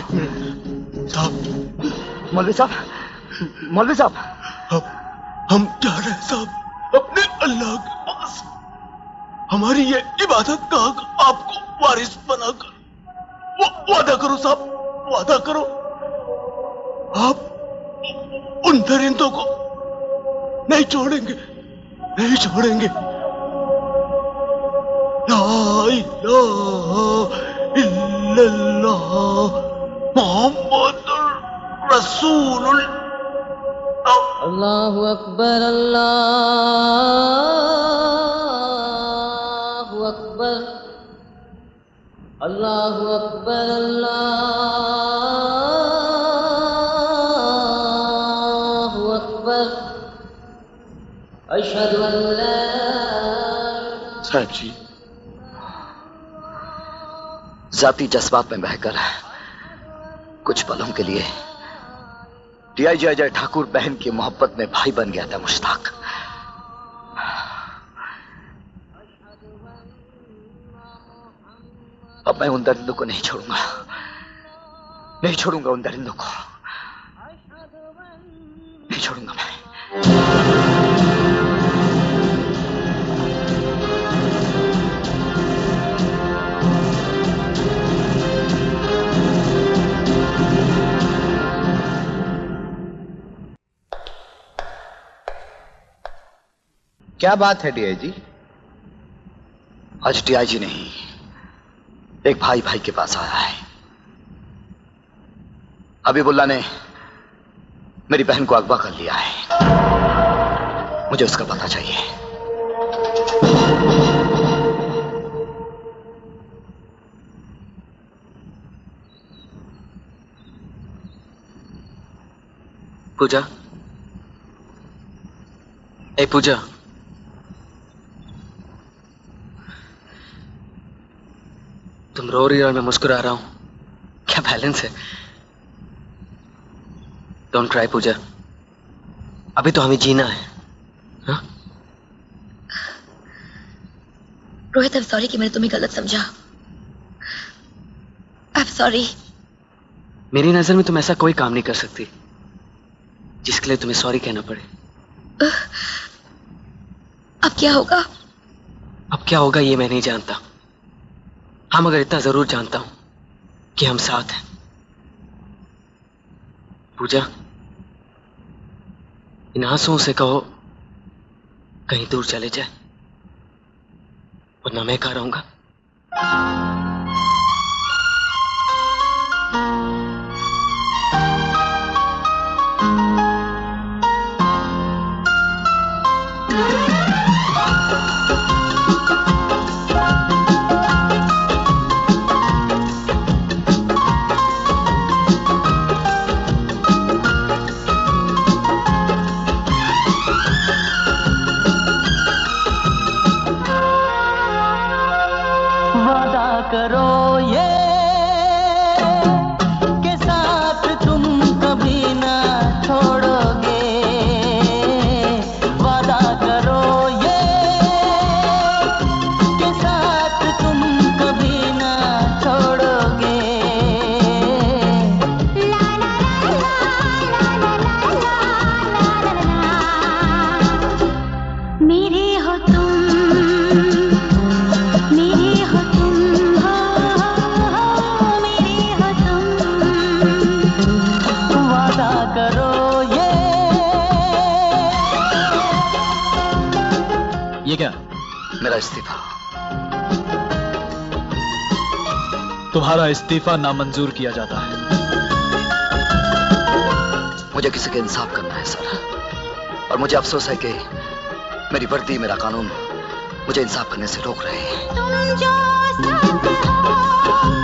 साहब। मौलवी साहब, मौलवी साहब, हम हम जा रहे हैं साहब अपने अल्लाह के पास। हमारी ये इबादत का हक आपको वारिस बनाकर वो वादा करो साहब, वादा करो। आप उन दरिंदों को नहीं छोड़ेंगे, नहीं छोड़ेंगे। ला इलाहा इल्लल्लाह मुहम्मदुर रसूलुल्लाह। अल्लाहु अकबर, अल्लाहु अकबर, अल्लाहु अकबर, अल्लाहु अकबर, अशहदु अन ला। साहब जी, जाती जज्बात में बहकर कुछ पलों के लिए डीआईजी अजय ठाकुर बहन की मोहब्बत में भाई बन गया था मुश्ताक। अब मैं उन दरिंदों को नहीं छोड़ूंगा, नहीं छोड़ूंगा उन दरिंदों को, नहीं छोड़ूंगा मैं। क्या बात है डीआईजी? आज डीआईजी नहीं, एक भाई भाई के पास आया है। हबीबुल्लाह ने मेरी बहन को अगवा कर लिया है। मुझे उसका पता चाहिए। पूजा, ए पूजा, तुम रो रही हो और मैं मुस्कुरा रहा हूं, क्या बैलेंस है? डोंट क्राई पूजा, अभी तो हमें जीना है। हा? रोहित, आई एम सॉरी कि मैंने तुम्हें गलत समझा। I am sorry. मेरी नजर में तुम ऐसा कोई काम नहीं कर सकती जिसके लिए तुम्हें सॉरी कहना पड़े। अब क्या होगा? अब क्या होगा ये मैं नहीं जानता। हाँ, मगर इतना जरूर जानता हूं कि हम साथ हैं। पूजा, इन आंसुओं से कहो कहीं दूर चले जाए, वरना मैं कहाँ रहूंगा। करो ये के साथ तुम कभी ना छोड़ोगे, वादा करो ये के साथ तुम कभी ना छोड़ोगे। ला ला ला ला ला ला ला ला, मेरे हो तुम, मेरे हो तुम, करो ये। ये क्या? मेरा इस्तीफा। तुम्हारा इस्तीफा नामंजूर किया जाता है। मुझे किसी का इंसाफ करना है सर, और मुझे अफसोस है कि मेरी वर्दी, मेरा कानून मुझे इंसाफ करने से रोक रहे हैं। तुम जो साथ हो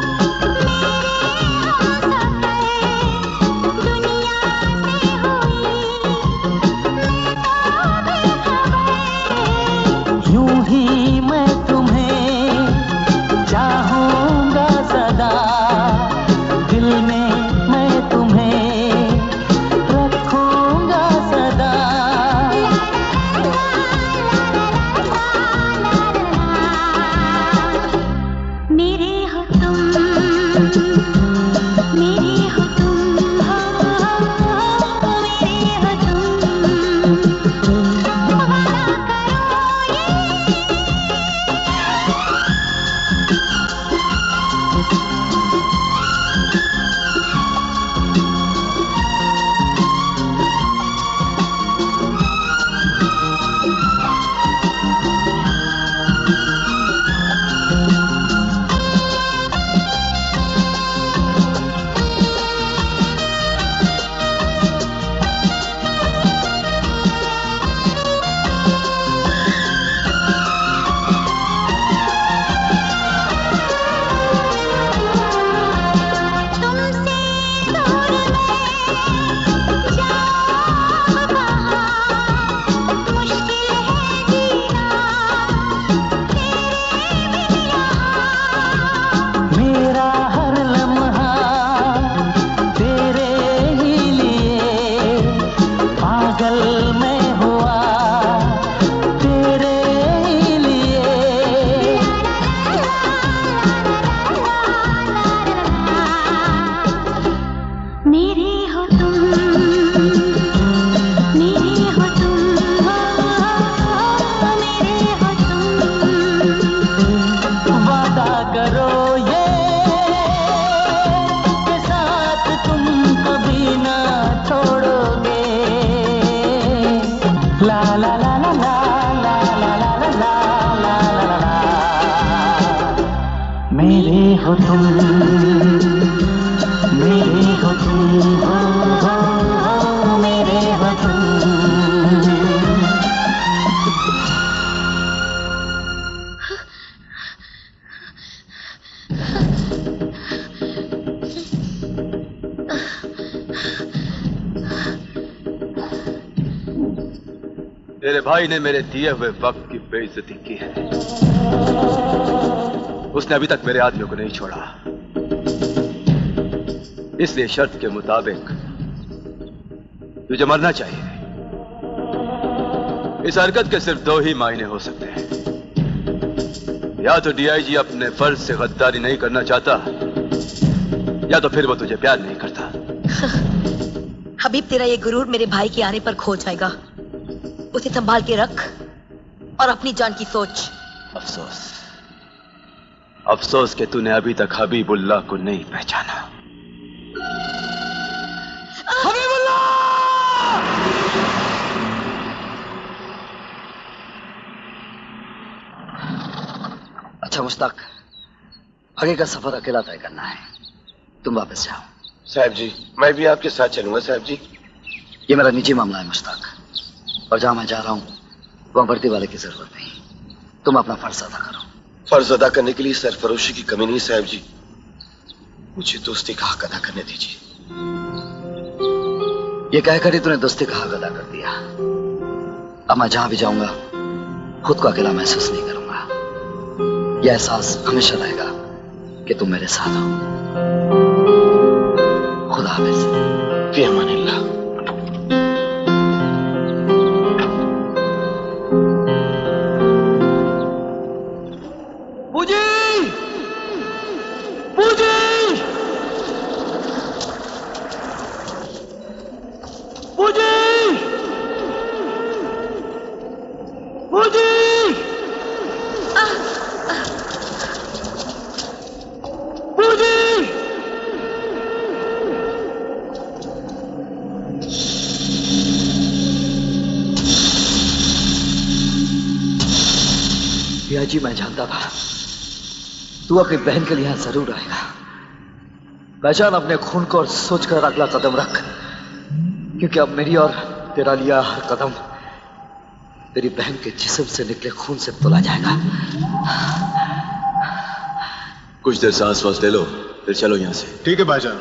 मेरे हो तुम। हो तुम, मेरे हो तुम, हो हो हो मेरे हो तुम। तेरे भाई ने मेरे दिए हुए वक्त की बेइज्जती की है। उसने अभी तक मेरे आदमियों को नहीं छोड़ा, इसलिए शर्त के मुताबिक तुझे मरना चाहिए। इस हरकत के सिर्फ दो ही मायने हो सकते हैं, या तो डीआईजी अपने फर्ज से गद्दारी नहीं करना चाहता, या तो फिर वो तुझे प्यार नहीं करता। हबीब, तेरा ये गुरूर मेरे भाई के आने पर खो जाएगा। उसे संभाल के रख और अपनी जान की सोच। अफसोस, अफसोस कि तूने अभी तक हबीबुल्लाह को नहीं पहचाना। हबीबुल्लाह! अच्छा मुश्ताक, आगे का सफर अकेला तय करना है, तुम वापस जाओ। साहब जी, मैं भी आपके साथ चलूंगा साहब जी। ये मेरा निजी मामला है मुश्ताक, और जहां मैं जा रहा हूं वहां वर्दी वाले की जरूरत नहीं। तुम अपना फर्ज अदा करो। फर्ज अदा करने के लिए सरफरोशी की कमी नहीं साहब जी, मुझे दोस्ती का हक अदा करने दीजिए। ये कहकर ही तूने दोस्ती का हक अदा कर दिया। अब मैं जहां भी जाऊंगा खुद को अकेला महसूस नहीं करूंगा। यह एहसास हमेशा रहेगा कि तुम मेरे साथ हो। खुदा हाफिज। फी अमानिल्लाह। जी मैं जानता था तू अपनी बहन के लिए यहां जरूर आएगा। पहचान अपने खून को और सोचकर अगला कदम रख, क्योंकि अब मेरी और तेरा लिया हर कदम तेरी बहन के जिस्म से निकले खून से तोला जाएगा। कुछ देर सांस वास ले लो, फिर चलो यहां से। ठीक है भाईजान।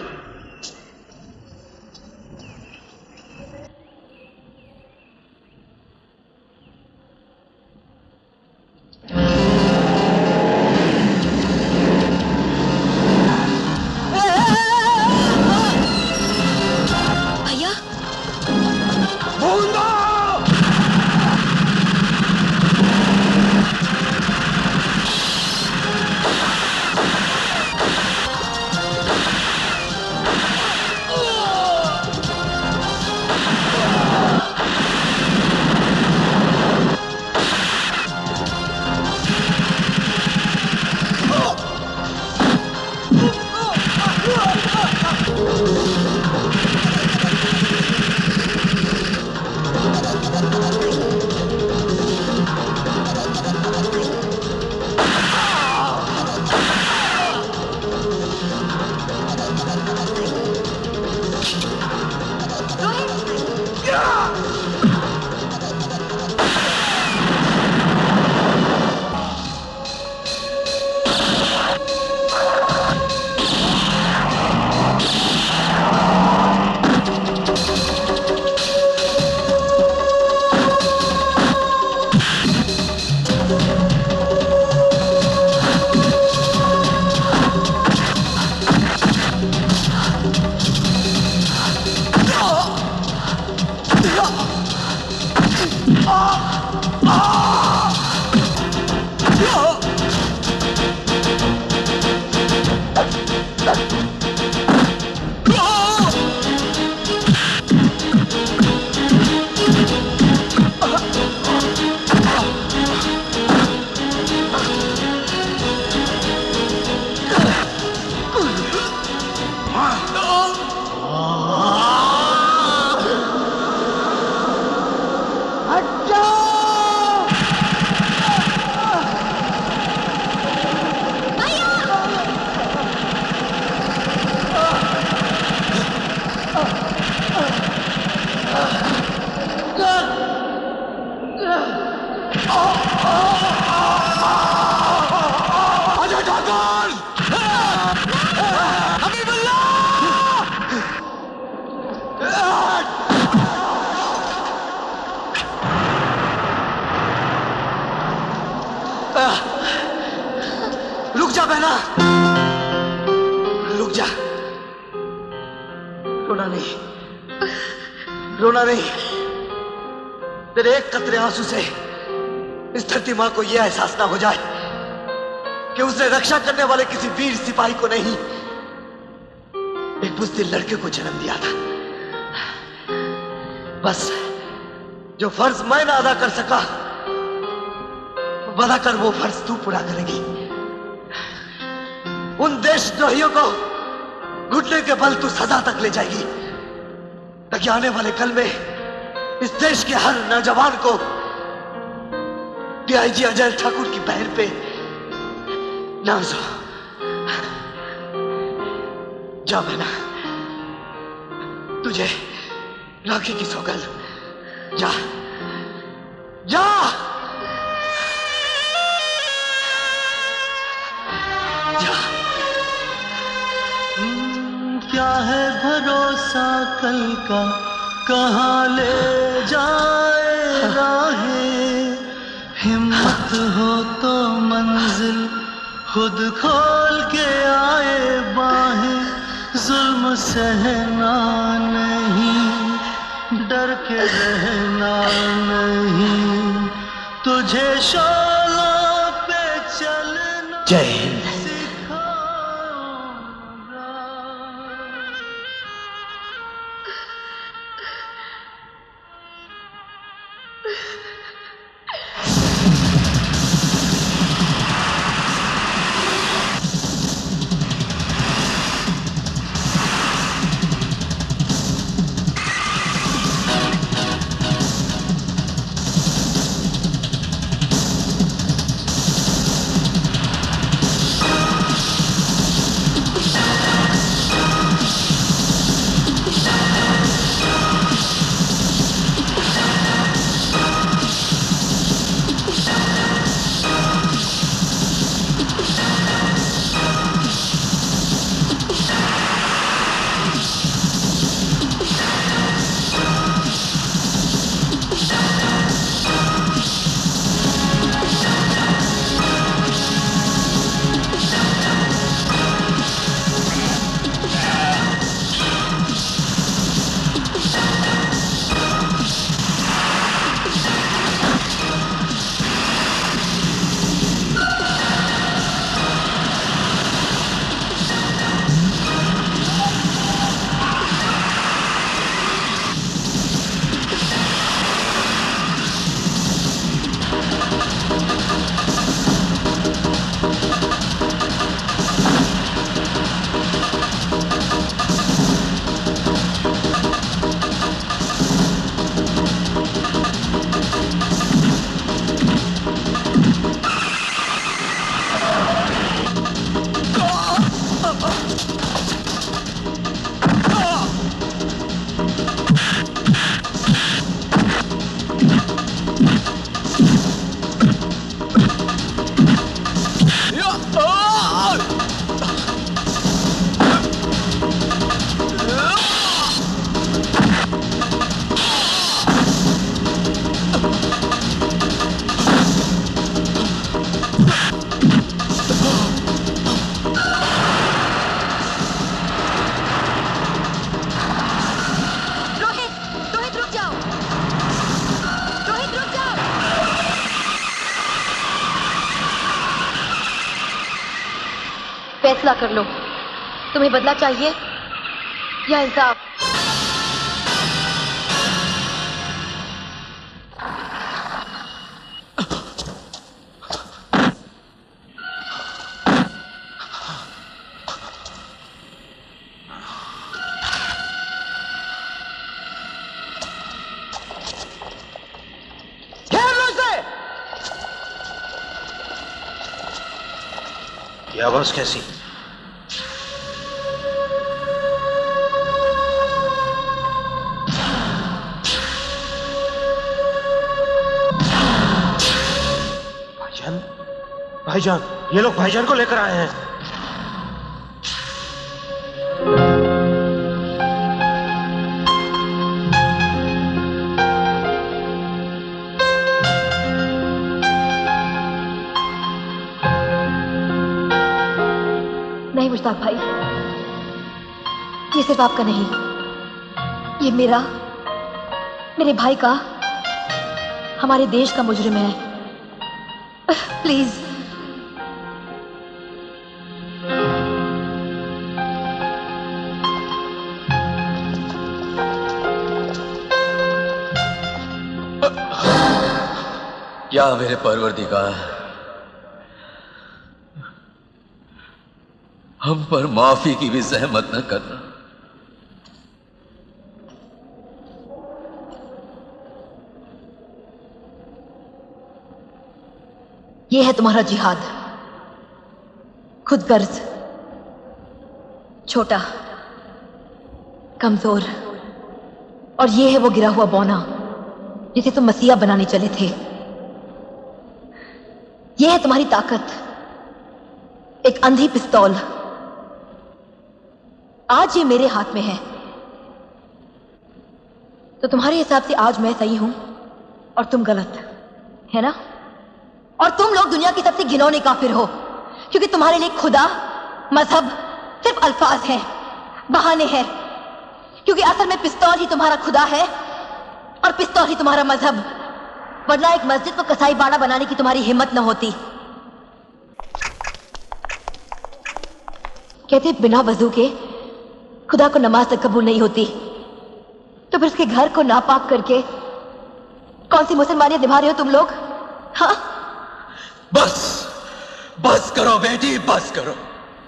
रुक जा बहना, रुक जा। रोना नहीं, रोना नहीं। तेरे एक कतरे आंसू से इस धरती मां को यह एहसास ना हो जाए कि उसने रक्षा करने वाले किसी वीर सिपाही को नहीं, एक बुज़दिल लड़के को जन्म दिया था। बस जो फर्ज मैं ना अदा कर सका, वादा कर वो फर्ज तू पूरा करेगी। उन देशद्रोहियों को घुटने के बल तू सदा तक ले जाएगी, ताकि आने वाले कल में इस देश के हर नौजवान को डीआईजी अजय ठाकुर की पहल पे नाज हो। जा बहना, तुझे राखी की सौगंध। जा जा जा। क्या है भरोसा कल का, कहाँ ले जाए राहें। हिम्मत हो तो मंजिल खुद खोल के आए बाहें। जुल्म सहना नहीं, डर के रहना नहीं, तुझे शोलों पे चलना। जय हिंद। फैसला कर लो, तुम्हें बदला चाहिए या इंसाफ? ये आवाज कैसी? भाईजान, भाईजान, ये लोग भाईजान को लेकर आए हैं। नहीं मुश्ताक भाई, ये सिर्फ आपका नहीं, ये मेरा, मेरे भाई का, हमारे देश का मुजरिम है। प्लीज क्या मेरे परवरदिगार, हम पर माफी की भी जहमत न करना। ये है तुम्हारा जिहाद, खुद गर्ज, छोटा, कमजोर, और ये है वो गिरा हुआ बौना जिसे तुम मसीहा बनाने चले थे। ये है तुम्हारी ताकत, एक अंधी पिस्तौल। आज ये मेरे हाथ में है, तो तुम्हारे हिसाब से आज मैं सही हूं और तुम गलत, है ना? और तुम लोग दुनिया के सबसे घिनौने काफिर हो, क्योंकि तुम्हारे लिए खुदा, मजहब सिर्फ अल्फाज हैं, बहाने हैं। क्योंकि असल में पिस्तौल ही तुम्हारा खुदा है और पिस्तौल ही तुम्हारा मजहब, वरना एक मस्जिद को कसाई बाड़ा बनाने की तुम्हारी हिम्मत न होती। कहते बिना वजू के खुदा को नमाज तक कबूल नहीं होती, तो फिर उसके घर को नापाक करके कौन सी मुसलमानियत निभा रहे हो तुम लोग? हाँ, बस बस करो बेटी, बस करो।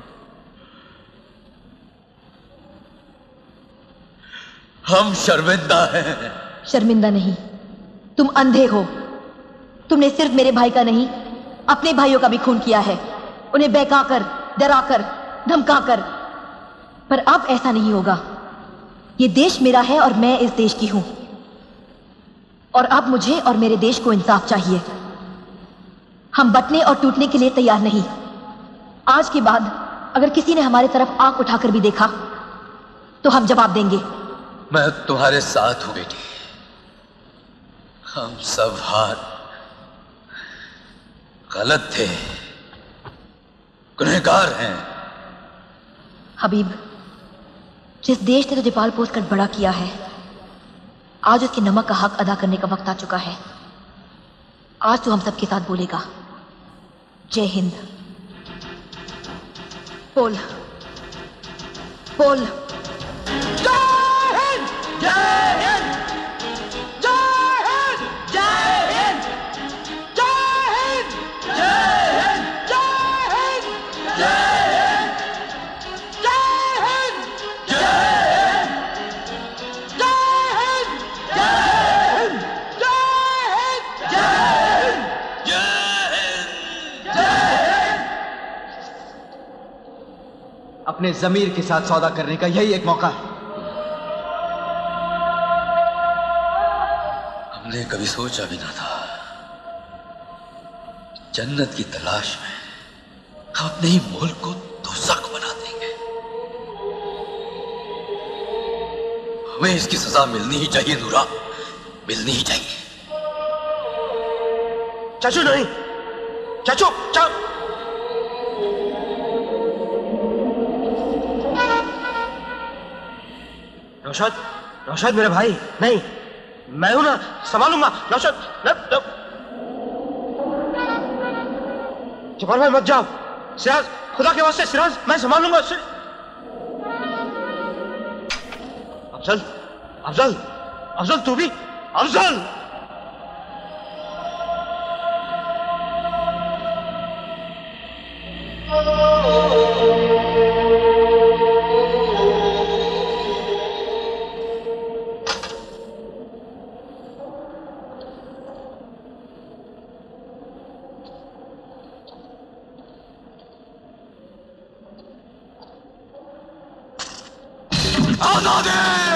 हम शर्मिंदा हैं। शर्मिंदा नहीं, तुम अंधे हो। तुमने सिर्फ मेरे भाई का नहीं, अपने भाइयों का भी खून किया है, उन्हें बहकाकर, डराकर, धमकाकर। पर अब ऐसा नहीं होगा। ये देश मेरा है और मैं इस देश की हूं, और अब मुझे और मेरे देश को इंसाफ चाहिए। हम बंटने और टूटने के लिए तैयार नहीं। आज के बाद अगर किसी ने हमारी तरफ आंख उठाकर भी देखा तो हम जवाब देंगे। मैं तुम्हारे साथ हूं बेटी। हम सब हार गलत थे, गुनहगार हैं। हबीब, जिस देश ने तुझे पाल पोस कर बड़ा किया है, आज उसके नमक का हक अदा करने का वक्त आ चुका है। आज तू हम सबके साथ बोलेगा, जय हिंद। बोल बोल जय हिंद, जय हिंद, जय हिंद, जय हिंद, जय हिंद, जय हिंद, जय हिंद, जय हिंद, जय हिंद, जय हिंद, जय हिंद, जय हिंद, जय हिंद, जय हिंद। अपने जमीर के साथ सौदा करने का यही एक मौका है। हमने कभी सोचा भी ना था, जन्नत की तलाश में हम अपने ही मुल्क को दोज़ख बना देंगे। हमें इसकी सजा मिलनी ही चाहिए नूरा, मिलनी ही चाहिए। चाचू नहीं, चाचू चा... नौशाद, नौशाद मेरे भाई, नहीं, मैं हूं ना, संभालूंगा। नौशाद, न, न... जब्बार भाई मत जाओ। सिराज, खुदा के वास्ते सिराज, मैं संभालूंगा। सिर... अफजल, अफजल, अफजल तू भी, अफजल। आजादी!